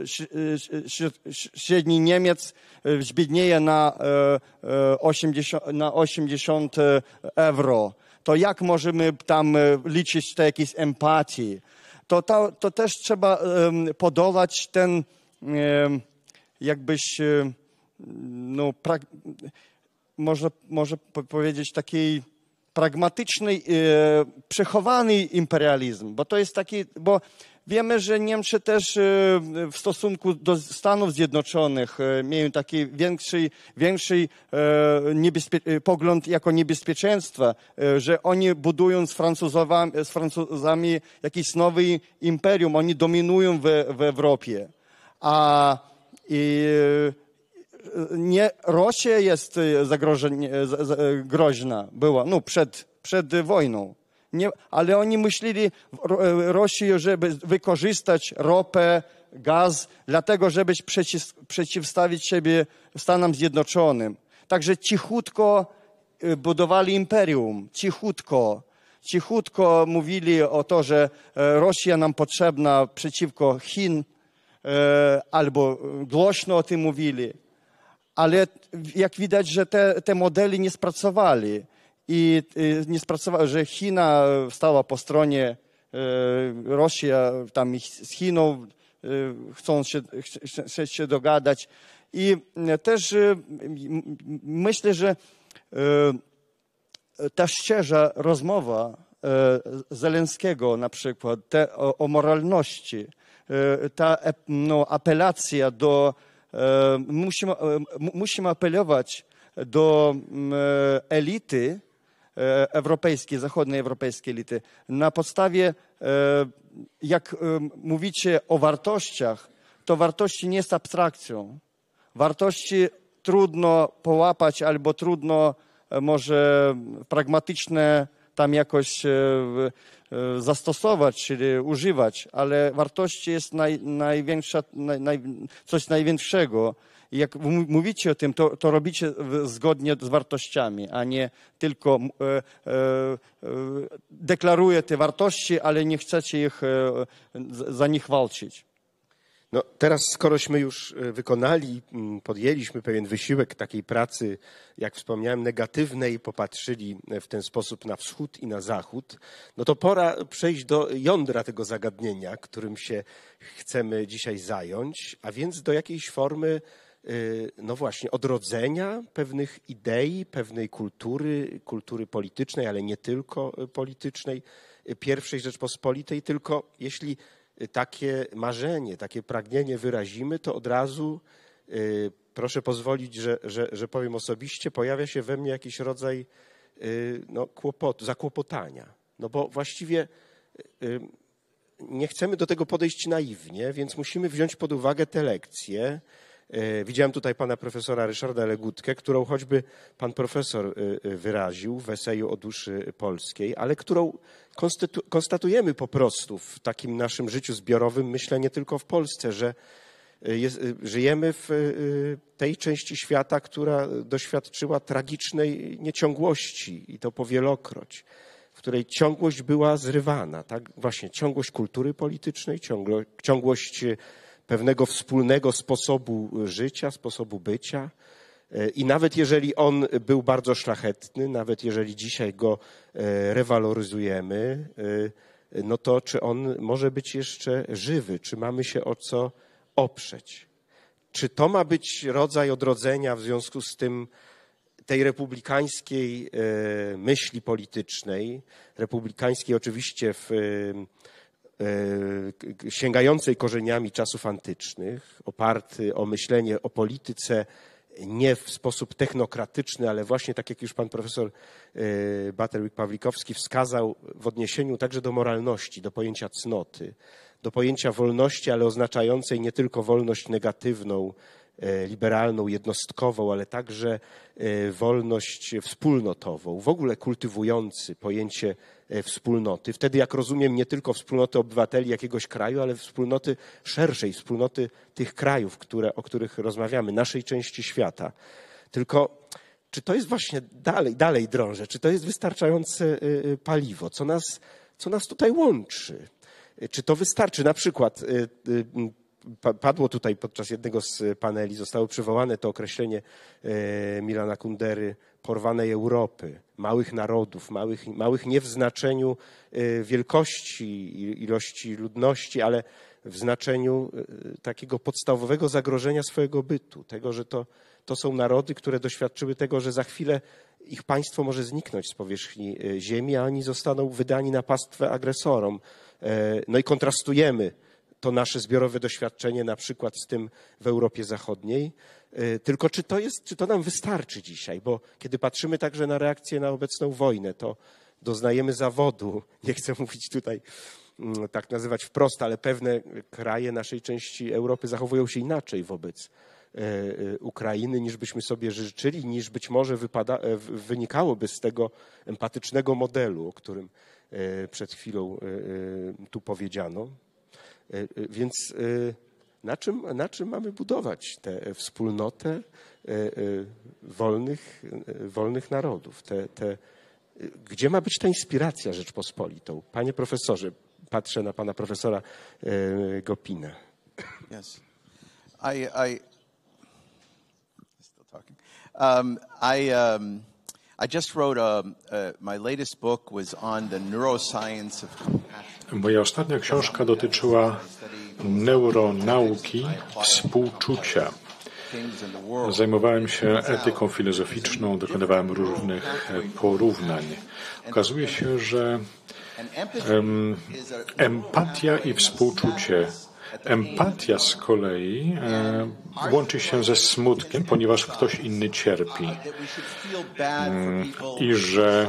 średni Niemiec zbiednieje na osiemdziesiąt, na osiemdziesiąt euro. To jak możemy tam liczyć te jakieś empatii? To, to, to też trzeba um, podolać ten, um, jakbyś, um, no, pra, można, można powiedzieć, takiej pragmatyczny, e, przechowany imperializm, bo to jest taki, bo wiemy, że Niemcy też w stosunku do Stanów Zjednoczonych mają taki większy, większy niebezpie- pogląd jako niebezpieczeństwa, że oni budują z Francuzami, z Francuzami jakieś nowe imperium, oni dominują w, w Europie. A i, nie Rosja jest zagrożenie, groźna, była, no przed, przed wojną. Nie, ale oni myśleli w Rosji, żeby wykorzystać ropę, gaz, dlatego, żeby przeciw, przeciwstawić siebie Stanom Zjednoczonym. Także cichutko budowali imperium, cichutko. Cichutko mówili o to, że Rosja nam potrzebna przeciwko Chin, albo głośno o tym mówili. Ale jak widać, że te, te modele nie spracowali. I nie spracowało, że China stała po stronie Rosja, tam z Chiną chcą się, chcą się dogadać. I też myślę, że ta szczera rozmowa Zelenskiego na przykład te, o, o moralności, ta no, apelacja do musimy, musimy apelować do elity europejskiej, zachodniej europejskiej elity. Na podstawie, jak mówicie o wartościach, to wartości nie jest abstrakcją. Wartości trudno połapać albo trudno może pragmatyczne tam jakoś zastosować, czyli używać, ale wartości jest naj, największa, naj, coś największego. I jak mówicie o tym, to, to robicie zgodnie z wartościami, a nie tylko e, e, deklaruje te wartości, ale nie chcecie ich, e, za nich walczyć. No, teraz skorośmy już wykonali, podjęliśmy pewien wysiłek takiej pracy, jak wspomniałem, negatywnej, popatrzyli w ten sposób na wschód i na zachód, no to pora przejść do jądra tego zagadnienia, którym się chcemy dzisiaj zająć, a więc do jakiejś formy, no właśnie, odrodzenia pewnych idei, pewnej kultury, kultury politycznej, ale nie tylko politycznej, pierwszej Rzeczpospolitej, tylko jeśli takie marzenie, takie pragnienie wyrazimy, to od razu, y, proszę pozwolić, że, że, że powiem osobiście, pojawia się we mnie jakiś rodzaj y, no, kłopotu, zakłopotania. No bo właściwie y, nie chcemy do tego podejść naiwnie, więc musimy wziąć pod uwagę te lekcje. Y, widziałem tutaj pana profesora Ryszarda Legutkę, którą choćby pan profesor y, wyraził w eseju o duszy polskiej, ale którą konstatujemy po prostu w takim naszym życiu zbiorowym, myślę nie tylko w Polsce, że jest, żyjemy w tej części świata, która doświadczyła tragicznej nieciągłości i to powielokroć, w której ciągłość była zrywana, tak? Właśnie ciągłość kultury politycznej, ciągłość pewnego wspólnego sposobu życia, sposobu bycia. I nawet jeżeli on był bardzo szlachetny, nawet jeżeli dzisiaj go rewaloryzujemy, no to czy on może być jeszcze żywy? Czy mamy się o co oprzeć? Czy to ma być rodzaj odrodzenia w związku z tym tej republikańskiej myśli politycznej, republikańskiej oczywiście w, sięgającej korzeniami czasów antycznych, oparty o myślenie o polityce nie w sposób technokratyczny, ale właśnie tak jak już pan profesor Butterwick-Pawlikowski wskazał w odniesieniu także do moralności, do pojęcia cnoty, do pojęcia wolności, ale oznaczającej nie tylko wolność negatywną, liberalną, jednostkową, ale także wolność wspólnotową, w ogóle kultywujący pojęcie wspólnoty. Wtedy, jak rozumiem, nie tylko wspólnoty obywateli jakiegoś kraju, ale wspólnoty szerszej, wspólnoty tych krajów, które, o których rozmawiamy, naszej części świata. Tylko czy to jest właśnie dalej, dalej drążę, czy to jest wystarczające paliwo? Co nas, co nas tutaj łączy? Czy to wystarczy? Na przykład padło tutaj podczas jednego z paneli, zostało przywołane to określenie Milana Kundery, porwanej Europy, małych narodów, małych, małych nie w znaczeniu wielkości, ilości ludności, ale w znaczeniu takiego podstawowego zagrożenia swojego bytu, tego, że to, to są narody, które doświadczyły tego, że za chwilę ich państwo może zniknąć z powierzchni ziemi, a oni zostaną wydani na pastwę agresorom. No i kontrastujemy to nasze zbiorowe doświadczenie na przykład z tym w Europie Zachodniej. Tylko czy to jest, czy to nam wystarczy dzisiaj? Bo kiedy patrzymy także na reakcję na obecną wojnę, to doznajemy zawodu. Nie chcę mówić tutaj tak nazywać wprost, ale pewne kraje naszej części Europy zachowują się inaczej wobec Ukrainy, niż byśmy sobie życzyli, niż być może wypada, wynikałoby z tego empatycznego modelu, o którym przed chwilą tu powiedziano. Więc na czym, na czym mamy budować tę wspólnotę wolnych, wolnych narodów? Te, te, gdzie ma być ta inspiracja Rzeczpospolitą? Panie profesorze, patrzę na pana profesora Gopinę. Yes. I, I, still talking. Um, I, um, I just wrote a, uh, my latest book was on the neuroscience of compassion. Moja ostatnia książka dotyczyła neuronauki współczucia. Zajmowałem się etyką filozoficzną, dokonywałem różnych porównań. Okazuje się, że um, empatia i współczucie Empatia z kolei e, łączy się ze smutkiem, ponieważ ktoś inny cierpi. Mm, I że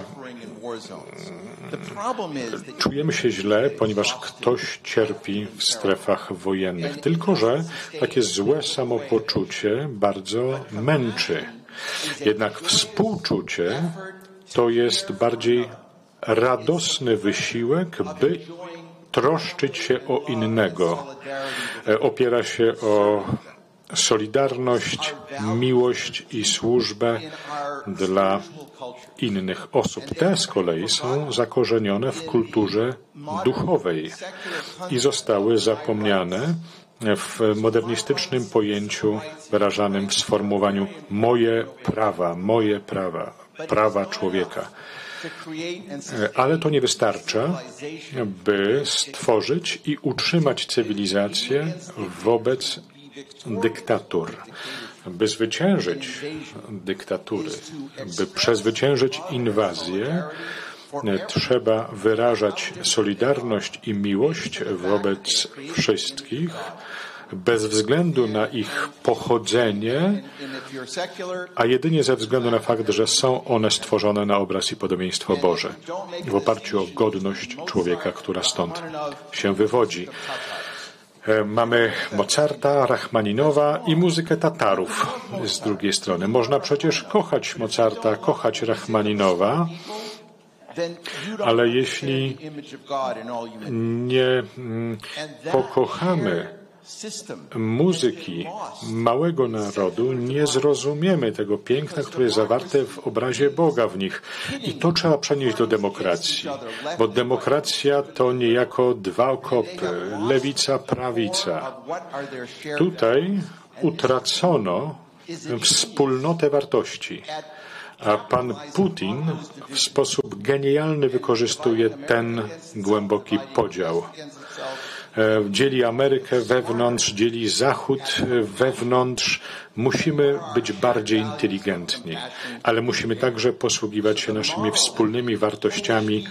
czujemy się źle, ponieważ ktoś cierpi w strefach wojennych. Tylko że takie złe samopoczucie bardzo męczy. Jednak współczucie to jest bardziej radosny wysiłek, by troszczyć się o innego. Opiera się o solidarność, miłość i służbę dla innych osób. Te z kolei są zakorzenione w kulturze duchowej i zostały zapomniane w modernistycznym pojęciu wyrażanym w sformułowaniu moje prawa, moje prawa, prawa człowieka. Ale to nie wystarcza, by stworzyć i utrzymać cywilizację wobec dyktatur. By zwyciężyć dyktatury, by przezwyciężyć inwazję, trzeba wyrażać solidarność i miłość wobec wszystkich, bez względu na ich pochodzenie, a jedynie ze względu na fakt, że są one stworzone na obraz i podobieństwo Boże, w oparciu o godność człowieka, która stąd się wywodzi. Mamy Mozarta, Rachmaninowa i muzykę Tatarów z drugiej strony. Można przecież kochać Mozarta, kochać Rachmaninowa, ale jeśli nie pokochamy muzyki małego narodu, nie zrozumiemy tego piękna, które jest zawarte w obrazie Boga w nich. I to trzeba przenieść do demokracji, bo demokracja to niejako dwa okopy, lewica, prawica. Tutaj utracono wspólnotę wartości, a pan Putin w sposób genialny wykorzystuje ten głęboki podział. Dzieli Amerykę wewnątrz, dzieli Zachód wewnątrz. Musimy być bardziej inteligentni, ale musimy także posługiwać się naszymi wspólnymi wartościami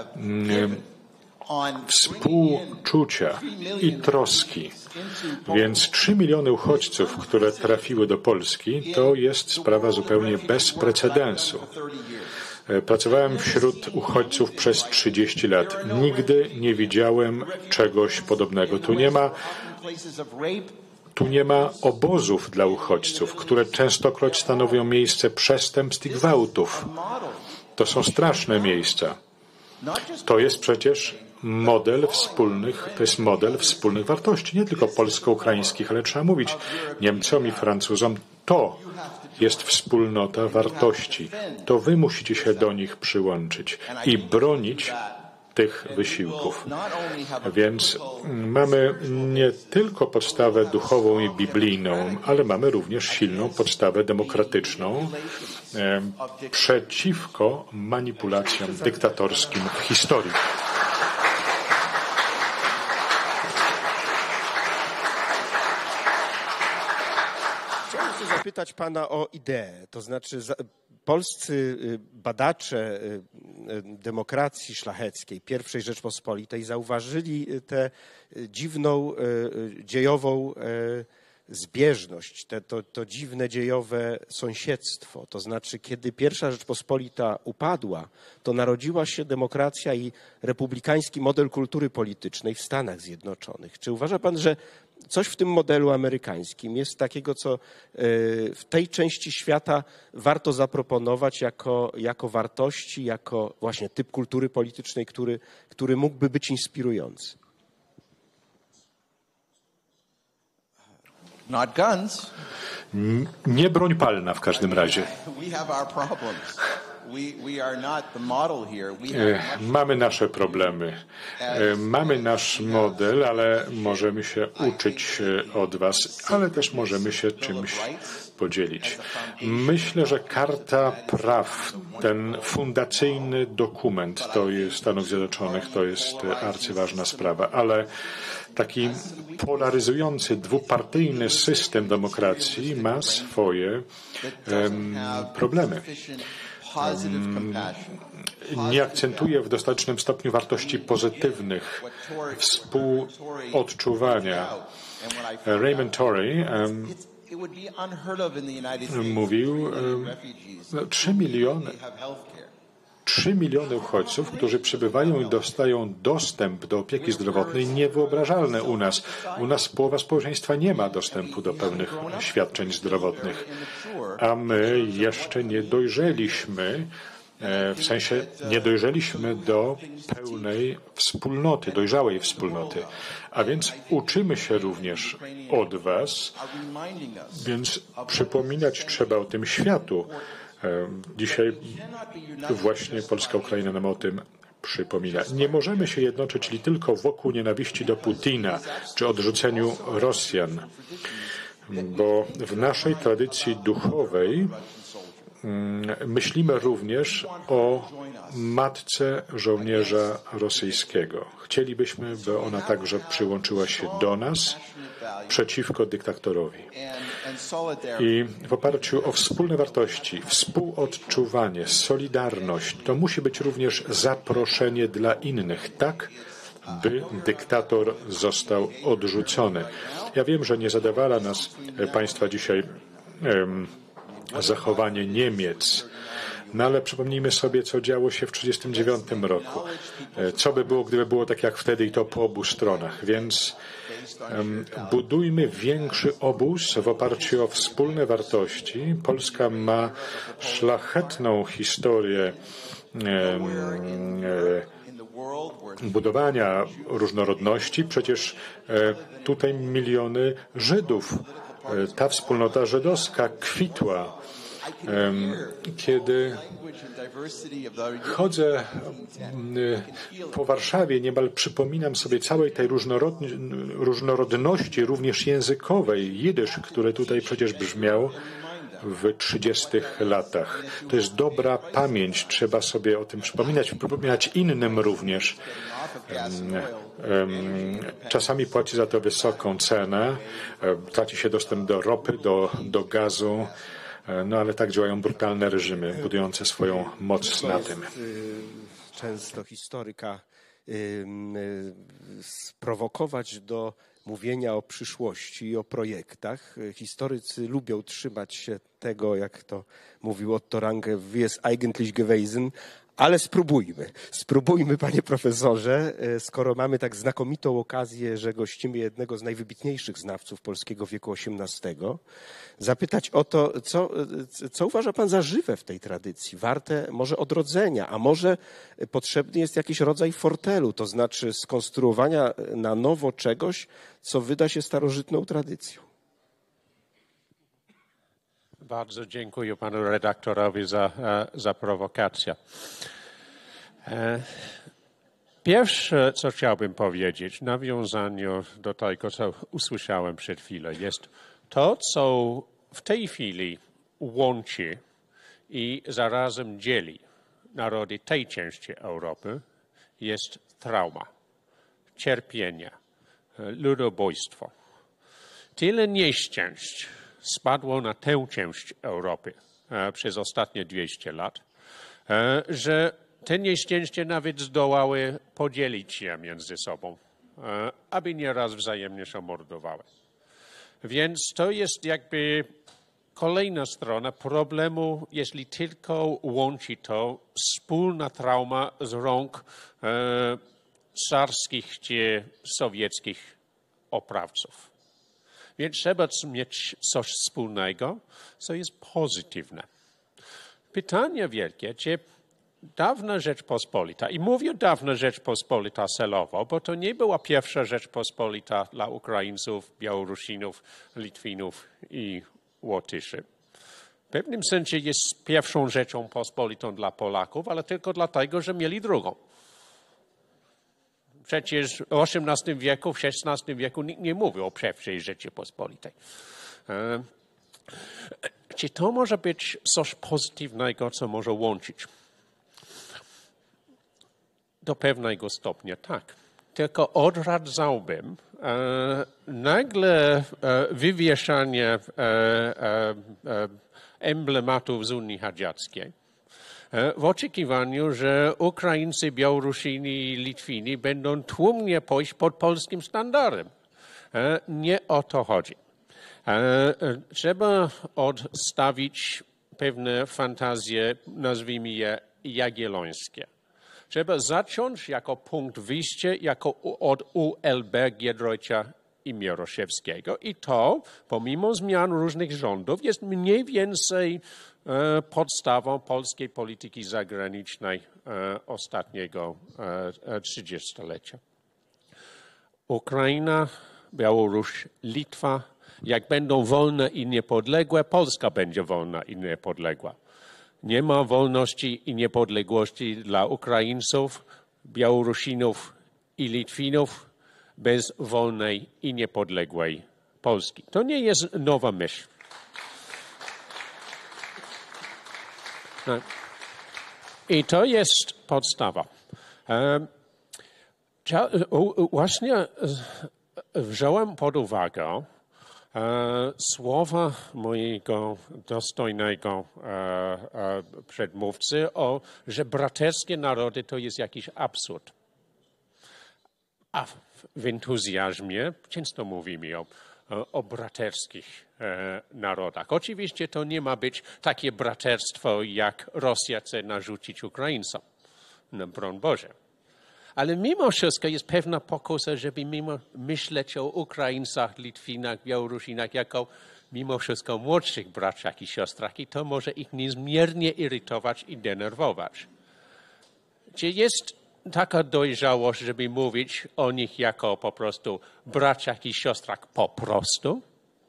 współczucia i troski. Więc trzy miliony uchodźców, które trafiły do Polski, to jest sprawa zupełnie bez precedensu. Pracowałem wśród uchodźców przez trzydzieści lat. Nigdy nie widziałem czegoś podobnego. Tu nie ma, tu nie ma obozów dla uchodźców, które częstokroć stanowią miejsce przestępstw i gwałtów. To są straszne miejsca. To jest przecież model wspólnych, to jest model wspólnych wartości, nie tylko polsko-ukraińskich, ale trzeba mówić Niemcom i Francuzom, to jest wspólnota wartości. To wy musicie się do nich przyłączyć i bronić tych wysiłków. Więc mamy nie tylko podstawę duchową i biblijną, ale mamy również silną podstawę demokratyczną e, przeciwko manipulacjom dyktatorskim w historii. Zapytać pana o ideę, to znaczy za, polscy badacze demokracji szlacheckiej, pierwszej Rzeczpospolitej zauważyli tę dziwną, dziejową zbieżność, te, to, to dziwne dziejowe sąsiedztwo. To znaczy, kiedy pierwsza Rzeczpospolita upadła, to narodziła się demokracja i republikański model kultury politycznej w Stanach Zjednoczonych. Czy uważa pan, że coś w tym modelu amerykańskim jest takiego, co w tej części świata warto zaproponować jako, jako wartości, jako właśnie typ kultury politycznej, który, który mógłby być inspirujący? Not guns. Nie broń palna w każdym razie. Mamy nasze problemy. Mamy nasz model, ale możemy się uczyć od was, ale też możemy się czymś podzielić. Myślę, że Karta Praw, ten fundacyjny dokument, to jest Stanów Zjednoczonych, to jest arcyważna sprawa, ale taki polaryzujący, dwupartyjny system demokracji ma swoje um, problemy. nie akcentuje w dostatecznym stopniu wartości pozytywnych, współodczuwania. Raymond Torrey um, mówił, um, no, trzy miliony trzy miliony uchodźców, którzy przybywają i dostają dostęp do opieki zdrowotnej, niewyobrażalne u nas. U nas połowa społeczeństwa nie ma dostępu do pewnych świadczeń zdrowotnych, a my jeszcze nie dojrzeliśmy, w sensie nie dojrzeliśmy do pełnej wspólnoty, dojrzałej wspólnoty. A więc uczymy się również od was, więc przypominać trzeba o tym światu. Dzisiaj właśnie Polska, Ukraina nam o tym przypomina. Nie możemy się jednoczyć li tylko wokół nienawiści do Putina czy odrzuceniu Rosjan, bo w naszej tradycji duchowej myślimy również o matce żołnierza rosyjskiego. Chcielibyśmy, by ona także przyłączyła się do nas przeciwko dyktatorowi. I w oparciu o wspólne wartości, współodczuwanie, solidarność, to musi być również zaproszenie dla innych, tak by dyktator został odrzucony. Ja wiem, że nie zadowala nas Państwa dzisiaj um, zachowanie Niemiec, no ale przypomnijmy sobie, co działo się w tysiąc dziewięćset trzydziestym dziewiątym roku. Co by było, gdyby było tak jak wtedy i to po obu stronach. Więc um, budujmy większy obóz w oparciu o wspólne wartości. Polska ma szlachetną historię um, budowania różnorodności. Przecież e, tutaj miliony Żydów. Ta wspólnota żydowska kwitła. Kiedy chodzę po Warszawie, niemal przypominam sobie całej tej różnorodności, również językowej, jidysz, który tutaj przecież brzmiał w trzydziestych latach. To jest dobra pamięć, trzeba sobie o tym przypominać, przypominać innym również. Czasami płaci za to wysoką cenę, traci się dostęp do ropy, do, do gazu, no ale tak działają brutalne reżimy, budujące swoją moc na tym. Często historyka sprowokować do mówienia o przyszłości i o projektach. Historycy lubią trzymać się tego, jak to mówił Otto Range, wie es eigentlich gewesen, ale spróbujmy. Spróbujmy, panie profesorze, skoro mamy tak znakomitą okazję, że gościmy jednego z najwybitniejszych znawców polskiego wieku osiemnastego, zapytać o to, co, co uważa pan za żywe w tej tradycji, warte może odrodzenia, a może potrzebny jest jakiś rodzaj fortelu, to znaczy skonstruowania na nowo czegoś, co wyda się starożytną tradycją. Bardzo dziękuję panu redaktorowi za, za prowokację. Pierwsze, co chciałbym powiedzieć w nawiązaniu do tego, co usłyszałem przed chwilą, jest to, co w tej chwili łączy i zarazem dzieli narody tej części Europy, jest trauma, cierpienie, ludobójstwo. Tyle nieszczęść spadło na tę część Europy e, przez ostatnie dwieście lat, e, że te nieszczęście nawet zdołały podzielić się między sobą, e, aby nieraz wzajemnie się mordowały. Więc to jest jakby kolejna strona problemu, jeśli tylko łączy to wspólna trauma z rąk e, carskich czy sowieckich oprawców. Więc trzeba mieć coś wspólnego, co jest pozytywne. Pytanie wielkie, czy dawna Rzeczpospolita, i mówię dawna Rzeczpospolita celowo, bo to nie była pierwsza Rzeczpospolita dla Ukraińców, Białorusinów, Litwinów i Łotyszy. W pewnym sensie jest pierwszą Rzeczpospolitą dla Polaków, ale tylko dlatego, że mieli drugą. Przecież w osiemnastym wieku, w szesnastym wieku nikt nie mówił o pierwszej Rzeczypospolitej. E, czy to może być coś pozytywnego, co może łączyć? Do pewnego stopnia tak. Tylko odradzałbym e, nagle e, wywieszanie e, e, e, emblematów z Unii Radzieckiej w oczekiwaniu, że Ukraińcy, Białorusini i Litwini będą tłumnie pójść pod polskim standardem. Nie o to chodzi. Trzeba odstawić pewne fantazje, nazwijmy je jagiellońskie. Trzeba zacząć jako punkt wyjścia jako od U L B Giedroycia i Mieroszewskiego. I to, pomimo zmian różnych rządów, jest mniej więcej e, podstawą polskiej polityki zagranicznej e, ostatniego e, trzydziestolecia. Ukraina, Białoruś, Litwa, jak będą wolne i niepodległe, Polska będzie wolna i niepodległa. Nie ma wolności i niepodległości dla Ukraińców, Białorusinów i Litwinów bez wolnej i niepodległej Polski. To nie jest nowa myśl. I to jest podstawa. Właśnie wziąłem pod uwagę słowa mojego dostojnego przedmówcy, o, że braterskie narody to jest jakiś absurd. A w entuzjazmie często mówimy o, o braterskich narodach. Oczywiście to nie ma być takie braterstwo, jak Rosja chce narzucić Ukraińcom. No, broń Boże. Ale mimo wszystko jest pewna pokusa, żeby mimo myśleć o Ukraińcach, Litwinach, Białorusinach jako mimo wszystko młodszych braciach i siostrach i to może ich niezmiernie irytować i denerwować. Czy jest taka dojrzałość, żeby mówić o nich jako po prostu braciach i siostrach po prostu?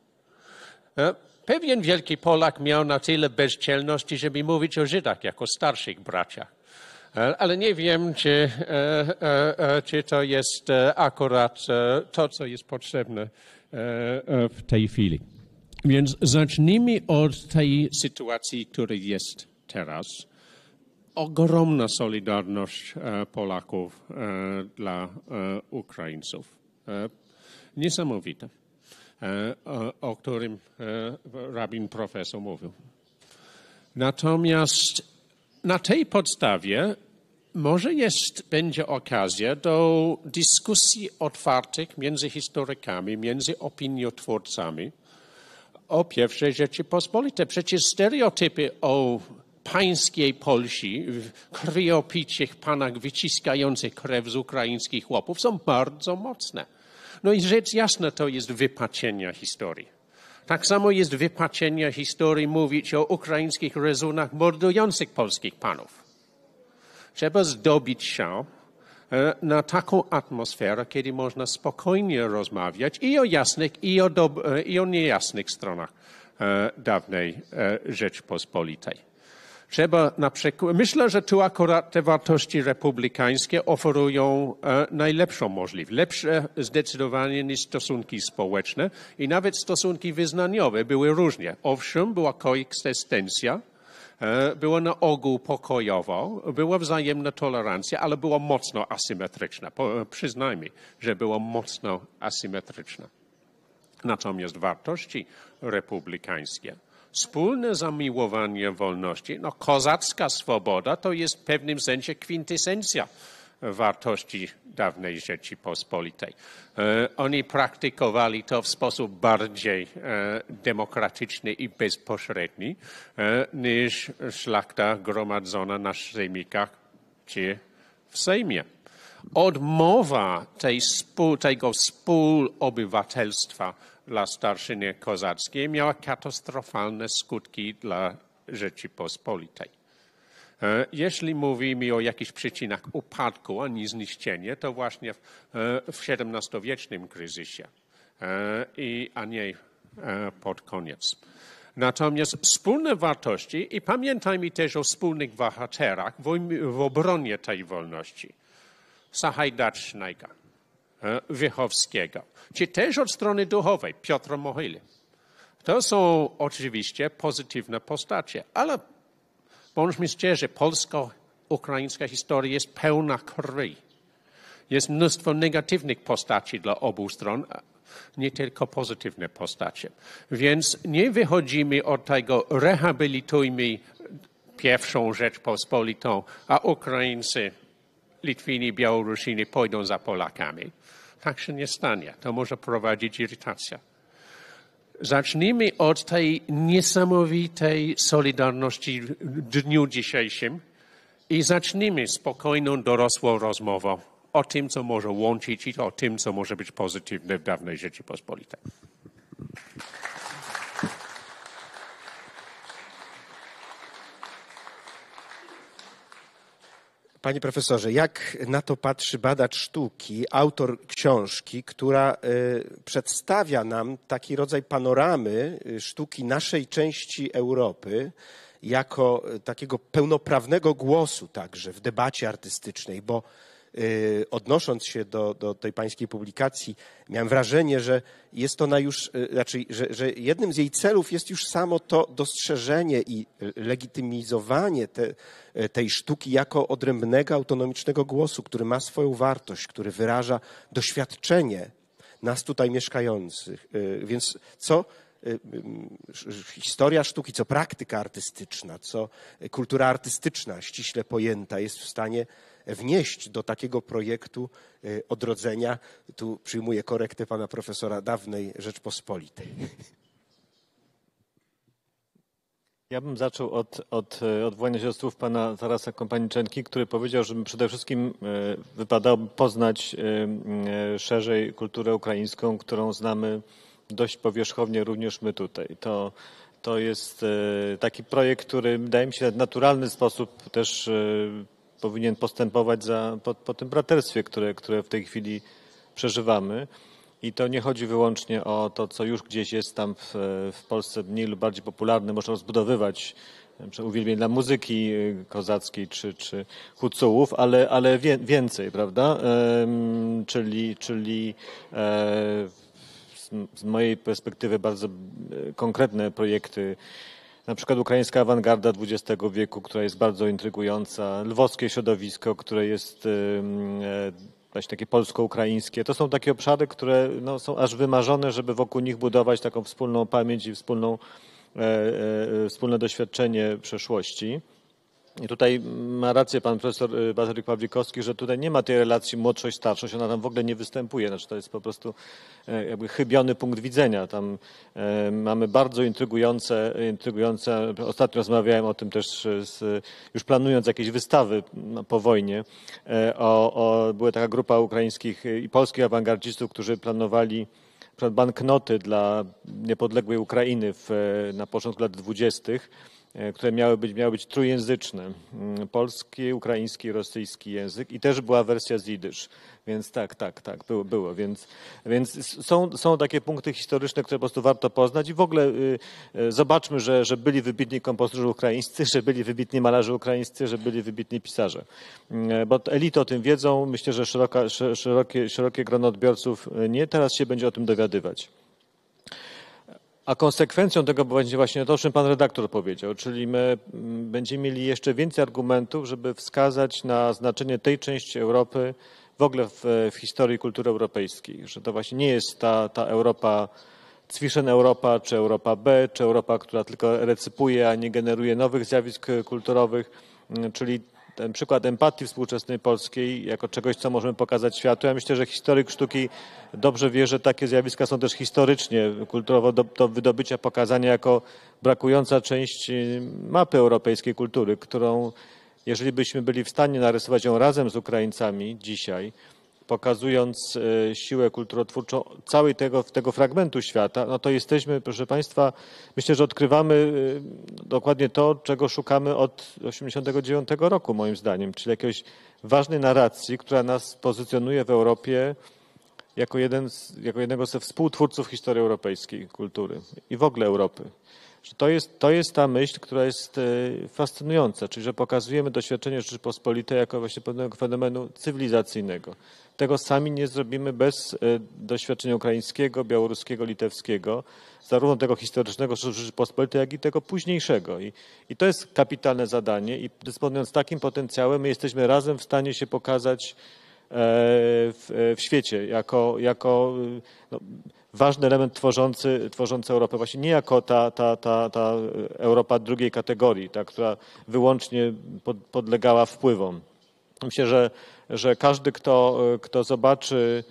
Pewien wielki Polak miał na tyle bezczelności, żeby mówić o Żydach jako starszych braciach. Ale nie wiem, czy, czy to jest akurat to, co jest potrzebne w tej chwili. Więc zacznijmy od tej sytuacji, która jest teraz. Ogromna solidarność Polaków dla Ukraińców. Niesamowite, o którym rabin profesor mówił. Natomiast na tej podstawie może jest, będzie okazja do dyskusji otwartych między historykami, między opiniotwórcami o pierwszej Rzeczypospolitej. Przecież stereotypy o pańskiej Polsi, krwiopicich panach wyciskających krew z ukraińskich chłopów są bardzo mocne. No i rzecz jasna to jest wypaczenie historii. Tak samo jest wypaczenie historii mówić o ukraińskich rezonach mordujących polskich panów. Trzeba zdobyć się na taką atmosferę, kiedy można spokojnie rozmawiać i o jasnych, i o, dob- i o niejasnych stronach dawnej Rzeczpospolitej. Trzeba na przykład, myślę, że tu akurat te wartości republikańskie oferują e, najlepszą możliwość. Lepsze zdecydowanie niż stosunki społeczne i nawet stosunki wyznaniowe były różnie. Owszem, była koegzystencja, e, była na ogół pokojowo, była wzajemna tolerancja, ale była mocno asymetryczna. Po, przyznajmy, że była mocno asymetryczna. Natomiast wartości republikańskie, wspólne zamiłowanie wolności, no kozacka swoboda to jest w pewnym sensie kwintesencja wartości dawnej Rzeczypospolitej. E, oni praktykowali to w sposób bardziej e, demokratyczny i bezpośredni e, niż szlachta gromadzona na sejmikach czy w Sejmie. Odmowa tej spół, tego współobywatelstwa dla starszyny kozackiej miała katastrofalne skutki dla Rzeczypospolitej. Jeśli mówimy o jakichś przyczynach upadku, a nie zniszczenia, to właśnie w siedemnastowiecznym kryzysie, a nie pod koniec. Natomiast wspólne wartości i pamiętajmy też o wspólnych bohaterach w obronie tej wolności. Sachajdacznego, Wychowskiego, czy też od strony duchowej Piotra Mohyly. To są oczywiście pozytywne postacie, ale bądźmy szczerzy, polsko-ukraińska historia jest pełna krwi. Jest mnóstwo negatywnych postaci dla obu stron, nie tylko pozytywne postacie. Więc nie wychodzimy od tego, rehabilitujmy pierwszą Rzeczpospolitą, a Ukraińcy, Litwini, Białorusini pójdą za Polakami. Tak się nie stanie. To może prowadzić irytacja. Zacznijmy od tej niesamowitej solidarności w dniu dzisiejszym i zacznijmy spokojną, dorosłą rozmowę o tym, co może łączyć i o tym, co może być pozytywne w dawnej Rzeczypospolitej. Panie profesorze, jak na to patrzy badacz sztuki, autor książki, która y, przedstawia nam taki rodzaj panoramy sztuki naszej części Europy jako takiego pełnoprawnego głosu także w debacie artystycznej, bo y, odnosząc się do, do tej pańskiej publikacji, miałem wrażenie, że jest ona już, y, znaczy, że, że jednym z jej celów jest już samo to dostrzeżenie i legitymizowanie te, tej sztuki jako odrębnego, autonomicznego głosu, który ma swoją wartość, który wyraża doświadczenie nas tutaj mieszkających. Więc co historia sztuki, co praktyka artystyczna, co kultura artystyczna ściśle pojęta jest w stanie wnieść do takiego projektu odrodzenia, tu przyjmuję korektę pana profesora, dawnej Rzeczpospolitej. Ja bym zaczął od, od odwołania się do słów pana Tarasa Kompaniczenki, który powiedział, że przede wszystkim wypadałoby poznać szerzej kulturę ukraińską, którą znamy dość powierzchownie również my tutaj. To, to jest taki projekt, który wydaje mi się w naturalny sposób też powinien postępować za, po, po tym braterstwie, które, które w tej chwili przeżywamy. I to nie chodzi wyłącznie o to, co już gdzieś jest tam w, w Polsce mniej lub bardziej popularne, można rozbudowywać uwielbienie dla muzyki kozackiej czy, czy hucułów, ale, ale wie, więcej, prawda? Ehm, czyli czyli e, z, z mojej perspektywy bardzo konkretne projekty, na przykład ukraińska awangarda dwudziestego wieku, która jest bardzo intrygująca, lwowskie środowisko, które jest e, właśnie takie polsko-ukraińskie. To są takie obszary, które no, są aż wymarzone, żeby wokół nich budować taką wspólną pamięć i wspólną, e, e, wspólne doświadczenie przeszłości. I tutaj ma rację pan profesor Bazylik Pawlikowski, że tutaj nie ma tej relacji młodszość-starszość, ona tam w ogóle nie występuje. Znaczy to jest po prostu jakby chybiony punkt widzenia. Tam e, mamy bardzo intrygujące, intrygujące, ostatnio rozmawiałem o tym też, z, już planując jakieś wystawy po wojnie, e, o, o, była taka grupa ukraińskich i polskich awangardzistów, którzy planowali banknoty dla niepodległej Ukrainy w, na początku lat dwudziestych, które miały być, miały być trójjęzyczne. Polski, ukraiński, rosyjski język i też była wersja z jidysz. Więc tak, tak, tak, było, było. Więc, więc są, są takie punkty historyczne, które po prostu warto poznać i w ogóle y, y, zobaczmy, że, że byli wybitni kompozytorzy ukraińscy, że byli wybitni malarze ukraińscy, że byli wybitni pisarze. Y, bo elity o tym wiedzą. Myślę, że szeroka, szerokie, szerokie grono odbiorców nie teraz się będzie o tym dowiadywać. A konsekwencją tego będzie właśnie to, o czym pan redaktor powiedział, czyli my będziemy mieli jeszcze więcej argumentów, żeby wskazać na znaczenie tej części Europy w ogóle w, w historii kultury europejskiej, że to właśnie nie jest ta, ta Europa, Zwischen Europa, czy Europa B, czy Europa, która tylko recypuje, a nie generuje nowych zjawisk kulturowych, czyli ten przykład empatii współczesnej polskiej jako czegoś, co możemy pokazać światu. Ja myślę, że historyk sztuki dobrze wie, że takie zjawiska są też historycznie, kulturowo do, do wydobycia, pokazania jako brakująca część mapy europejskiej kultury, którą jeżeli byśmy byli w stanie narysować ją razem z Ukraińcami dzisiaj, pokazując siłę kulturotwórczą całej tego, tego fragmentu świata, no to jesteśmy, proszę Państwa, myślę, że odkrywamy dokładnie to, czego szukamy od osiemdziesiątego dziewiątego roku, moim zdaniem, czyli jakiejś ważnej narracji, która nas pozycjonuje w Europie jako, jeden z, jako jednego ze współtwórców historii europejskiej kultury i w ogóle Europy. Że to jest, to jest ta myśl, która jest fascynująca, czyli że pokazujemy doświadczenie Rzeczypospolitej jako właśnie pewnego fenomenu cywilizacyjnego. Tego sami nie zrobimy bez doświadczenia ukraińskiego, białoruskiego, litewskiego, zarówno tego historycznego Rzeczypospolitej, jak i tego późniejszego. I, i to jest kapitalne zadanie i dysponując takim potencjałem, my jesteśmy razem w stanie się pokazać w, w świecie jako, jako no, ważny element tworzący, tworzący Europę, właśnie nie jako ta, ta, ta, ta Europa drugiej kategorii, ta, która wyłącznie pod, podlegała wpływom. Myślę, że, że każdy, kto, kto zobaczy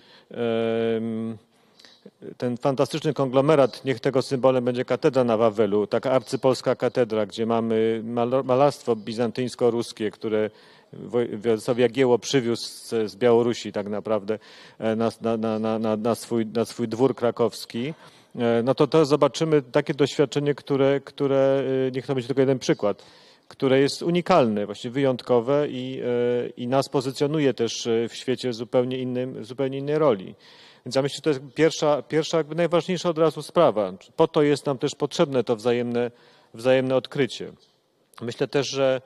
ten fantastyczny konglomerat, niech tego symbolem będzie katedra na Wawelu, taka arcypolska katedra, gdzie mamy malarstwo bizantyńsko-ruskie, które Władysław Jagiełło przywiózł z, z Białorusi tak naprawdę na, na, na, na, na, swój, na swój dwór krakowski, no to, to zobaczymy takie doświadczenie, które, które, niech to będzie tylko jeden przykład, które jest unikalne, właśnie wyjątkowe i, i nas pozycjonuje też w świecie zupełnie innym, w zupełnie innej roli. Więc ja myślę, że to jest pierwsza, pierwsza jakby najważniejsza od razu sprawa. Po to jest nam też potrzebne to wzajemne, wzajemne odkrycie. Myślę też, że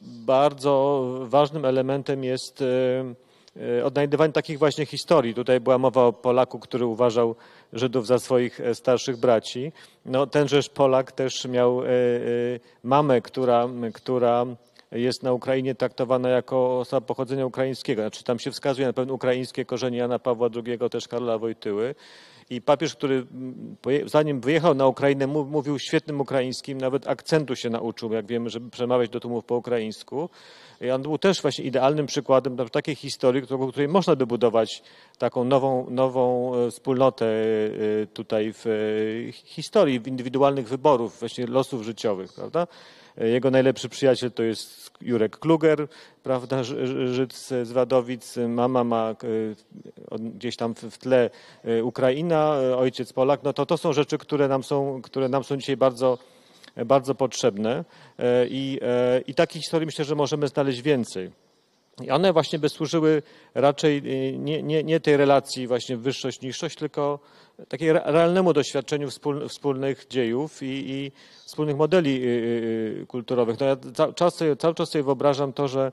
bardzo ważnym elementem jest odnajdywanie takich właśnie historii. Tutaj była mowa o Polaku, który uważał Żydów za swoich starszych braci. No, tenżeż Polak też miał mamę, która, która jest na Ukrainie traktowana jako osoba pochodzenia ukraińskiego. Znaczy tam się wskazuje na pewne ukraińskie korzenie Jana Pawła drugiego, też Karola Wojtyły. I papież, który zanim wyjechał na Ukrainę, mówił świetnym ukraińskim, nawet akcentu się nauczył, jak wiemy, żeby przemawiać do tłumów po ukraińsku. I on był też właśnie idealnym przykładem takiej historii, w której można by budować taką nową, nową wspólnotę tutaj w historii, w indywidualnych wyborów, właśnie losów życiowych, prawda? Jego najlepszy przyjaciel to jest Jurek Kluger, prawda, Żyd z Wadowic, mama ma gdzieś tam w tle Ukraina, ojciec Polak. No to to są rzeczy, które nam są, które nam są dzisiaj bardzo, bardzo potrzebne i, i takich historii myślę, że możemy znaleźć więcej. I one właśnie by służyły raczej nie, nie, nie tej relacji właśnie wyższość-niższość, tylko takiej realnemu doświadczeniu wspólnych, wspólnych dziejów i, i wspólnych modeli kulturowych. No ja cały czas, sobie, cały czas sobie wyobrażam to, że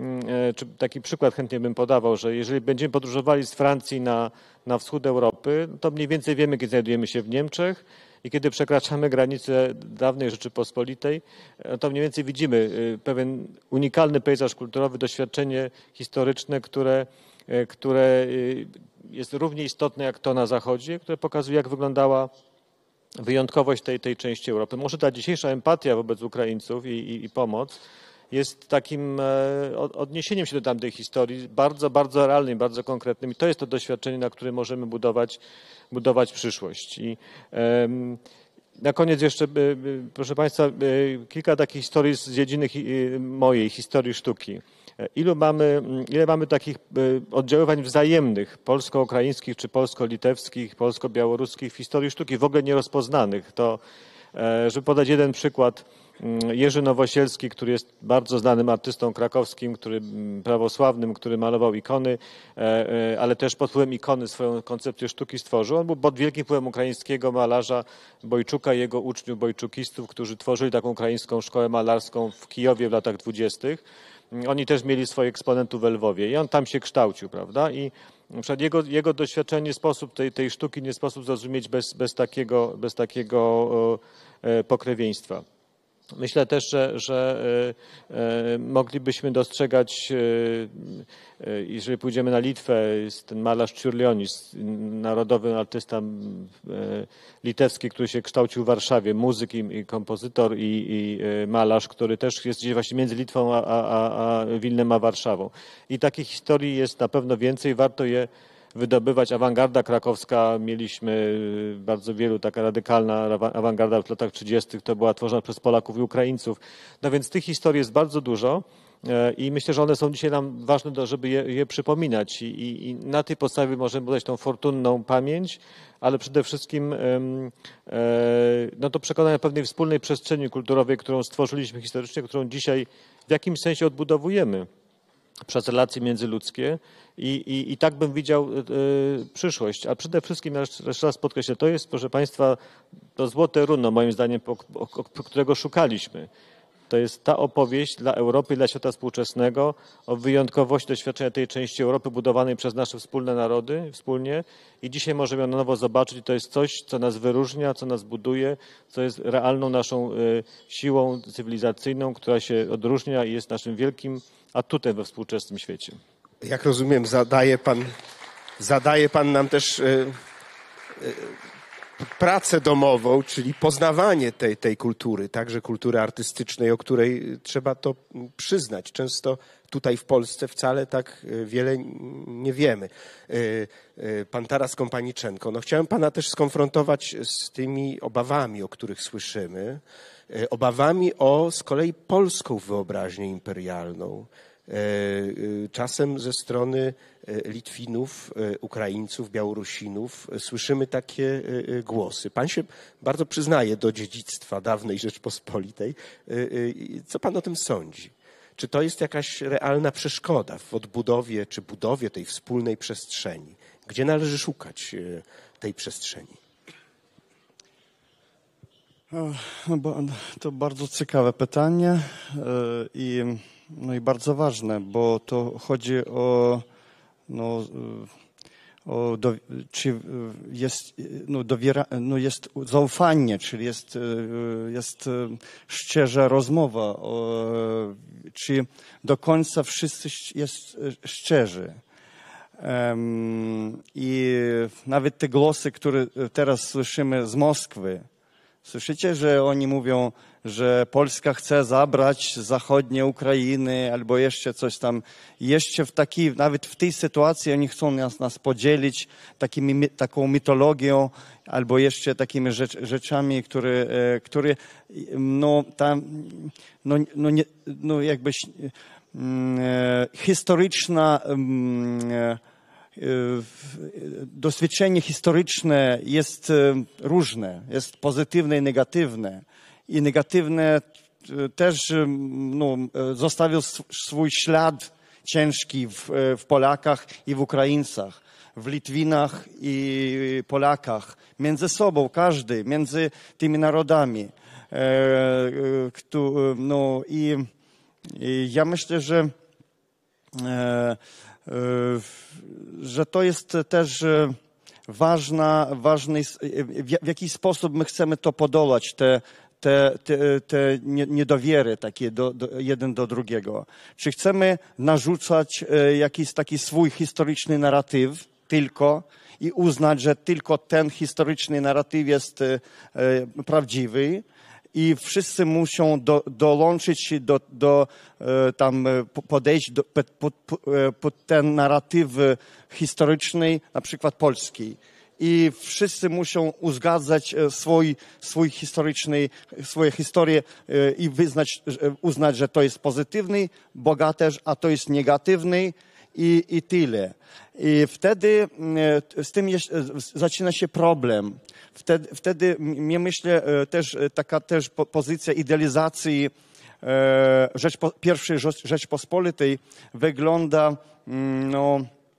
czy taki przykład chętnie bym podawał, że jeżeli będziemy podróżowali z Francji na, na wschód Europy, to mniej więcej wiemy, kiedy znajdujemy się w Niemczech i kiedy przekraczamy granicę dawnej Rzeczypospolitej, to mniej więcej widzimy pewien unikalny pejzaż kulturowy, doświadczenie historyczne, które, które jest równie istotne jak to na Zachodzie, które pokazuje, jak wyglądała wyjątkowość tej, tej części Europy. Może ta dzisiejsza empatia wobec Ukraińców i, i, i pomoc jest takim odniesieniem się do tamtej historii, bardzo, bardzo realnym, bardzo konkretnym. I to jest to doświadczenie, na którym możemy budować, budować przyszłość. I um, na koniec jeszcze, proszę Państwa, kilka takich historii z dziedziny mojej, historii sztuki. Ilu mamy, ile mamy takich oddziaływań wzajemnych, polsko-ukraińskich czy polsko-litewskich, polsko-białoruskich w historii sztuki, w ogóle nierozpoznanych. To, żeby podać jeden przykład, Jerzy Nowosielski, który jest bardzo znanym artystą krakowskim, który prawosławnym, który malował ikony, ale też pod wpływem ikony swoją koncepcję sztuki stworzył. On był pod wielkim wpływem ukraińskiego malarza Bojczuka i jego uczniów bojczukistów, którzy tworzyli taką ukraińską szkołę malarską w Kijowie w latach dwudziestych. Oni też mieli swoich eksponentów w Lwowie i on tam się kształcił, prawda? I na przykład jego, jego doświadczenie, sposób tej, tej sztuki nie sposób zrozumieć bez, bez takiego, bez takiego e, pokrewieństwa. Myślę też, że, że e, moglibyśmy dostrzegać, e, jeżeli pójdziemy na Litwę, jest ten malarz Čiurlionis, narodowy artysta e, litewski, który się kształcił w Warszawie, muzyk i, i kompozytor i, i malarz, który też jest gdzieś właśnie między Litwą a, a, a Wilnem a Warszawą. I takich historii jest na pewno więcej, warto je wydobywać. Awangarda krakowska, mieliśmy bardzo wielu, taka radykalna awangarda w latach trzydziestych, to była tworzona przez Polaków i Ukraińców. No więc tych historii jest bardzo dużo i myślę, że one są dzisiaj nam ważne, żeby je, je przypominać I, i, i na tej podstawie możemy budować tą fortunną pamięć, ale przede wszystkim no to przekonanie pewnej wspólnej przestrzeni kulturowej, którą stworzyliśmy historycznie, którą dzisiaj w jakimś sensie odbudowujemy przez relacje międzyludzkie i, i, i tak bym widział y, przyszłość. A przede wszystkim, jeszcze raz podkreślę, to jest, proszę Państwa, to złote runo, moim zdaniem, po, po, po którego szukaliśmy. To jest ta opowieść dla Europy i dla świata współczesnego o wyjątkowości doświadczenia tej części Europy budowanej przez nasze wspólne narody, wspólnie. I dzisiaj możemy ją na nowo zobaczyć. I to jest coś, co nas wyróżnia, co nas buduje, co jest realną naszą y, siłą cywilizacyjną, która się odróżnia i jest naszym wielkim atutem we współczesnym świecie. Jak rozumiem, zadaje pan, zadaje pan nam też y, pracę domową, czyli poznawanie tej, tej kultury, także kultury artystycznej, o której trzeba to przyznać. Często tutaj w Polsce wcale tak wiele nie wiemy. Pan Taras Kompaniczenko, no chciałem pana też skonfrontować z tymi obawami, o których słyszymy, obawami o z kolei polską wyobraźnię imperialną. Czasem ze strony Litwinów, Ukraińców, Białorusinów słyszymy takie głosy. Pan się bardzo przyznaje do dziedzictwa dawnej Rzeczpospolitej. Co pan o tym sądzi? Czy to jest jakaś realna przeszkoda w odbudowie czy budowie tej wspólnej przestrzeni? Gdzie należy szukać tej przestrzeni? To bardzo ciekawe pytanie i, no i bardzo ważne, bo to chodzi o, no, o do, czy jest, no, dowiera, no jest zaufanie, czyli jest, jest szczera rozmowa, o, czy do końca wszyscy jest szczerzy. Um, I nawet te głosy, które teraz słyszymy z Moskwy, słyszycie, że oni mówią, że Polska chce zabrać zachodnie Ukrainy albo jeszcze coś tam. Jeszcze w takiej, nawet w tej sytuacji oni chcą nas, nas podzielić takimi, taką mitologią albo jeszcze takimi rzecz, rzeczami, które, które no, tam, no, no, nie, no jakby e, historyczna e, doświadczenie historyczne jest różne, jest pozytywne i negatywne. I negatywne też no, zostawił swój ślad ciężki w, w Polakach i w Ukraińcach, w Litwinach i Polakach, między sobą, każdy, między tymi narodami. No, i, i ja myślę, że że to jest też ważna, ważny, w jaki sposób my chcemy to podolać, te, te, te, te niedowiery takie do, do, jeden do drugiego. Czy chcemy narzucać jakiś taki swój historyczny narratyw tylko i uznać, że tylko ten historyczny narratyw jest prawdziwy, i wszyscy muszą do, dołączyć do, do tam podejść do, pod, pod ten narratyw historyczny, na przykład polski. I wszyscy muszą uzgadzać swój, swój historyczny, swoje historie i wyznać, uznać, że to jest pozytywny bogaterz, a to jest negatywny i, i tyle. I wtedy z tym jest, zaczyna się problem. Wtedy, wtedy ja myślę, też taka też pozycja idealizacji Rzeczpo, pierwszej Rzeczpospolitej wygląda, no,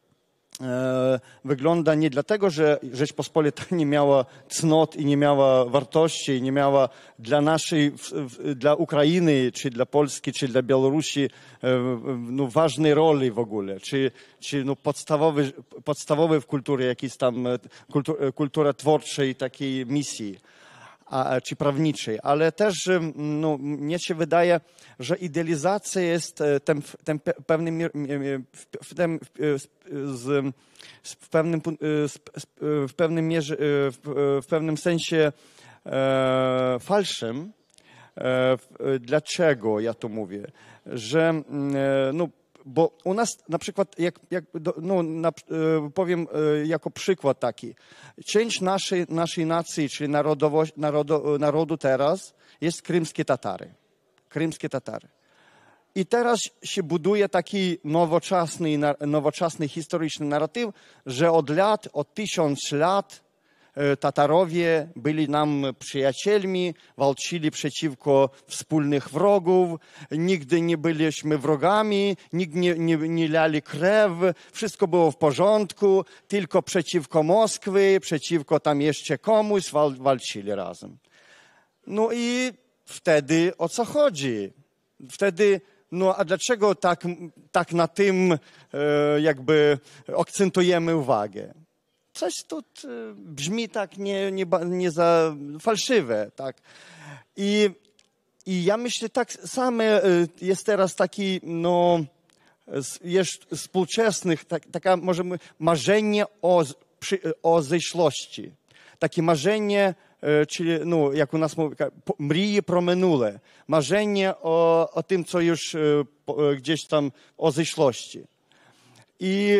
wygląda nie dlatego, że Rzeczpospolita nie miała cnot i nie miała wartości, i nie miała dla naszej, dla Ukrainy, czy dla Polski, czy dla Białorusi no, ważnej roli w ogóle, czy, czy no, podstawowy, podstawowy w kulturze jakiejś tam kultur, kultura twórczej takiej misji. A, czy prawniczej, ale też no, mnie się wydaje, że idealizacja jest tem, tem pewnym, w, tem, z, w, pewnym, w pewnym mierze, w pewnym sensie e, falszem. E, dlaczego ja to mówię? Że e, no, bo u nas na przykład, jak, jak, no, na, powiem jako przykład taki, część naszej, naszej nacji, czyli narodowość, narodu, narodu teraz jest krymskie Tatary. Krymskie Tatary. I teraz się buduje taki nowoczesny, nowoczesny historyczny narratyw, że od lat, od tysiąc lat Tatarowie byli nam przyjacielmi, walczyli przeciwko wspólnych wrogów, nigdy nie byliśmy wrogami, nigdy nie, nie, nie lali krew, wszystko było w porządku, tylko przeciwko Moskwy, przeciwko tam jeszcze komuś wal, walczyli razem. No i wtedy o co chodzi? Wtedy, no a dlaczego tak, tak na tym e, jakby akcentujemy uwagę? Coś tu brzmi tak nie, nie, nie za fałszywe, tak. I, i ja myślę, tak samo jest teraz taki, no, jest współczesnych, tak, taka, możemy, marzenie o, o zeszłości. takie marzenie, czyli no, jak u nas mówi, mrije pro minule, marzenie o, o tym, co już gdzieś tam o zeszłości. I,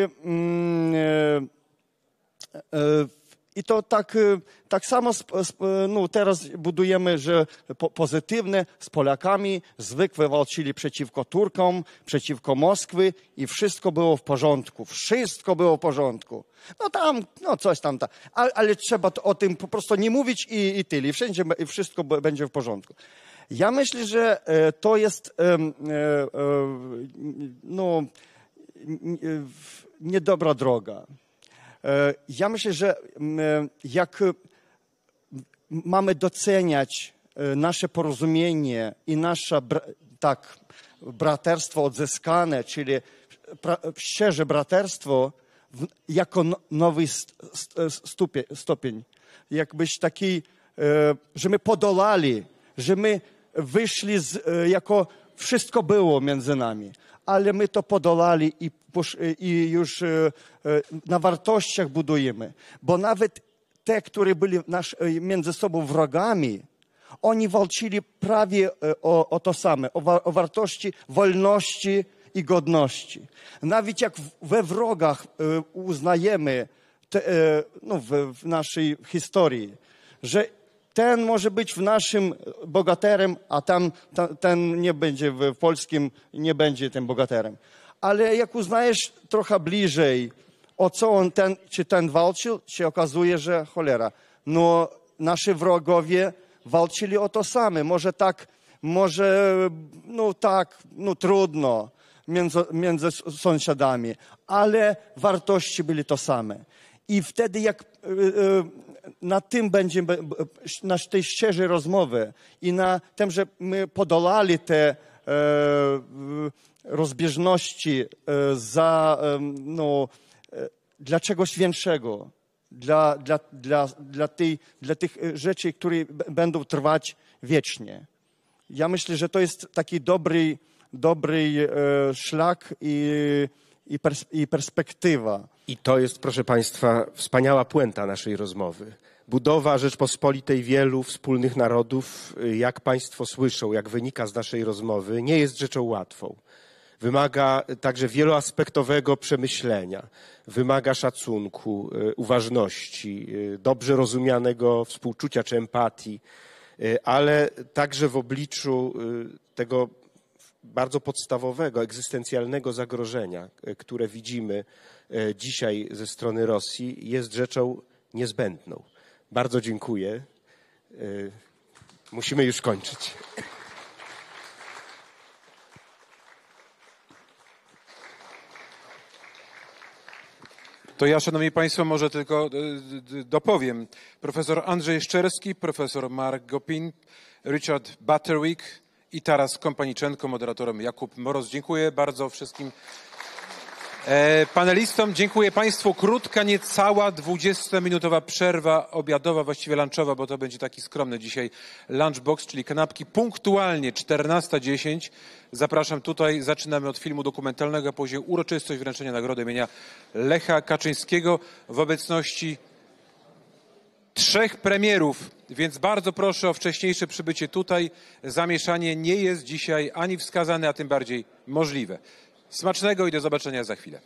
i to tak, tak samo no, teraz budujemy, że pozytywne z Polakami, zwykle walczyli przeciwko Turkom, przeciwko Moskwy i wszystko było w porządku. Wszystko było w porządku. No tam, no coś tam, tam. Ale, ale trzeba o tym po prostu nie mówić i, i tyle. I wszędzie i wszystko będzie w porządku. Ja myślę, że to jest no, niedobra droga. Ja myślę, że jak mamy doceniać nasze porozumienie i nasze tak, braterstwo odzyskane, czyli szczerze braterstwo jako nowy stupień, stopień. Jakbyś taki, że my podolali, że my wyszli z, jako wszystko było między nami, ale my to podolali i, i już na wartościach budujemy. Bo nawet te, które byli nasz, między sobą wrogami, oni walczyli prawie o, o to same, o, wa, o wartości wolności i godności. Nawet jak we wrogach uznajemy te, no, w, w naszej historii, że ten może być w naszym bogaterem, a tam ta, ten nie będzie w polskim, nie będzie tym bogaterem. Ale jak uznajesz trochę bliżej, o co on ten, czy ten walczył, się okazuje, że cholera, no nasi wrogowie walczyli o to same. Może tak, może, no tak, no trudno między, między sąsiadami, ale wartości byli to same. I wtedy jak na tym będzie, na tej szczerej rozmowy i na tym, że my podolali te rozbieżności za, no, dla czegoś większego, dla, dla, dla, dla, tej, dla tych rzeczy, które będą trwać wiecznie. Ja myślę, że to jest taki dobry, dobry szlak i, i, pers i perspektywa. I to jest, proszę Państwa, wspaniała puenta naszej rozmowy. Budowa Rzeczpospolitej wielu wspólnych narodów, jak Państwo słyszą, jak wynika z naszej rozmowy, nie jest rzeczą łatwą. Wymaga także wieloaspektowego przemyślenia, wymaga szacunku, uważności, dobrze rozumianego współczucia czy empatii, ale także w obliczu tego bardzo podstawowego, egzystencjalnego zagrożenia, które widzimy dzisiaj ze strony Rosji, jest rzeczą niezbędną. Bardzo dziękuję. Musimy już kończyć. To ja, szanowni państwo, może tylko dopowiem. Profesor Andrzej Szczerski, profesor Mark Gopin, Richard Butterwick i Taras Kompaniczenko, moderatorem Jakub Moroz. Dziękuję bardzo wszystkim e, panelistom. Dziękuję państwu. Krótka, niecała dwudziestominutowa przerwa obiadowa, właściwie lunchowa, bo to będzie taki skromny dzisiaj lunchbox, czyli kanapki. Punktualnie czternasta dziesięć. Zapraszam tutaj. Zaczynamy od filmu dokumentalnego, a później uroczystość wręczenia nagrody imienia Lecha Kaczyńskiego w obecności trzech premierów, więc bardzo proszę o wcześniejsze przybycie tutaj. Zamieszanie nie jest dzisiaj ani wskazane, a tym bardziej możliwe. Smacznego i do zobaczenia za chwilę.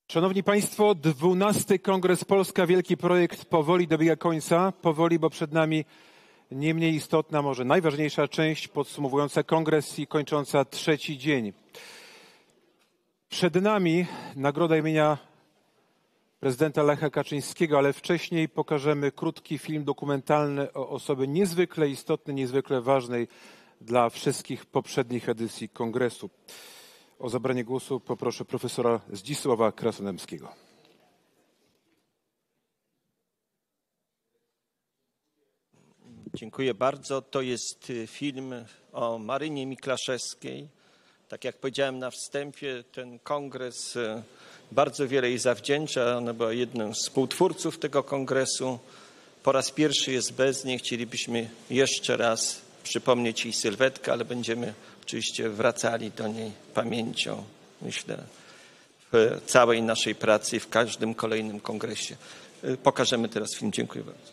Szanowni Państwo, dwunasty Kongres Polska Wielki Projekt powoli dobiega końca. Powoli, bo przed nami nie mniej istotna, może najważniejsza część podsumowująca kongres i kończąca trzeci dzień. Przed nami nagroda imienia prezydenta Lecha Kaczyńskiego, ale wcześniej pokażemy krótki film dokumentalny o osoby niezwykle istotnej, niezwykle ważnej dla wszystkich poprzednich edycji kongresu. O zabranie głosu poproszę profesora Zdzisława Krasnodębskiego. Dziękuję bardzo. To jest film o Marynie Miklaszewskiej. Tak jak powiedziałem na wstępie, ten kongres bardzo wiele jej zawdzięcza. Ona była jednym z współtwórców tego kongresu. Po raz pierwszy jest bez niej. Chcielibyśmy jeszcze raz przypomnieć jej sylwetkę, ale będziemy oczywiście wracali do niej pamięcią, myślę, w całej naszej pracy i w każdym kolejnym kongresie. Pokażemy teraz film. Dziękuję bardzo.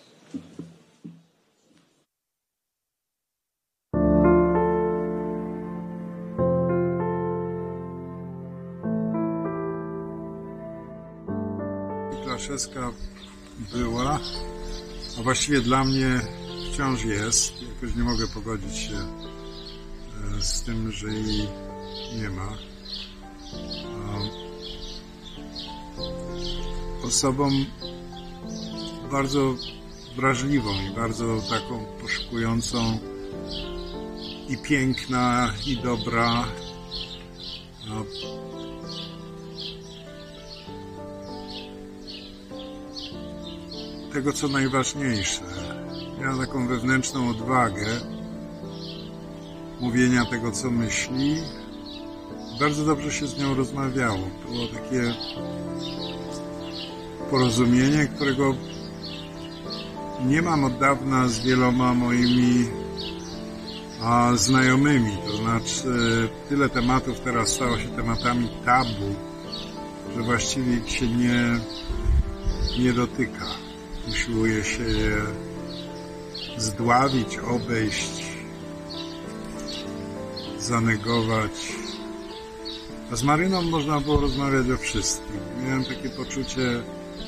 Miklaszewska była, a właściwie dla mnie wciąż jest. Jakoś nie mogę pogodzić się z tym, że jej nie ma. Osobą bardzo wrażliwą i bardzo taką poszukującą i piękna, i dobra. Tego, co najważniejsze. Miała taką wewnętrzną odwagę mówienia tego, co myśli. Bardzo dobrze się z nią rozmawiało. Było takie porozumienie, którego nie mam od dawna z wieloma moimi a, znajomymi. To znaczy, tyle tematów teraz stało się tematami tabu, że właściwie ich się nie, nie dotyka. Usiłuje się je zdławić, obejść, zanegować. A z Maryną można było rozmawiać o wszystkim. Miałem takie poczucie,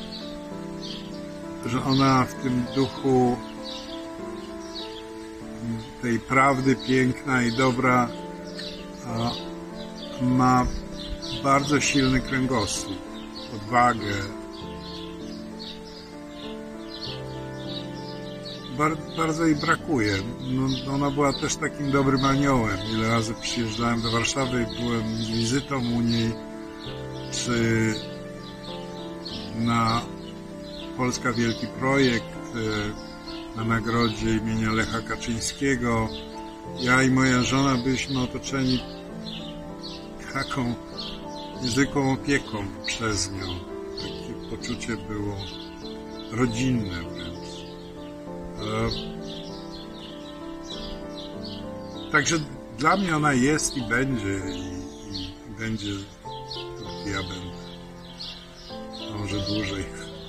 że ona w tym duchu tej prawdy piękna i dobra ma bardzo silny kręgosłup, odwagę. Bardzo jej brakuje. No, ona była też takim dobrym aniołem. Ile razy przyjeżdżałem do Warszawy i byłem z wizytą u niej, czy na Polska Wielki Projekt, na nagrodzie imienia Lecha Kaczyńskiego. Ja i moja żona byliśmy otoczeni taką niezwykłą opieką przez nią. Takie poczucie było rodzinne wręcz. Także dla mnie ona jest i będzie i, i będzie, ja będę, może dłużej.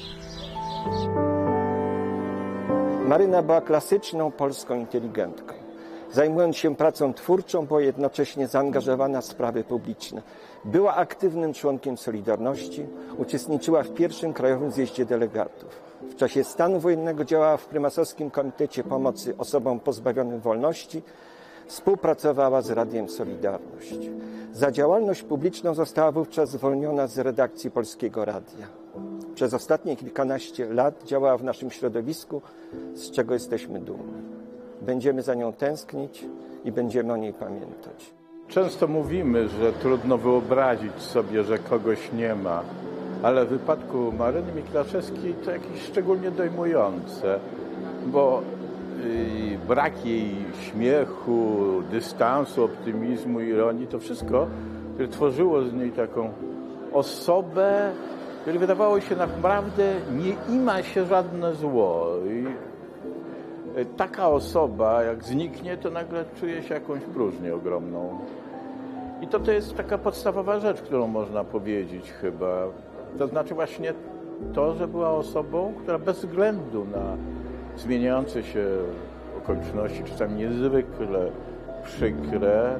Maryna była klasyczną polską inteligentką. Zajmując się pracą twórczą, była jednocześnie zaangażowana w sprawy publiczne. Była aktywnym członkiem Solidarności, uczestniczyła w pierwszym Krajowym Zjeździe Delegatów. W czasie stanu wojennego działała w Prymasowskim Komitecie Pomocy Osobom Pozbawionym Wolności, współpracowała z Radiem Solidarność. Za działalność publiczną została wówczas zwolniona z redakcji Polskiego Radia. Przez ostatnie kilkanaście lat działała w naszym środowisku, z czego jesteśmy dumni. Będziemy za nią tęsknić i będziemy o niej pamiętać. Często mówimy, że trudno wyobrazić sobie, że kogoś nie ma, ale w wypadku Maryny Miklaszewskiej to jakieś szczególnie dojmujące, bo brak jej śmiechu, dystansu, optymizmu, ironii, to wszystko tworzyło z niej taką osobę, której wydawało się naprawdę nie ima się żadne zło. I taka osoba, jak zniknie, to nagle czuje się jakąś próżnię ogromną. I to, to jest taka podstawowa rzecz, którą można powiedzieć chyba. To znaczy właśnie to, że była osobą, która bez względu na zmieniające się okoliczności, czasami niezwykle przykre,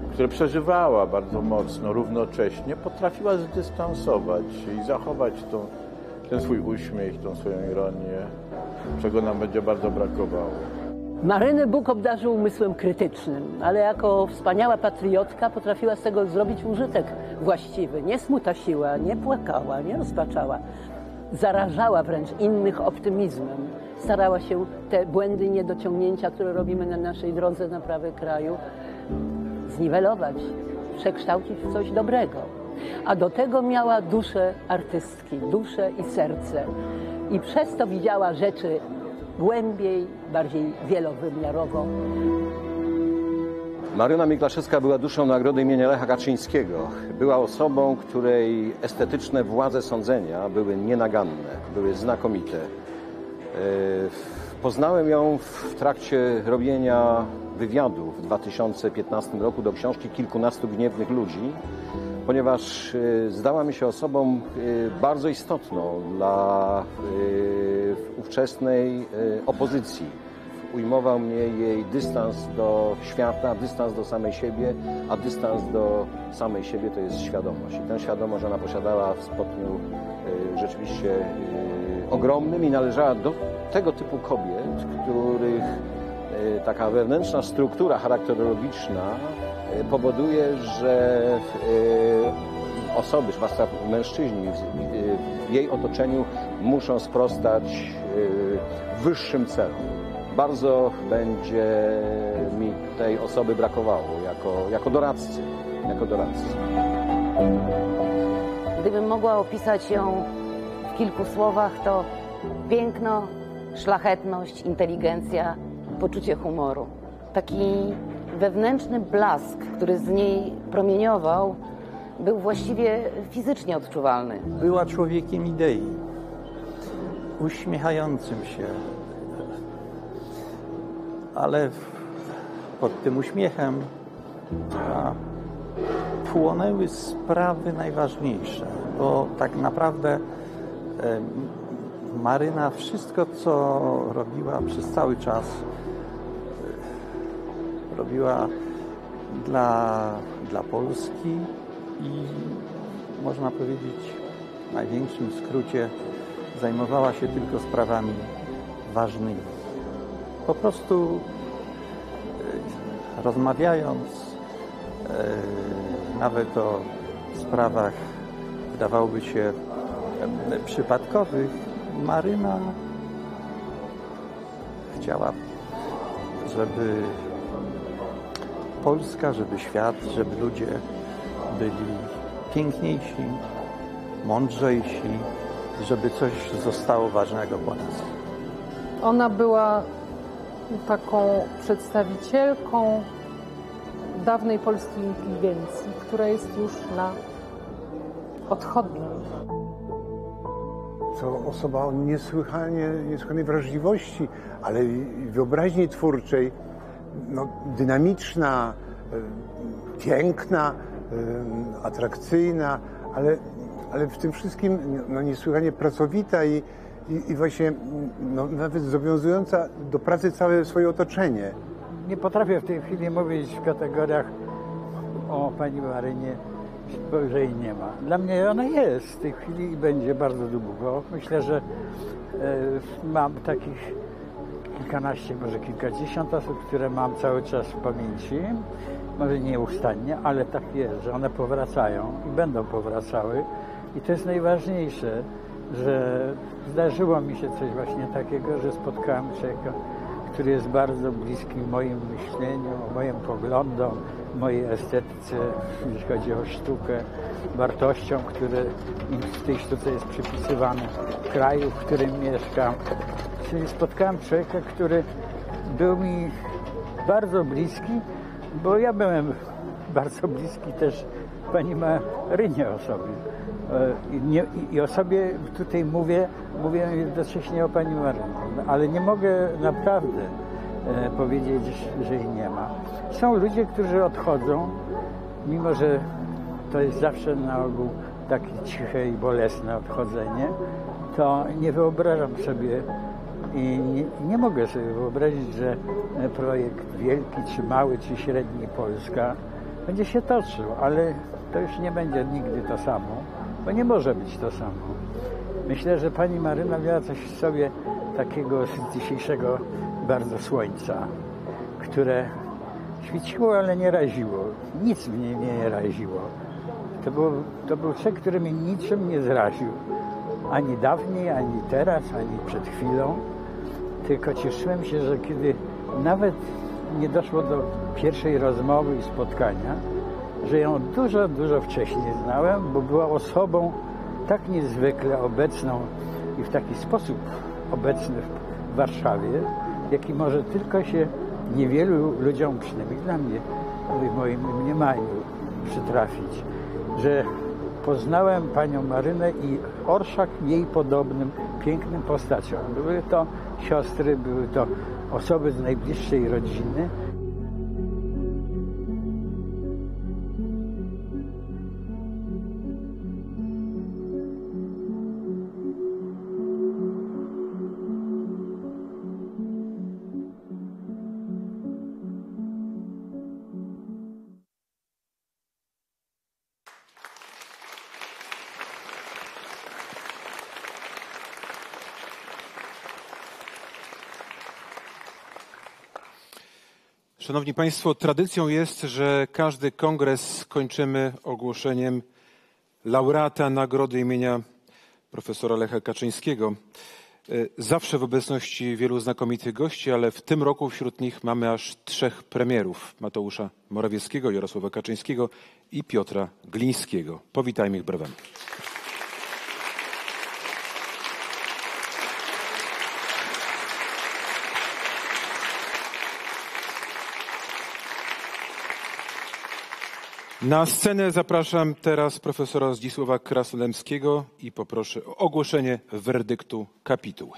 które przeżywała bardzo mocno, równocześnie potrafiła zdystansować i zachować tą, ten swój uśmiech, tą swoją ironię, czego nam będzie bardzo brakowało. Marynę Bóg obdarzył umysłem krytycznym, ale jako wspaniała patriotka potrafiła z tego zrobić użytek właściwy. Nie smutasiła, nie płakała, nie rozpaczała. Zarażała wręcz innych optymizmem. Starała się te błędy, niedociągnięcia, które robimy na naszej drodze naprawy kraju, zniwelować, przekształcić w coś dobrego. A do tego miała duszę artystki, duszę i serce. I przez to widziała rzeczy głębiej, bardziej wielowymiarowo. Maryna Miklaszewska była duszą nagrody imienia Lecha Kaczyńskiego. Była osobą, której estetyczne władze sądzenia były nienaganne, były znakomite. Poznałem ją w trakcie robienia wywiadu w dwa tysiące piętnastym roku do książki Kilkunastu gniewnych ludzi, ponieważ zdała mi się osobą bardzo istotną dla ówczesnej opozycji. Ujmował mnie jej dystans do świata, dystans do samej siebie, a dystans do samej siebie to jest świadomość. I tę świadomość ona posiadała w stopniu rzeczywiście ogromnym i należała do tego typu kobiet, których taka wewnętrzna struktura charakterologiczna powoduje, że osoby, zwłaszcza mężczyźni w jej otoczeniu muszą sprostać wyższym celom. Bardzo będzie mi tej osoby brakowało jako, jako doradcy, jako doradcy. Gdybym mogła opisać ją w kilku słowach, to piękno, szlachetność, inteligencja, poczucie humoru. Taki wewnętrzny blask, który z niej promieniował, był właściwie fizycznie odczuwalny. Była człowiekiem idei, uśmiechającym się, ale pod tym uśmiechem płonęły sprawy najważniejsze, bo tak naprawdę Maryna wszystko, co robiła przez cały czas, robiła dla, dla Polski i można powiedzieć w największym skrócie zajmowała się tylko sprawami ważnymi. Po prostu rozmawiając nawet o sprawach wydawałoby się przypadkowych, Maryna chciała, żeby Polska, żeby świat, żeby ludzie byli piękniejsi, mądrzejsi, żeby coś zostało ważnego po nas. Ona była taką przedstawicielką dawnej polskiej inteligencji, która jest już na odchodnym. To osoba o niesłychanie, niesłychanej wrażliwości, ale i wyobraźni twórczej, no, dynamiczna, piękna, atrakcyjna, ale, ale w tym wszystkim no, niesłychanie pracowita i, i, i właśnie no, nawet zobowiązująca do pracy całe swoje otoczenie. Nie potrafię w tej chwili mówić w kategoriach o pani Marynie, że jej nie ma. Dla mnie ona jest w tej chwili i będzie bardzo długo. Myślę, że e, mam takich kilkanaście, może kilkadziesiąt osób, które mam cały czas w pamięci. Może nieustannie, ale tak jest, że one powracają i będą powracały. I to jest najważniejsze, że zdarzyło mi się coś właśnie takiego, że spotkałem człowieka, który jest bardzo bliski moim myśleniu, moim poglądom, mojej estetyce, jeśli chodzi o sztukę, wartościom, które w tej sztuce jest przypisywane, w kraju, w którym mieszkam. Czyli spotkałem człowieka, który był mi bardzo bliski, bo ja byłem bardzo bliski też pani Marynie o sobie. I, nie, i o sobie tutaj mówię, mówię jednocześnie o pani Marynie, ale nie mogę naprawdę e, powiedzieć, że jej nie ma. Są ludzie, którzy odchodzą, mimo że to jest zawsze na ogół takie ciche i bolesne odchodzenie, to nie wyobrażam sobie i nie, nie mogę sobie wyobrazić, że projekt wielki, czy mały, czy średni Polska będzie się toczył, ale to już nie będzie nigdy to samo, bo nie może być to samo. Myślę, że pani Maryna miała coś w sobie takiego z dzisiejszego bardzo słońca, które świeciło, ale nie raziło. Nic mnie nie raziło. To był, to był człowiek, który mnie niczym nie zraził. Ani dawniej, ani teraz, ani przed chwilą. Tylko cieszyłem się, że kiedy nawet nie doszło do pierwszej rozmowy i spotkania, że ją dużo, dużo wcześniej znałem, bo była osobą tak niezwykle obecną i w taki sposób obecny w Warszawie, jaki może tylko się niewielu ludziom, przynajmniej dla mnie, w moim mniemaniu, przytrafić, że poznałem panią Marynę i orszak jej podobnym, pięknym postaciom. Były to siostry, były to osoby z najbliższej rodziny. Szanowni Państwo, tradycją jest, że każdy kongres kończymy ogłoszeniem laureata nagrody imienia profesora Lecha Kaczyńskiego. Zawsze w obecności wielu znakomitych gości, ale w tym roku wśród nich mamy aż trzech premierów. Mateusza Morawieckiego, Jarosława Kaczyńskiego i Piotra Glińskiego. Powitajmy ich brawami. Na scenę zapraszam teraz profesora Zdzisława Krasnodębskiego i poproszę o ogłoszenie werdyktu kapituły.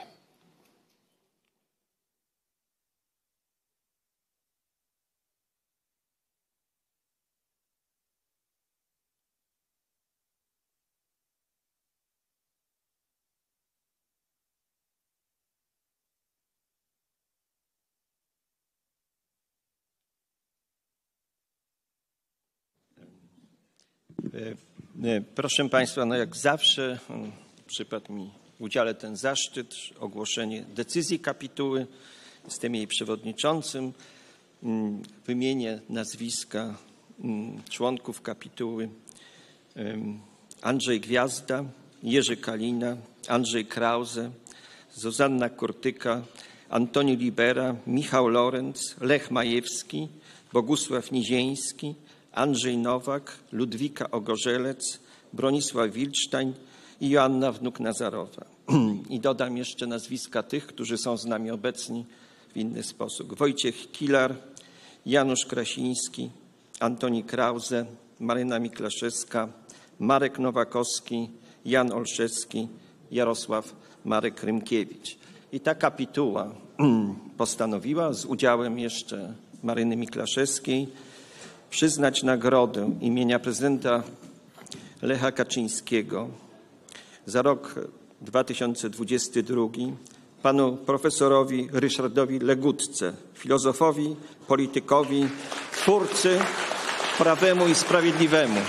Proszę Państwa, no jak zawsze przypadł mi w udziale ten zaszczyt, ogłoszenie decyzji kapituły. Jestem jej przewodniczącym. Wymienię nazwiska członków kapituły. Andrzej Gwiazda, Jerzy Kalina, Andrzej Krause, Zuzanna Kurtyka, Antoni Libera, Michał Lorenz, Lech Majewski, Bogusław Nizieński, Andrzej Nowak, Ludwika Ogorzelec, Bronisław Wilcztań i Joanna Wnuk-Nazarowa. I dodam jeszcze nazwiska tych, którzy są z nami obecni w inny sposób. Wojciech Kilar, Janusz Krasiński, Antoni Krause, Maryna Miklaszewska, Marek Nowakowski, Jan Olszewski, Jarosław Marek Rymkiewicz. I ta kapituła postanowiła z udziałem jeszcze Maryny Miklaszewskiej przyznać nagrodę imienia prezydenta Lecha Kaczyńskiego za rok dwa tysiące dwudziesty drugi panu profesorowi Ryszardowi Legutce, filozofowi, politykowi, twórcy Prawemu i Sprawiedliwemu.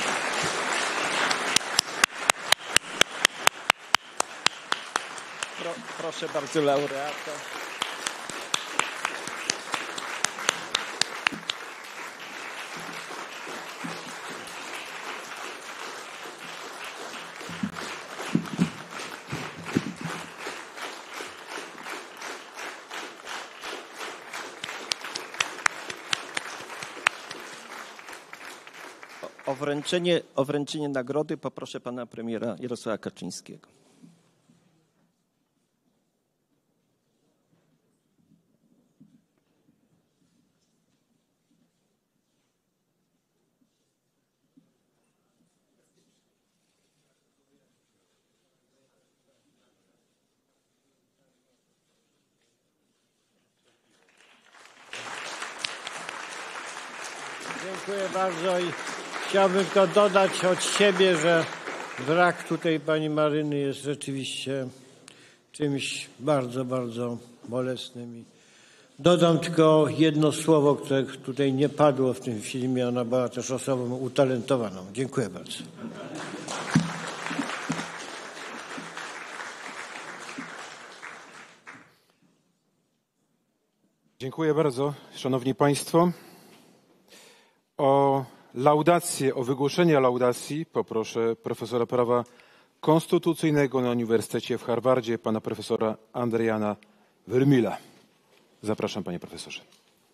Pro, proszę bardzo laureata. O wręczenie, o wręczenie nagrody poproszę pana premiera Jarosława Kaczyńskiego. Dziękuję bardzo i chciałbym tylko dodać od siebie, że brak tutaj pani Maryny jest rzeczywiście czymś bardzo, bardzo bolesnym i Dodam tylko jedno słowo, które tutaj nie padło w tym filmie. Ona była też osobą utalentowaną. Dziękuję bardzo. Dziękuję bardzo, szanowni państwo. O laudację, o wygłoszenie laudacji poproszę profesora prawa konstytucyjnego na Uniwersytecie w Harvardzie, pana profesora Andriana Vermeulen. Zapraszam, panie profesorze.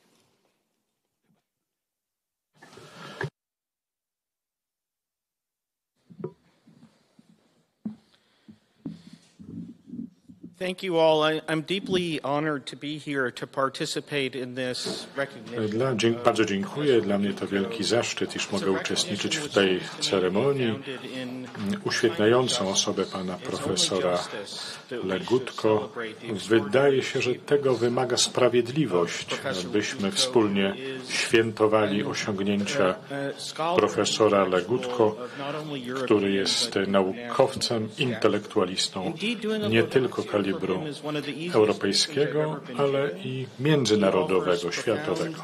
Thank you all. I, I'm deeply honored to be here to participate in this recognition. Dla, dzie, bardzo dziękuję. Dla mnie to wielki zaszczyt, iż mogę uczestniczyć w tej ceremonii uświetniającą osobę pana profesora Legutko. Wydaje się, że tego wymaga sprawiedliwość, abyśmy wspólnie świętowali osiągnięcia profesora Legutko, który jest naukowcem, intelektualistą, nie tylko kalibru europejskiego, ale i międzynarodowego, światowego.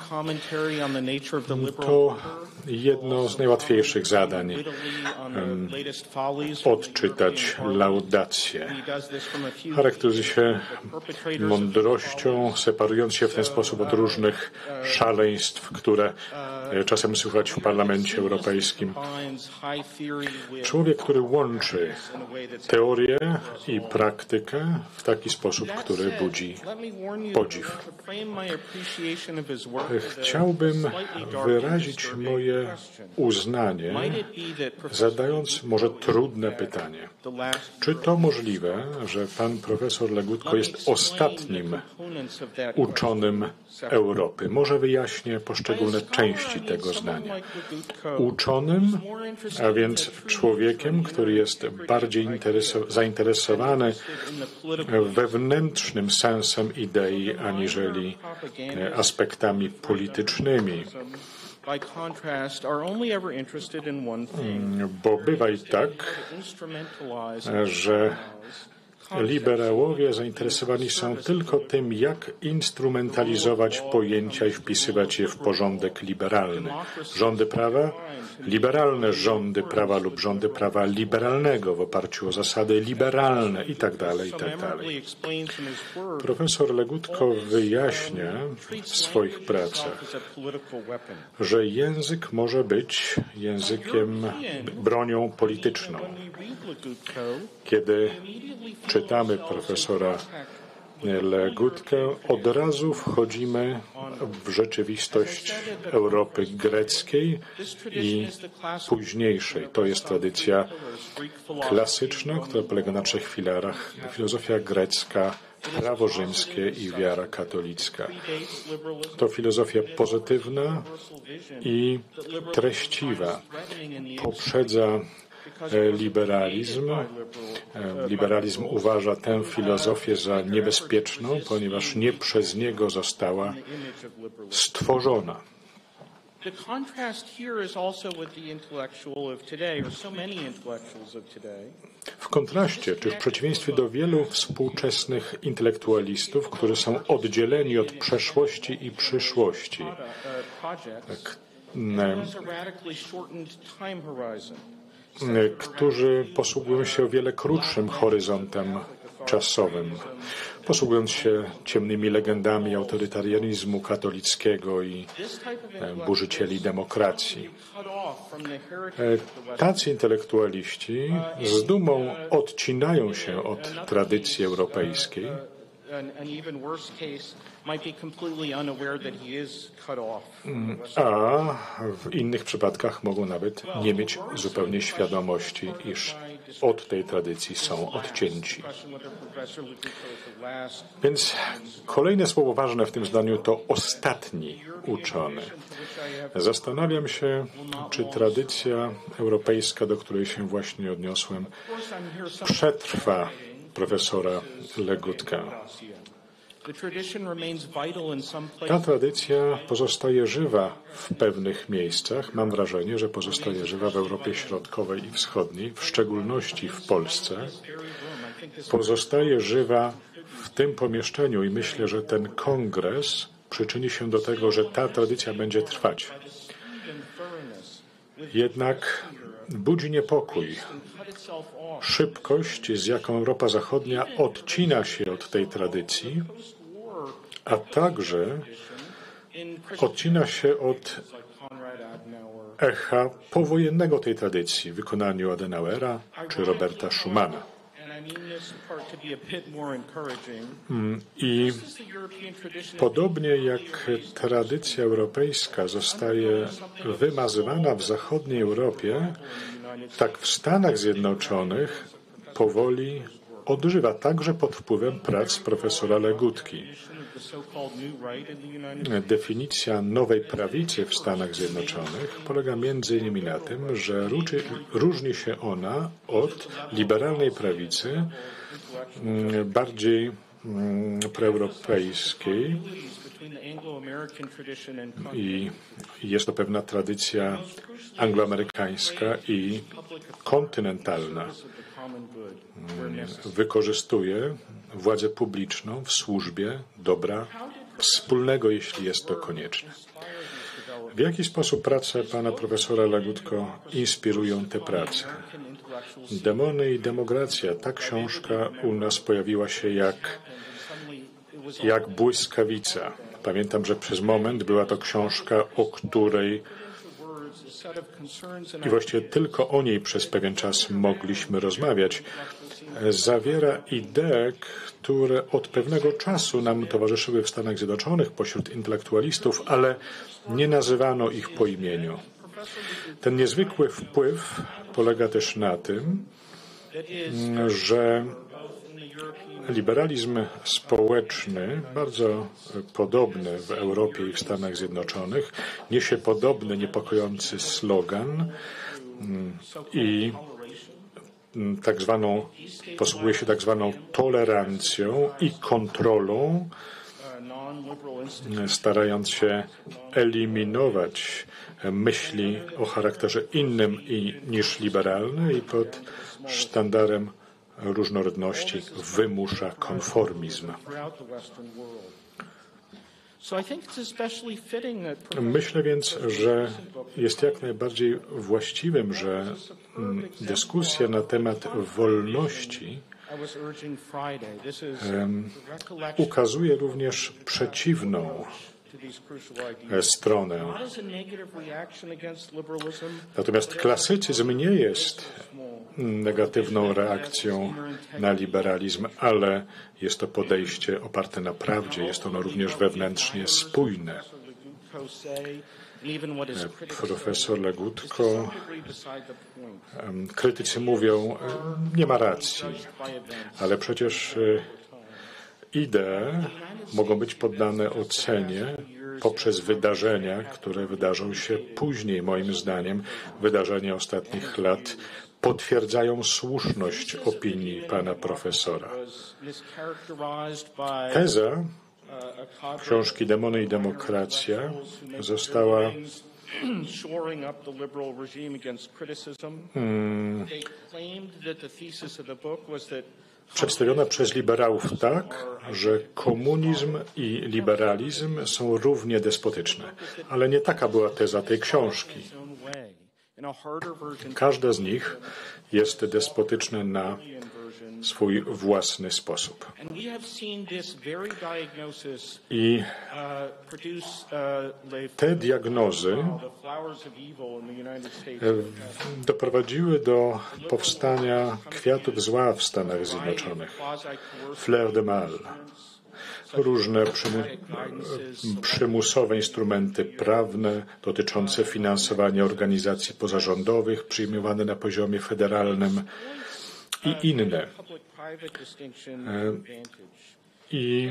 To jedno z najłatwiejszych zadań um, odczytać laudację. Charakteryzuje się mądrością, separując się w ten sposób od różnych szaleństw, które czasem słychać w Parlamencie Europejskim. Człowiek, który łączy teorię i praktykę w taki sposób, który budzi podziw. Chciałbym wyrazić moje uznanie, zadając może trudne pytanie. Czy to możliwe, że pan profesor Legutko jest ostatnim uczonym Europy? Może wyjaśnię poszczególne części tego zdania. Uczonym, a więc człowiekiem, który jest bardziej zainteresowany wewnętrznym sensem idei, aniżeli aspektami politycznymi. Bo bywa i tak, że liberałowie zainteresowani są tylko tym, jak instrumentalizować pojęcia i wpisywać je w porządek liberalny. Rządy prawa, liberalne rządy prawa lub rządy prawa liberalnego w oparciu o zasady liberalne i tak dalej, i tak dalej. Profesor Legutko wyjaśnia w swoich pracach, że język może być językiem, bronią polityczną. Kiedy czytamy profesora Legutkę, od razu wchodzimy w rzeczywistość Europy greckiej i późniejszej. To jest tradycja klasyczna, która polega na trzech filarach. Filozofia grecka, prawo rzymskie i wiara katolicka. To filozofia pozytywna i treściwa. Poprzedza liberalizm. Liberalizm uważa tę filozofię za niebezpieczną, ponieważ nie przez niego została stworzona. W kontraście, czy w przeciwieństwie do wielu współczesnych intelektualistów, którzy są oddzieleni od przeszłości i przyszłości, tak, którzy posługują się o wiele krótszym horyzontem czasowym, posługując się ciemnymi legendami autorytarianizmu katolickiego i burzycieli demokracji. Tacy intelektualiści z dumą odcinają się od tradycji europejskiej, a w innych przypadkach mogą nawet nie mieć zupełnie świadomości, iż od tej tradycji są odcięci. Więc kolejne słowo ważne w tym zdaniu to ostatni uczony. Zastanawiam się, czy tradycja europejska, do której się właśnie odniosłem, przetrwa profesora Legutka. Ta tradycja pozostaje żywa w pewnych miejscach. Mam wrażenie, że pozostaje żywa w Europie Środkowej i Wschodniej, w szczególności w Polsce. Pozostaje żywa w tym pomieszczeniu i myślę, że ten kongres przyczyni się do tego, że ta tradycja będzie trwać. Jednak budzi niepokój szybkość, z jaką Europa Zachodnia odcina się od tej tradycji, a także odcina się od echa powojennego tej tradycji w wykonaniu Adenauera czy Roberta Schumana. I podobnie jak tradycja europejska zostaje wymazywana w zachodniej Europie, tak w Stanach Zjednoczonych powoli odżywa, także pod wpływem prac profesora Legutki. Definicja nowej prawicy w Stanach Zjednoczonych polega między innymi na tym, że różni się ona od liberalnej prawicy bardziej proeuropejskiej i jest to pewna tradycja angloamerykańska i kontynentalna. Wykorzystuje władzę publiczną w służbie dobra wspólnego, jeśli jest to konieczne. W jaki sposób prace pana profesora Legutko inspirują te prace? Demony i demokracja. Ta książka u nas pojawiła się jak, jak błyskawica. Pamiętam, że przez moment była to książka, o której i właściwie tylko o niej przez pewien czas mogliśmy rozmawiać. Zawiera idee, które od pewnego czasu nam towarzyszyły w Stanach Zjednoczonych pośród intelektualistów, ale nie nazywano ich po imieniu. Ten niezwykły wpływ polega też na tym, że liberalizm społeczny, bardzo podobny w Europie i w Stanach Zjednoczonych, niesie podobny, niepokojący slogan i tak zwaną, posługuje się tak zwaną tolerancją i kontrolą, starając się eliminować myśli o charakterze innym i, niż liberalny i pod sztandarem różnorodności wymusza konformizm. Myślę więc, że jest jak najbardziej właściwym, że dyskusja na temat wolności um, ukazuje również przeciwną stronę. Natomiast klasycyzm nie jest negatywną reakcją na liberalizm, ale jest to podejście oparte na prawdzie, jest ono również wewnętrznie spójne. Profesor Legutko, krytycy mówią, nie ma racji, ale przecież idee mogą być poddane ocenie poprzez wydarzenia, które wydarzą się później. Moim zdaniem wydarzenia ostatnich lat potwierdzają słuszność opinii pana profesora. Teza książki Demony i demokracja została hmm, przedstawiona przez liberałów tak, że komunizm i liberalizm są równie despotyczne. Ale nie taka była teza tej książki. Każda z nich jest despotyczna na swój własny sposób. I te diagnozy doprowadziły do powstania kwiatów zła w Stanach Zjednoczonych. Fleur de mal. Różne przymu przymusowe instrumenty prawne dotyczące finansowania organizacji pozarządowych przyjmowane na poziomie federalnym i inne. I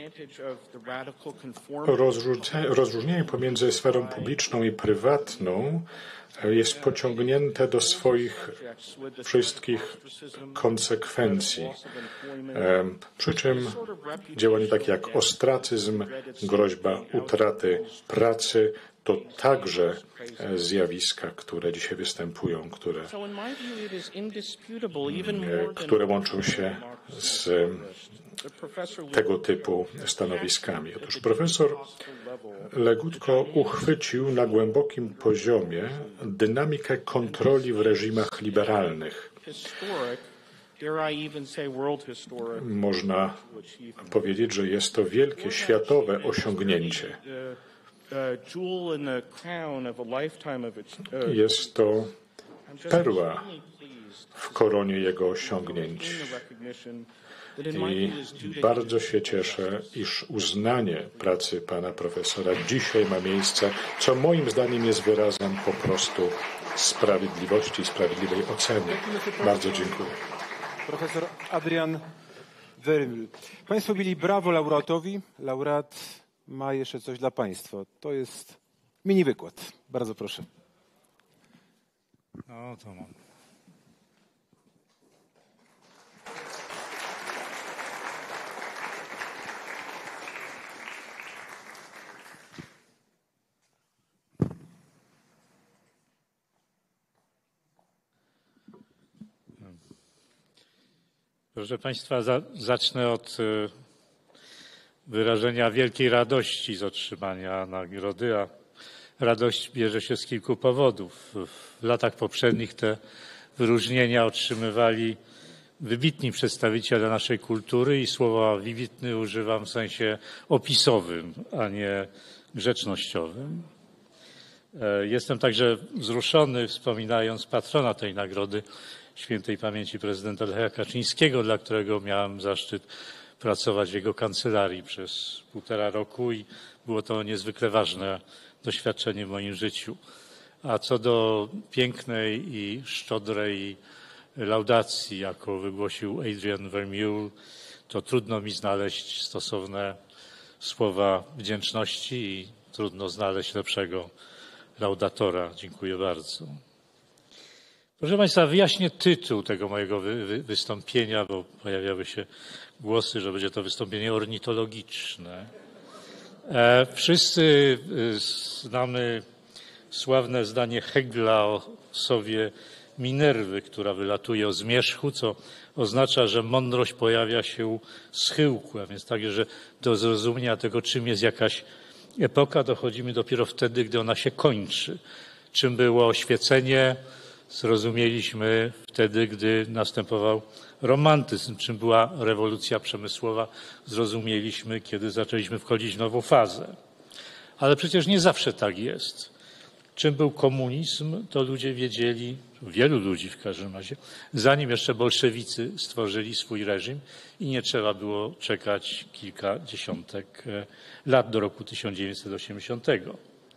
rozróżnienie pomiędzy sferą publiczną i prywatną jest pociągnięte do swoich wszystkich konsekwencji. Przy czym działania takie jak ostracyzm, groźba utraty pracy, to także zjawiska, które dzisiaj występują, które, które łączą się z tego typu stanowiskami. Otóż profesor Legutko uchwycił na głębokim poziomie dynamikę kontroli w reżimach liberalnych. Można powiedzieć, że jest to wielkie światowe osiągnięcie. Jest to perła w koronie jego osiągnięć. I bardzo się cieszę, iż uznanie pracy pana profesora dzisiaj ma miejsce, co moim zdaniem jest wyrazem po prostu sprawiedliwości i sprawiedliwej oceny. Bardzo dziękuję. Profesor Adrian Vermeulen. Państwo bili brawo laureatowi. Laureat ma jeszcze coś dla państwa. To jest mini wykład. Bardzo proszę. No to mam. Proszę Państwa, za, zacznę od y, wyrażenia wielkiej radości z otrzymania nagrody, a radość bierze się z kilku powodów. W latach poprzednich te wyróżnienia otrzymywali wybitni przedstawiciele naszej kultury i słowa wybitny używam w sensie opisowym, a nie grzecznościowym. Jestem także wzruszony, wspominając patrona tej nagrody, świętej pamięci prezydenta Lecha Kaczyńskiego, dla którego miałem zaszczyt pracować w jego kancelarii przez półtora roku i było to niezwykle ważne doświadczenie w moim życiu. A co do pięknej i szczodrej laudacji, jaką wygłosił Adrian Vermeulen, to trudno mi znaleźć stosowne słowa wdzięczności i trudno znaleźć lepszego laudatora. Dziękuję bardzo. Proszę Państwa, wyjaśnię tytuł tego mojego wy, wy, wystąpienia, bo pojawiały się głosy, że będzie to wystąpienie ornitologiczne. E, wszyscy znamy sławne zdanie Hegla o sowie Minerwy, która wylatuje o zmierzchu, co oznacza, że mądrość pojawia się u schyłku, a więc także, że do zrozumienia tego, czym jest jakaś epoka, dochodzimy dopiero wtedy, gdy ona się kończy. Czym było oświecenie, zrozumieliśmy wtedy, gdy następował romantyzm. Czym była rewolucja przemysłowa, zrozumieliśmy, kiedy zaczęliśmy wchodzić w nową fazę. Ale przecież nie zawsze tak jest. Czym był komunizm, to ludzie wiedzieli, wielu ludzi w każdym razie, zanim jeszcze bolszewicy stworzyli swój reżim i nie trzeba było czekać kilka dziesiątek lat do roku tysiąc dziewięćset osiemdziesiątego.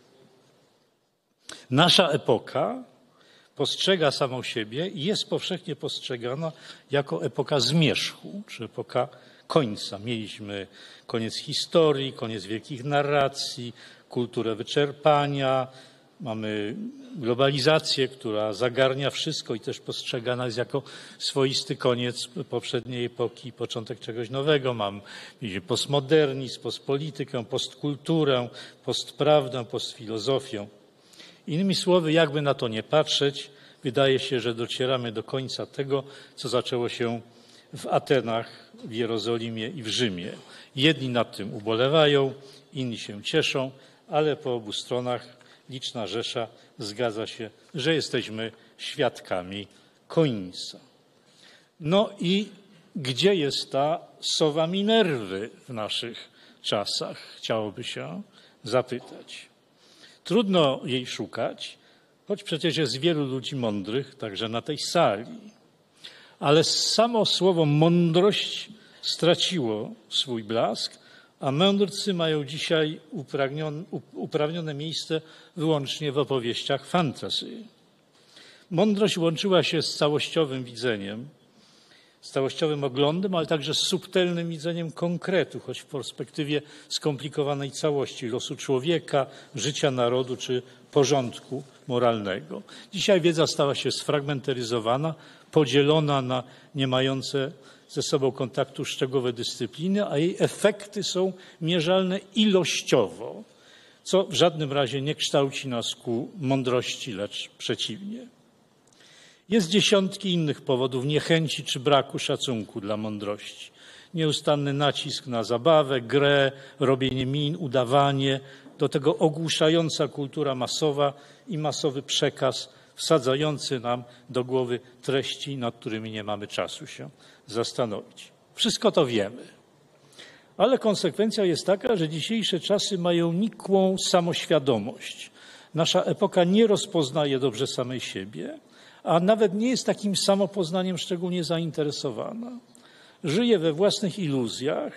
Nasza epoka postrzega samą siebie i jest powszechnie postrzegana jako epoka zmierzchu, czy epoka końca. Mieliśmy koniec historii, koniec wielkich narracji, kulturę wyczerpania, mamy globalizację, która zagarnia wszystko i też postrzegana jest jako swoisty koniec poprzedniej epoki, początek czegoś nowego. Mamy postmodernizm, postpolitykę, postkulturę, postprawdę, postfilozofię. Innymi słowy, jakby na to nie patrzeć, wydaje się, że docieramy do końca tego, co zaczęło się w Atenach, w Jerozolimie i w Rzymie. Jedni nad tym ubolewają, inni się cieszą, ale po obu stronach liczna rzesza zgadza się, że jesteśmy świadkami końca. No i gdzie jest ta sowa Minerwy w naszych czasach, chciałoby się zapytać. Trudno jej szukać, choć przecież jest wielu ludzi mądrych, także na tej sali. Ale samo słowo mądrość straciło swój blask, a mędrcy mają dzisiaj uprawnione miejsce wyłącznie w opowieściach fantasy. Mądrość łączyła się z całościowym widzeniem, z całościowym oglądem, ale także z subtelnym widzeniem konkretu, choć w perspektywie skomplikowanej całości losu człowieka, życia narodu czy porządku moralnego. Dzisiaj wiedza stała się sfragmentaryzowana, podzielona na nie mające ze sobą kontaktu szczegółowe dyscypliny, a jej efekty są mierzalne ilościowo, co w żadnym razie nie kształci nas ku mądrości, lecz przeciwnie. Jest dziesiątki innych powodów niechęci czy braku szacunku dla mądrości. Nieustanny nacisk na zabawę, grę, robienie min, udawanie, do tego ogłuszająca kultura masowa i masowy przekaz wsadzający nam do głowy treści, nad którymi nie mamy czasu się zastanowić. Wszystko to wiemy. Ale konsekwencja jest taka, że dzisiejsze czasy mają nikłą samoświadomość. Nasza epoka nie rozpoznaje dobrze samej siebie, a nawet nie jest takim samopoznaniem szczególnie zainteresowana. Żyje we własnych iluzjach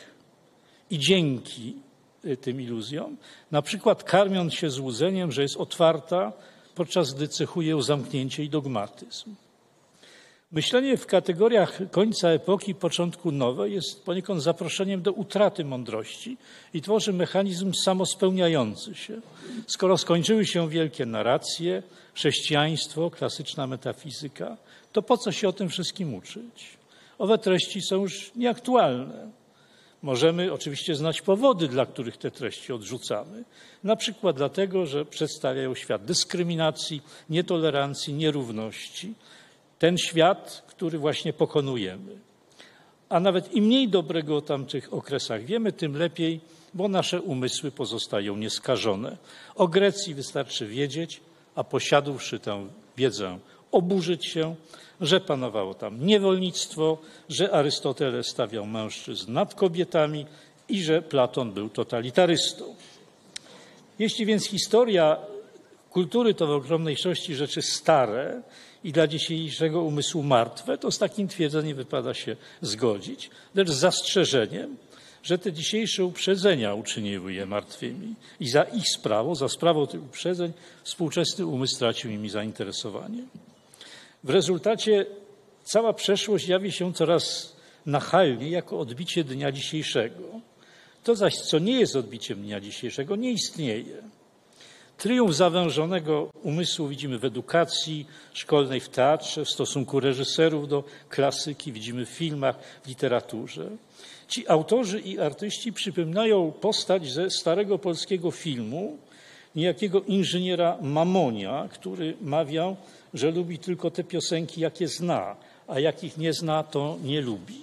i dzięki tym iluzjom, na przykład karmiąc się złudzeniem, że jest otwarta, podczas gdy cechuje ją zamknięcie i dogmatyzm. Myślenie w kategoriach końca epoki, początku nowej jest poniekąd zaproszeniem do utraty mądrości i tworzy mechanizm samospełniający się. Skoro skończyły się wielkie narracje, chrześcijaństwo, klasyczna metafizyka, to po co się o tym wszystkim uczyć? Owe treści są już nieaktualne. Możemy oczywiście znać powody, dla których te treści odrzucamy. Na przykład dlatego, że przedstawiają świat dyskryminacji, nietolerancji, nierówności. Ten świat, który właśnie pokonujemy. A nawet im mniej dobrego o tamtych okresach wiemy, tym lepiej, bo nasze umysły pozostają nieskażone. O Grecji wystarczy wiedzieć, a posiadłszy tę wiedzę, oburzyć się, że panowało tam niewolnictwo, że Arystoteles stawiał mężczyzn nad kobietami i że Platon był totalitarystą. Jeśli więc historia kultury to w ogromnej części rzeczy stare i dla dzisiejszego umysłu martwe, to z takim twierdzeniem wypada się zgodzić, lecz z zastrzeżeniem, że te dzisiejsze uprzedzenia uczyniły je martwymi i za ich sprawą, za sprawą tych uprzedzeń współczesny umysł stracił nimi zainteresowanie. W rezultacie cała przeszłość jawi się coraz nachalniej jako odbicie dnia dzisiejszego. To zaś, co nie jest odbiciem dnia dzisiejszego, nie istnieje. Triumf zawężonego umysłu widzimy w edukacji szkolnej, w teatrze, w stosunku reżyserów do klasyki, widzimy w filmach, w literaturze. Ci autorzy i artyści przypominają postać ze starego polskiego filmu, niejakiego inżyniera Mamonia, który mawiał, że lubi tylko te piosenki, jakie zna, a jakich nie zna, to nie lubi.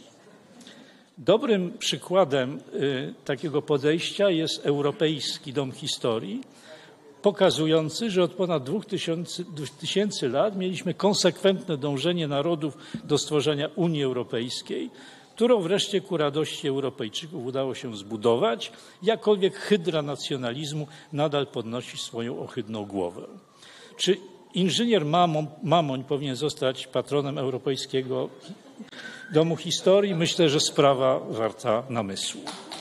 Dobrym przykładem y, takiego podejścia jest Europejski Dom Historii, pokazujący, że od ponad dwóch tysięcy lat mieliśmy konsekwentne dążenie narodów do stworzenia Unii Europejskiej, którą wreszcie ku radości Europejczyków udało się zbudować, jakkolwiek hydra nacjonalizmu nadal podnosi swoją ohydną głowę. Czy inżynier Mamon, Mamoń powinien zostać patronem Europejskiego Domu Historii? Myślę, że sprawa warta namysłu.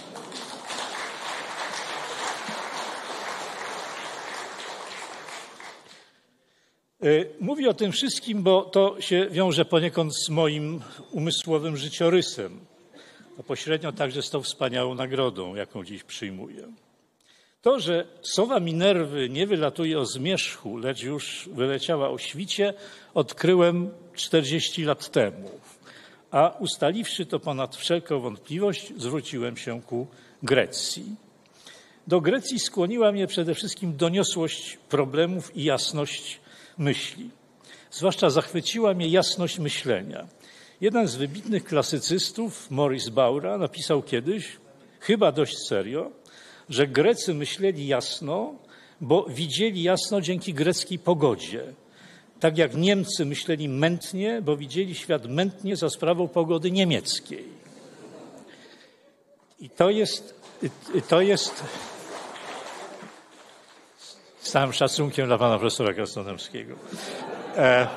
Mówię o tym wszystkim, bo to się wiąże poniekąd z moim umysłowym życiorysem, a pośrednio także z tą wspaniałą nagrodą, jaką dziś przyjmuję. To, że sowa Minerwy nie wylatuje o zmierzchu, lecz już wyleciała o świcie, odkryłem czterdzieści lat temu, a ustaliwszy to ponad wszelką wątpliwość, zwróciłem się ku Grecji. Do Grecji skłoniła mnie przede wszystkim doniosłość problemów i jasność myśli. Zwłaszcza zachwyciła mnie jasność myślenia. Jeden z wybitnych klasycystów, Maurice Baura, napisał kiedyś, chyba dość serio, że Grecy myśleli jasno, bo widzieli jasno dzięki greckiej pogodzie. Tak jak Niemcy myśleli mętnie, bo widzieli świat mętnie za sprawą pogody niemieckiej. I to jest, to jest z całym szacunkiem dla pana profesora Krasnodębskiego. E,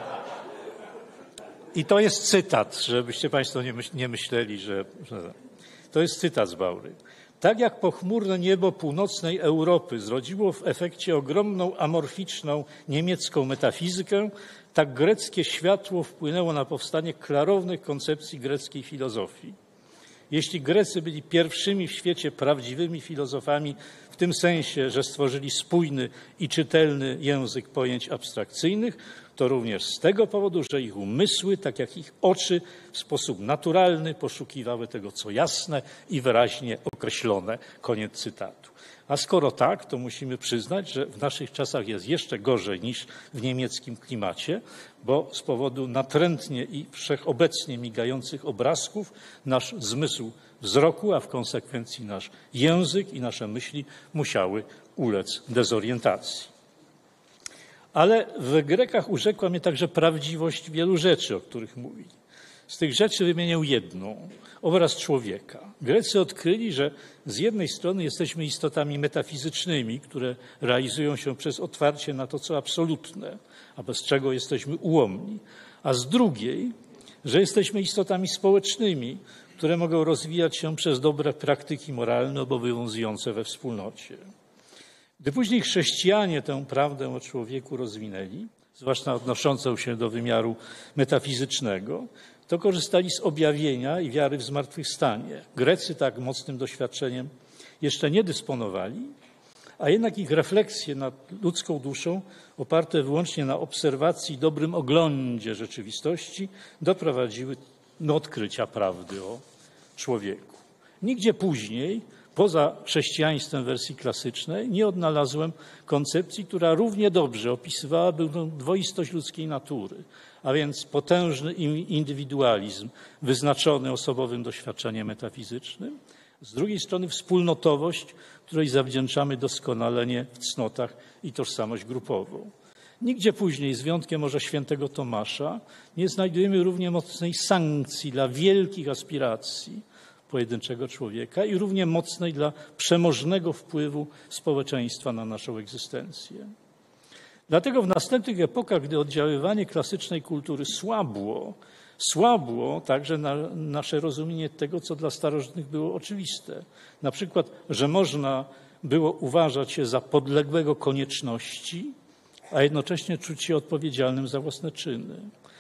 I to jest cytat, żebyście państwo nie, myśl, nie myśleli, że, że... To jest cytat z Baury. Tak jak pochmurne niebo północnej Europy zrodziło w efekcie ogromną, amorficzną niemiecką metafizykę, tak greckie światło wpłynęło na powstanie klarownych koncepcji greckiej filozofii. Jeśli Grecy byli pierwszymi w świecie prawdziwymi filozofami w tym sensie, że stworzyli spójny i czytelny język pojęć abstrakcyjnych, to również z tego powodu, że ich umysły, tak jak ich oczy, w sposób naturalny poszukiwały tego, co jasne i wyraźnie określone. Koniec cytatu. A skoro tak, to musimy przyznać, że w naszych czasach jest jeszcze gorzej niż w niemieckim klimacie, bo z powodu natrętnie i wszechobecnie migających obrazków nasz zmysł wzroku, a w konsekwencji nasz język i nasze myśli musiały ulec dezorientacji. Ale w Grekach urzekła mnie także prawdziwość wielu rzeczy, o których mówili. Z tych rzeczy wymienię jedną. Obraz człowieka. Grecy odkryli, że z jednej strony jesteśmy istotami metafizycznymi, które realizują się przez otwarcie na to, co absolutne, a bez czego jesteśmy ułomni, a z drugiej, że jesteśmy istotami społecznymi, które mogą rozwijać się przez dobre praktyki moralne obowiązujące we wspólnocie. Gdy później chrześcijanie tę prawdę o człowieku rozwinęli, zwłaszcza odnoszącą się do wymiaru metafizycznego, to korzystali z objawienia i wiary w zmartwychwstanie. Grecy tak mocnym doświadczeniem jeszcze nie dysponowali, a jednak ich refleksje nad ludzką duszą, oparte wyłącznie na obserwacji i dobrym oglądzie rzeczywistości, doprowadziły do odkrycia prawdy o człowieku. Nigdzie później, poza chrześcijaństwem wersji klasycznej, nie odnalazłem koncepcji, która równie dobrze opisywałaby tę dwoistość ludzkiej natury, a więc potężny indywidualizm wyznaczony osobowym doświadczeniem metafizycznym, z drugiej strony wspólnotowość, której zawdzięczamy doskonalenie w cnotach i tożsamość grupową. Nigdzie później, z wyjątkiem może świętego Tomasza, nie znajdujemy równie mocnej sankcji dla wielkich aspiracji pojedynczego człowieka i równie mocnej dla przemożnego wpływu społeczeństwa na naszą egzystencję. Dlatego w następnych epokach, gdy oddziaływanie klasycznej kultury słabło, słabło także na nasze rozumienie tego, co dla starożytnych było oczywiste. Na przykład, że można było uważać się za podległego konieczności, a jednocześnie czuć się odpowiedzialnym za własne czyny.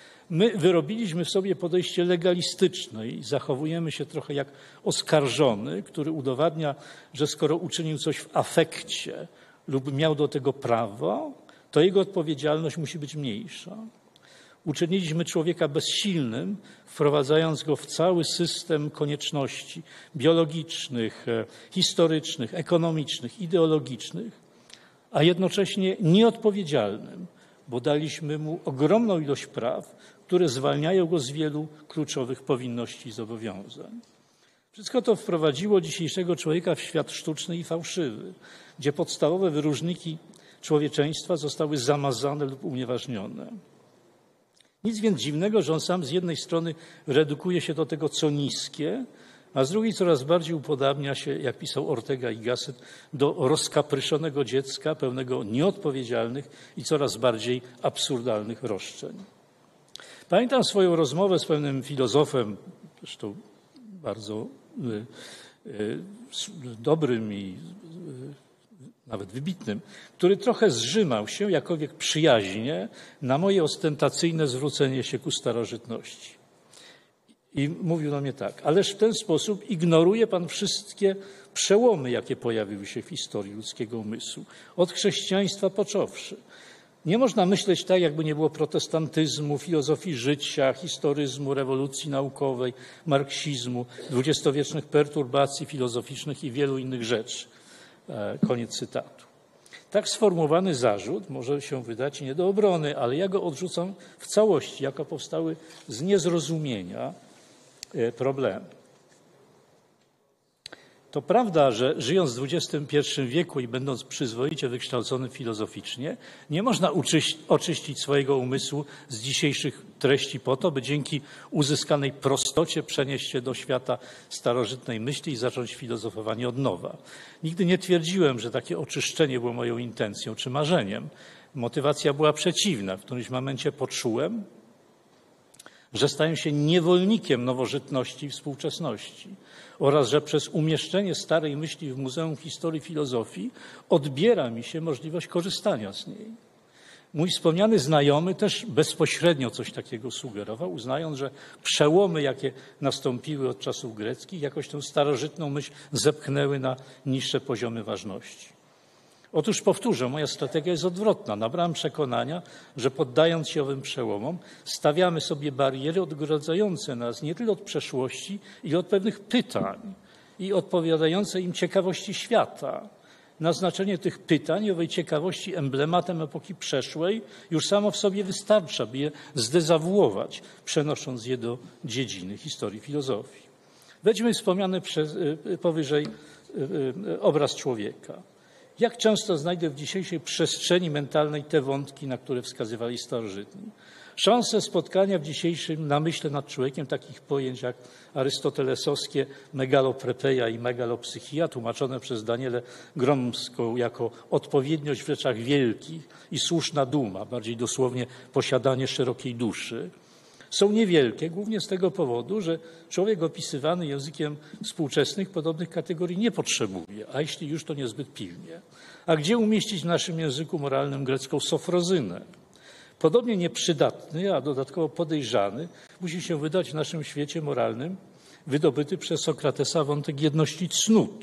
My wyrobiliśmy w sobie podejście legalistyczne i zachowujemy się trochę jak oskarżony, który udowadnia, że skoro uczynił coś w afekcie lub miał do tego prawo, to jego odpowiedzialność musi być mniejsza. Uczyniliśmy człowieka bezsilnym, wprowadzając go w cały system konieczności biologicznych, historycznych, ekonomicznych, ideologicznych, a jednocześnie nieodpowiedzialnym, bo daliśmy mu ogromną ilość praw, które zwalniają go z wielu kluczowych powinności i zobowiązań. Wszystko to wprowadziło dzisiejszego człowieka w świat sztuczny i fałszywy, gdzie podstawowe wyróżniki człowieczeństwa zostały zamazane lub unieważnione. Nic więc dziwnego, że on sam z jednej strony redukuje się do tego, co niskie, a z drugiej coraz bardziej upodabnia się, jak pisał Ortega y Gasset, do rozkapryszonego dziecka pełnego nieodpowiedzialnych i coraz bardziej absurdalnych roszczeń. Pamiętam swoją rozmowę z pewnym filozofem, zresztą bardzo y, y, dobrym i y, nawet wybitnym, który trochę zżymał się, jakowiek przyjaźnie, na moje ostentacyjne zwrócenie się ku starożytności. I mówił do mnie tak: ależ w ten sposób ignoruje pan wszystkie przełomy, jakie pojawiły się w historii ludzkiego umysłu, od chrześcijaństwa począwszy. Nie można myśleć tak, jakby nie było protestantyzmu, filozofii życia, historyzmu, rewolucji naukowej, marksizmu, dwudziestowiecznych perturbacji filozoficznych i wielu innych rzeczy. Koniec cytatu. Tak sformułowany zarzut może się wydać nie do obrony, ale ja go odrzucam w całości, jako powstały z niezrozumienia problemu. To prawda, że żyjąc w dwudziestym pierwszym wieku i będąc przyzwoicie wykształconym filozoficznie, nie można uczyś, oczyścić swojego umysłu z dzisiejszych treści po to, by dzięki uzyskanej prostocie przenieść się do świata starożytnej myśli i zacząć filozofowanie od nowa. Nigdy nie twierdziłem, że takie oczyszczenie było moją intencją czy marzeniem. Motywacja była przeciwna. W którymś momencie poczułem, że staję się niewolnikiem nowożytności i współczesności oraz że przez umieszczenie starej myśli w Muzeum Historii Filozofii odbiera mi się możliwość korzystania z niej. Mój wspomniany znajomy też bezpośrednio coś takiego sugerował, uznając, że przełomy, jakie nastąpiły od czasów greckich, jakoś tę starożytną myśl zepchnęły na niższe poziomy ważności. Otóż powtórzę, moja strategia jest odwrotna. Nabrałem przekonania, że poddając się owym przełomom, stawiamy sobie bariery odgradzające nas nie tylko od przeszłości, ile od pewnych pytań i odpowiadające im ciekawości świata. Naznaczenie tych pytań i owej ciekawości emblematem epoki przeszłej już samo w sobie wystarcza, by je zdezawuować, przenosząc je do dziedziny historii filozofii. Weźmy wspomniany przez, powyżej obraz człowieka. Jak często znajdę w dzisiejszej przestrzeni mentalnej te wątki, na które wskazywali starożytni? Szanse spotkania w dzisiejszym namyśle nad człowiekiem takich pojęć jak arystotelesowskie megaloprepeia i megalopsychia, tłumaczone przez Danielę Gromską jako odpowiedniość w rzeczach wielkich i słuszna duma, bardziej dosłownie posiadanie szerokiej duszy, są niewielkie, głównie z tego powodu, że człowiek opisywany językiem współczesnych podobnych kategorii nie potrzebuje, a jeśli już, to niezbyt pilnie. A gdzie umieścić w naszym języku moralnym grecką sofrozynę? Podobnie nieprzydatny, a dodatkowo podejrzany musi się wydać w naszym świecie moralnym wydobyty przez Sokratesa wątek jedności cnót.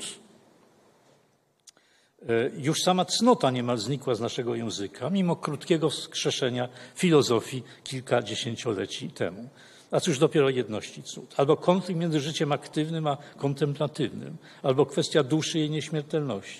Już sama cnota niemal znikła z naszego języka, mimo krótkiego wskrzeszenia filozofii kilka dziesięcioleci temu. A cóż dopiero jedności cnót. Albo konflikt między życiem aktywnym a kontemplatywnym, albo kwestia duszy i jej nieśmiertelności.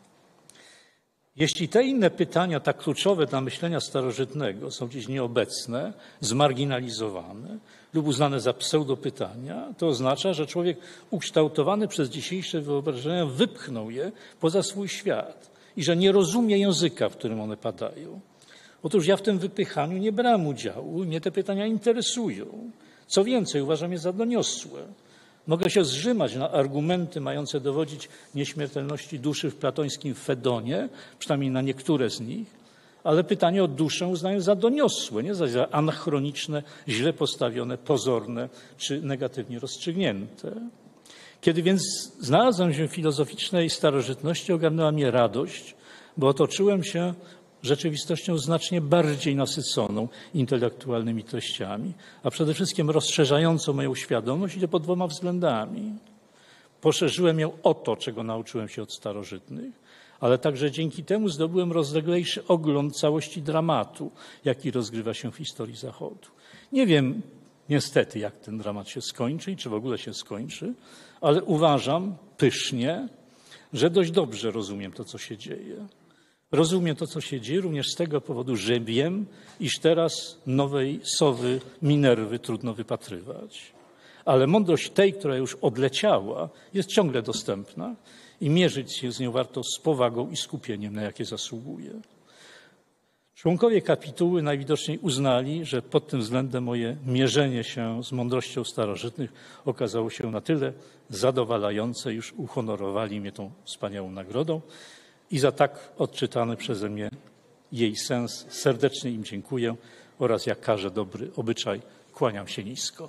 Jeśli te inne pytania, tak kluczowe dla myślenia starożytnego, są dziś nieobecne, zmarginalizowane lub uznane za pseudopytania, to oznacza, że człowiek ukształtowany przez dzisiejsze wyobrażenia wypchnął je poza swój świat i że nie rozumie języka, w którym one padają. Otóż ja w tym wypychaniu nie brałem udziału i mnie te pytania interesują. Co więcej, uważam je za doniosłe. Mogę się zrzymać na argumenty mające dowodzić nieśmiertelności duszy w platońskim Fedonie, przynajmniej na niektóre z nich, ale pytanie o duszę uznaję za doniosłe, nie za anachroniczne, źle postawione, pozorne czy negatywnie rozstrzygnięte. Kiedy więc znalazłem się w filozoficznej starożytności, ogarnęła mnie radość, bo otoczyłem się rzeczywistością znacznie bardziej nasyconą intelektualnymi treściami, a przede wszystkim rozszerzającą moją świadomość, i to pod dwoma względami. Poszerzyłem ją o to, czego nauczyłem się od starożytnych, ale także dzięki temu zdobyłem rozleglejszy ogląd całości dramatu, jaki rozgrywa się w historii Zachodu. Nie wiem niestety, jak ten dramat się skończy i czy w ogóle się skończy, ale uważam pysznie, że dość dobrze rozumiem to, co się dzieje. Rozumiem to, co się dzieje, również z tego powodu, że wiem, iż teraz nowej sowy Minerwy trudno wypatrywać. Ale mądrość tej, która już odleciała, jest ciągle dostępna i mierzyć się z nią warto z powagą i skupieniem, na jakie zasługuje. Członkowie kapituły najwidoczniej uznali, że pod tym względem moje mierzenie się z mądrością starożytnych okazało się na tyle zadowalające, już uhonorowali mnie tą wspaniałą nagrodą. I za tak odczytany przeze mnie jej sens serdecznie im dziękuję oraz jak każe dobry obyczaj, kłaniam się nisko.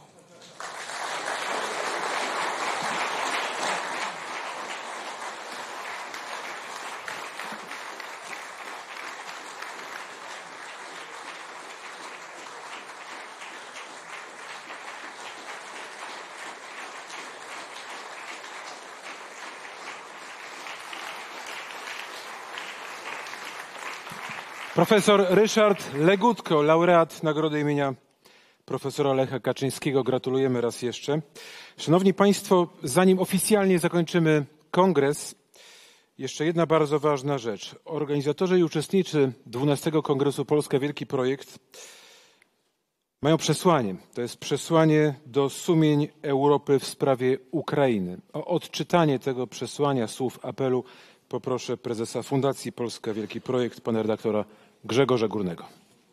Profesor Ryszard Legutko, laureat nagrody imienia profesora Lecha Kaczyńskiego. Gratulujemy raz jeszcze. Szanowni Państwo, zanim oficjalnie zakończymy kongres, jeszcze jedna bardzo ważna rzecz. Organizatorzy i uczestnicy dwunastego Kongresu Polska Wielki Projekt mają przesłanie. To jest przesłanie do sumień Europy w sprawie Ukrainy. O odczytanie tego przesłania, słów apelu poproszę prezesa Fundacji Polska Wielki Projekt, pana redaktora Grzegorza Górnego.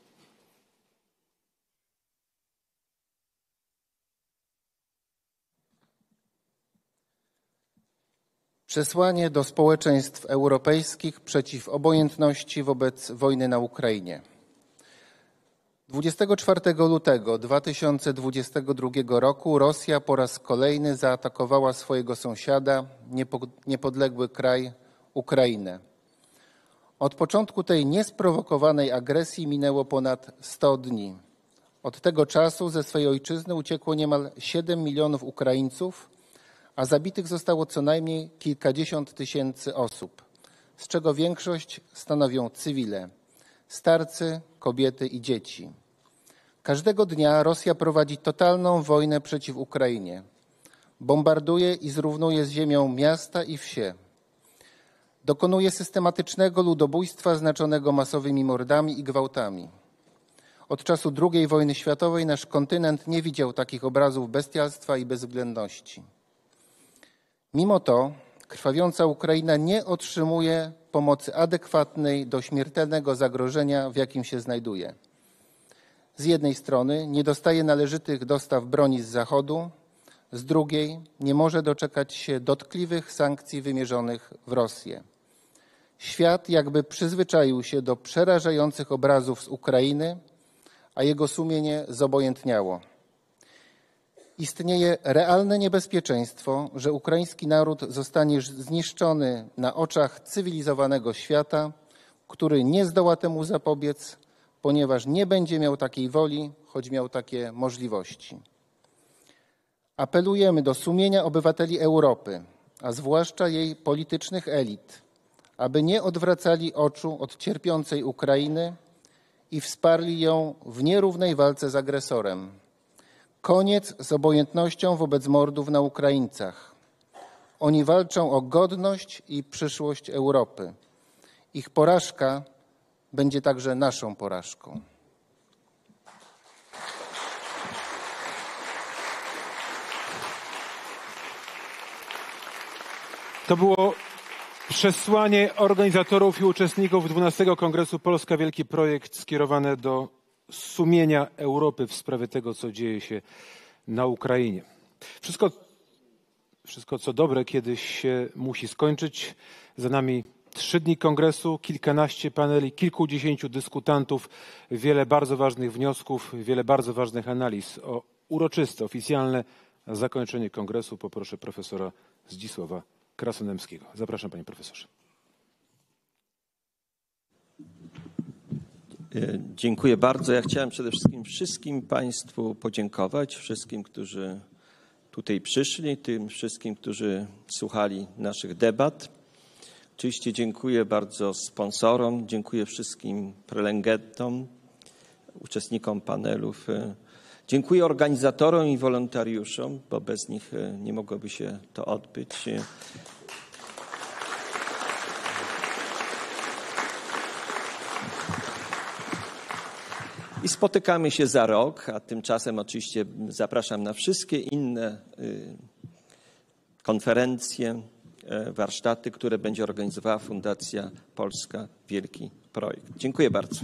Przesłanie do społeczeństw europejskich przeciw obojętności wobec wojny na Ukrainie. dwudziestego czwartego lutego dwa tysiące dwudziestego drugiego roku Rosja po raz kolejny zaatakowała swojego sąsiada, niepodległy kraj Ukrainę. Od początku tej niesprowokowanej agresji minęło ponad sto dni. Od tego czasu ze swojej ojczyzny uciekło niemal siedem milionów Ukraińców, a zabitych zostało co najmniej kilkadziesiąt tysięcy osób, z czego większość stanowią cywile, starcy, kobiety i dzieci. Każdego dnia Rosja prowadzi totalną wojnę przeciw Ukrainie. Bombarduje i zrównuje z ziemią miasta i wsie. Dokonuje systematycznego ludobójstwa znaczonego masowymi mordami i gwałtami. Od czasu drugiej wojny światowej nasz kontynent nie widział takich obrazów bestialstwa i bezwzględności. Mimo to krwawiąca Ukraina nie otrzymuje pomocy adekwatnej do śmiertelnego zagrożenia, w jakim się znajduje. Z jednej strony nie dostaje należytych dostaw broni z Zachodu, z drugiej nie może doczekać się dotkliwych sankcji wymierzonych w Rosję. Świat jakby przyzwyczaił się do przerażających obrazów z Ukrainy, a jego sumienie zobojętniało. Istnieje realne niebezpieczeństwo, że ukraiński naród zostanie zniszczony na oczach cywilizowanego świata, który nie zdoła temu zapobiec, ponieważ nie będzie miał takiej woli, choć miał takie możliwości. Apelujemy do sumienia obywateli Europy, a zwłaszcza jej politycznych elit, aby nie odwracali oczu od cierpiącej Ukrainy i wsparli ją w nierównej walce z agresorem. Koniec z obojętnością wobec mordów na Ukraińcach. Oni walczą o godność i przyszłość Europy. Ich porażka będzie także naszą porażką. To było przesłanie organizatorów i uczestników dwunastego Kongresu Polska Wielki Projekt skierowane do sumienia Europy w sprawie tego, co dzieje się na Ukrainie. Wszystko, wszystko co dobre kiedyś się musi skończyć. Za nami trzy dni kongresu, kilkanaście paneli, kilkudziesięciu dyskutantów, wiele bardzo ważnych wniosków, wiele bardzo ważnych analiz. O uroczyste, oficjalne zakończenie kongresu poproszę profesora Zdzisława Krasonemskiego. Zapraszam, panie profesorze. Dziękuję bardzo. Ja chciałem przede wszystkim wszystkim państwu podziękować, wszystkim, którzy tutaj przyszli, tym wszystkim, którzy słuchali naszych debat. Oczywiście dziękuję bardzo sponsorom, dziękuję wszystkim prelegentom, uczestnikom panelów. Dziękuję organizatorom i wolontariuszom, bo bez nich nie mogłoby się to odbyć. I spotykamy się za rok, a tymczasem oczywiście zapraszam na wszystkie inne konferencje, warsztaty, które będzie organizowała Fundacja Polska Wielki Projekt. Dziękuję bardzo.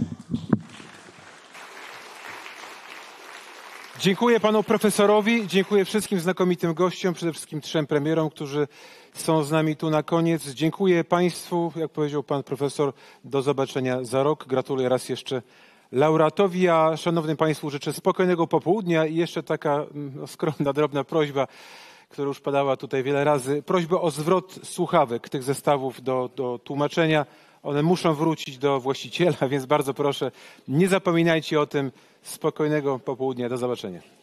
Dziękuję panu profesorowi, dziękuję wszystkim znakomitym gościom, przede wszystkim trzem premierom, którzy są z nami tu na koniec. Dziękuję państwu, jak powiedział pan profesor, do zobaczenia za rok. Gratuluję raz jeszcze laureatowi, a szanownym państwu życzę spokojnego popołudnia i jeszcze taka no, skromna, drobna prośba, która już padała tutaj wiele razy. Prośba o zwrot słuchawek tych zestawów do, do tłumaczenia. One muszą wrócić do właściciela, więc bardzo proszę, nie zapominajcie o tym. Spokojnego popołudnia. Do zobaczenia.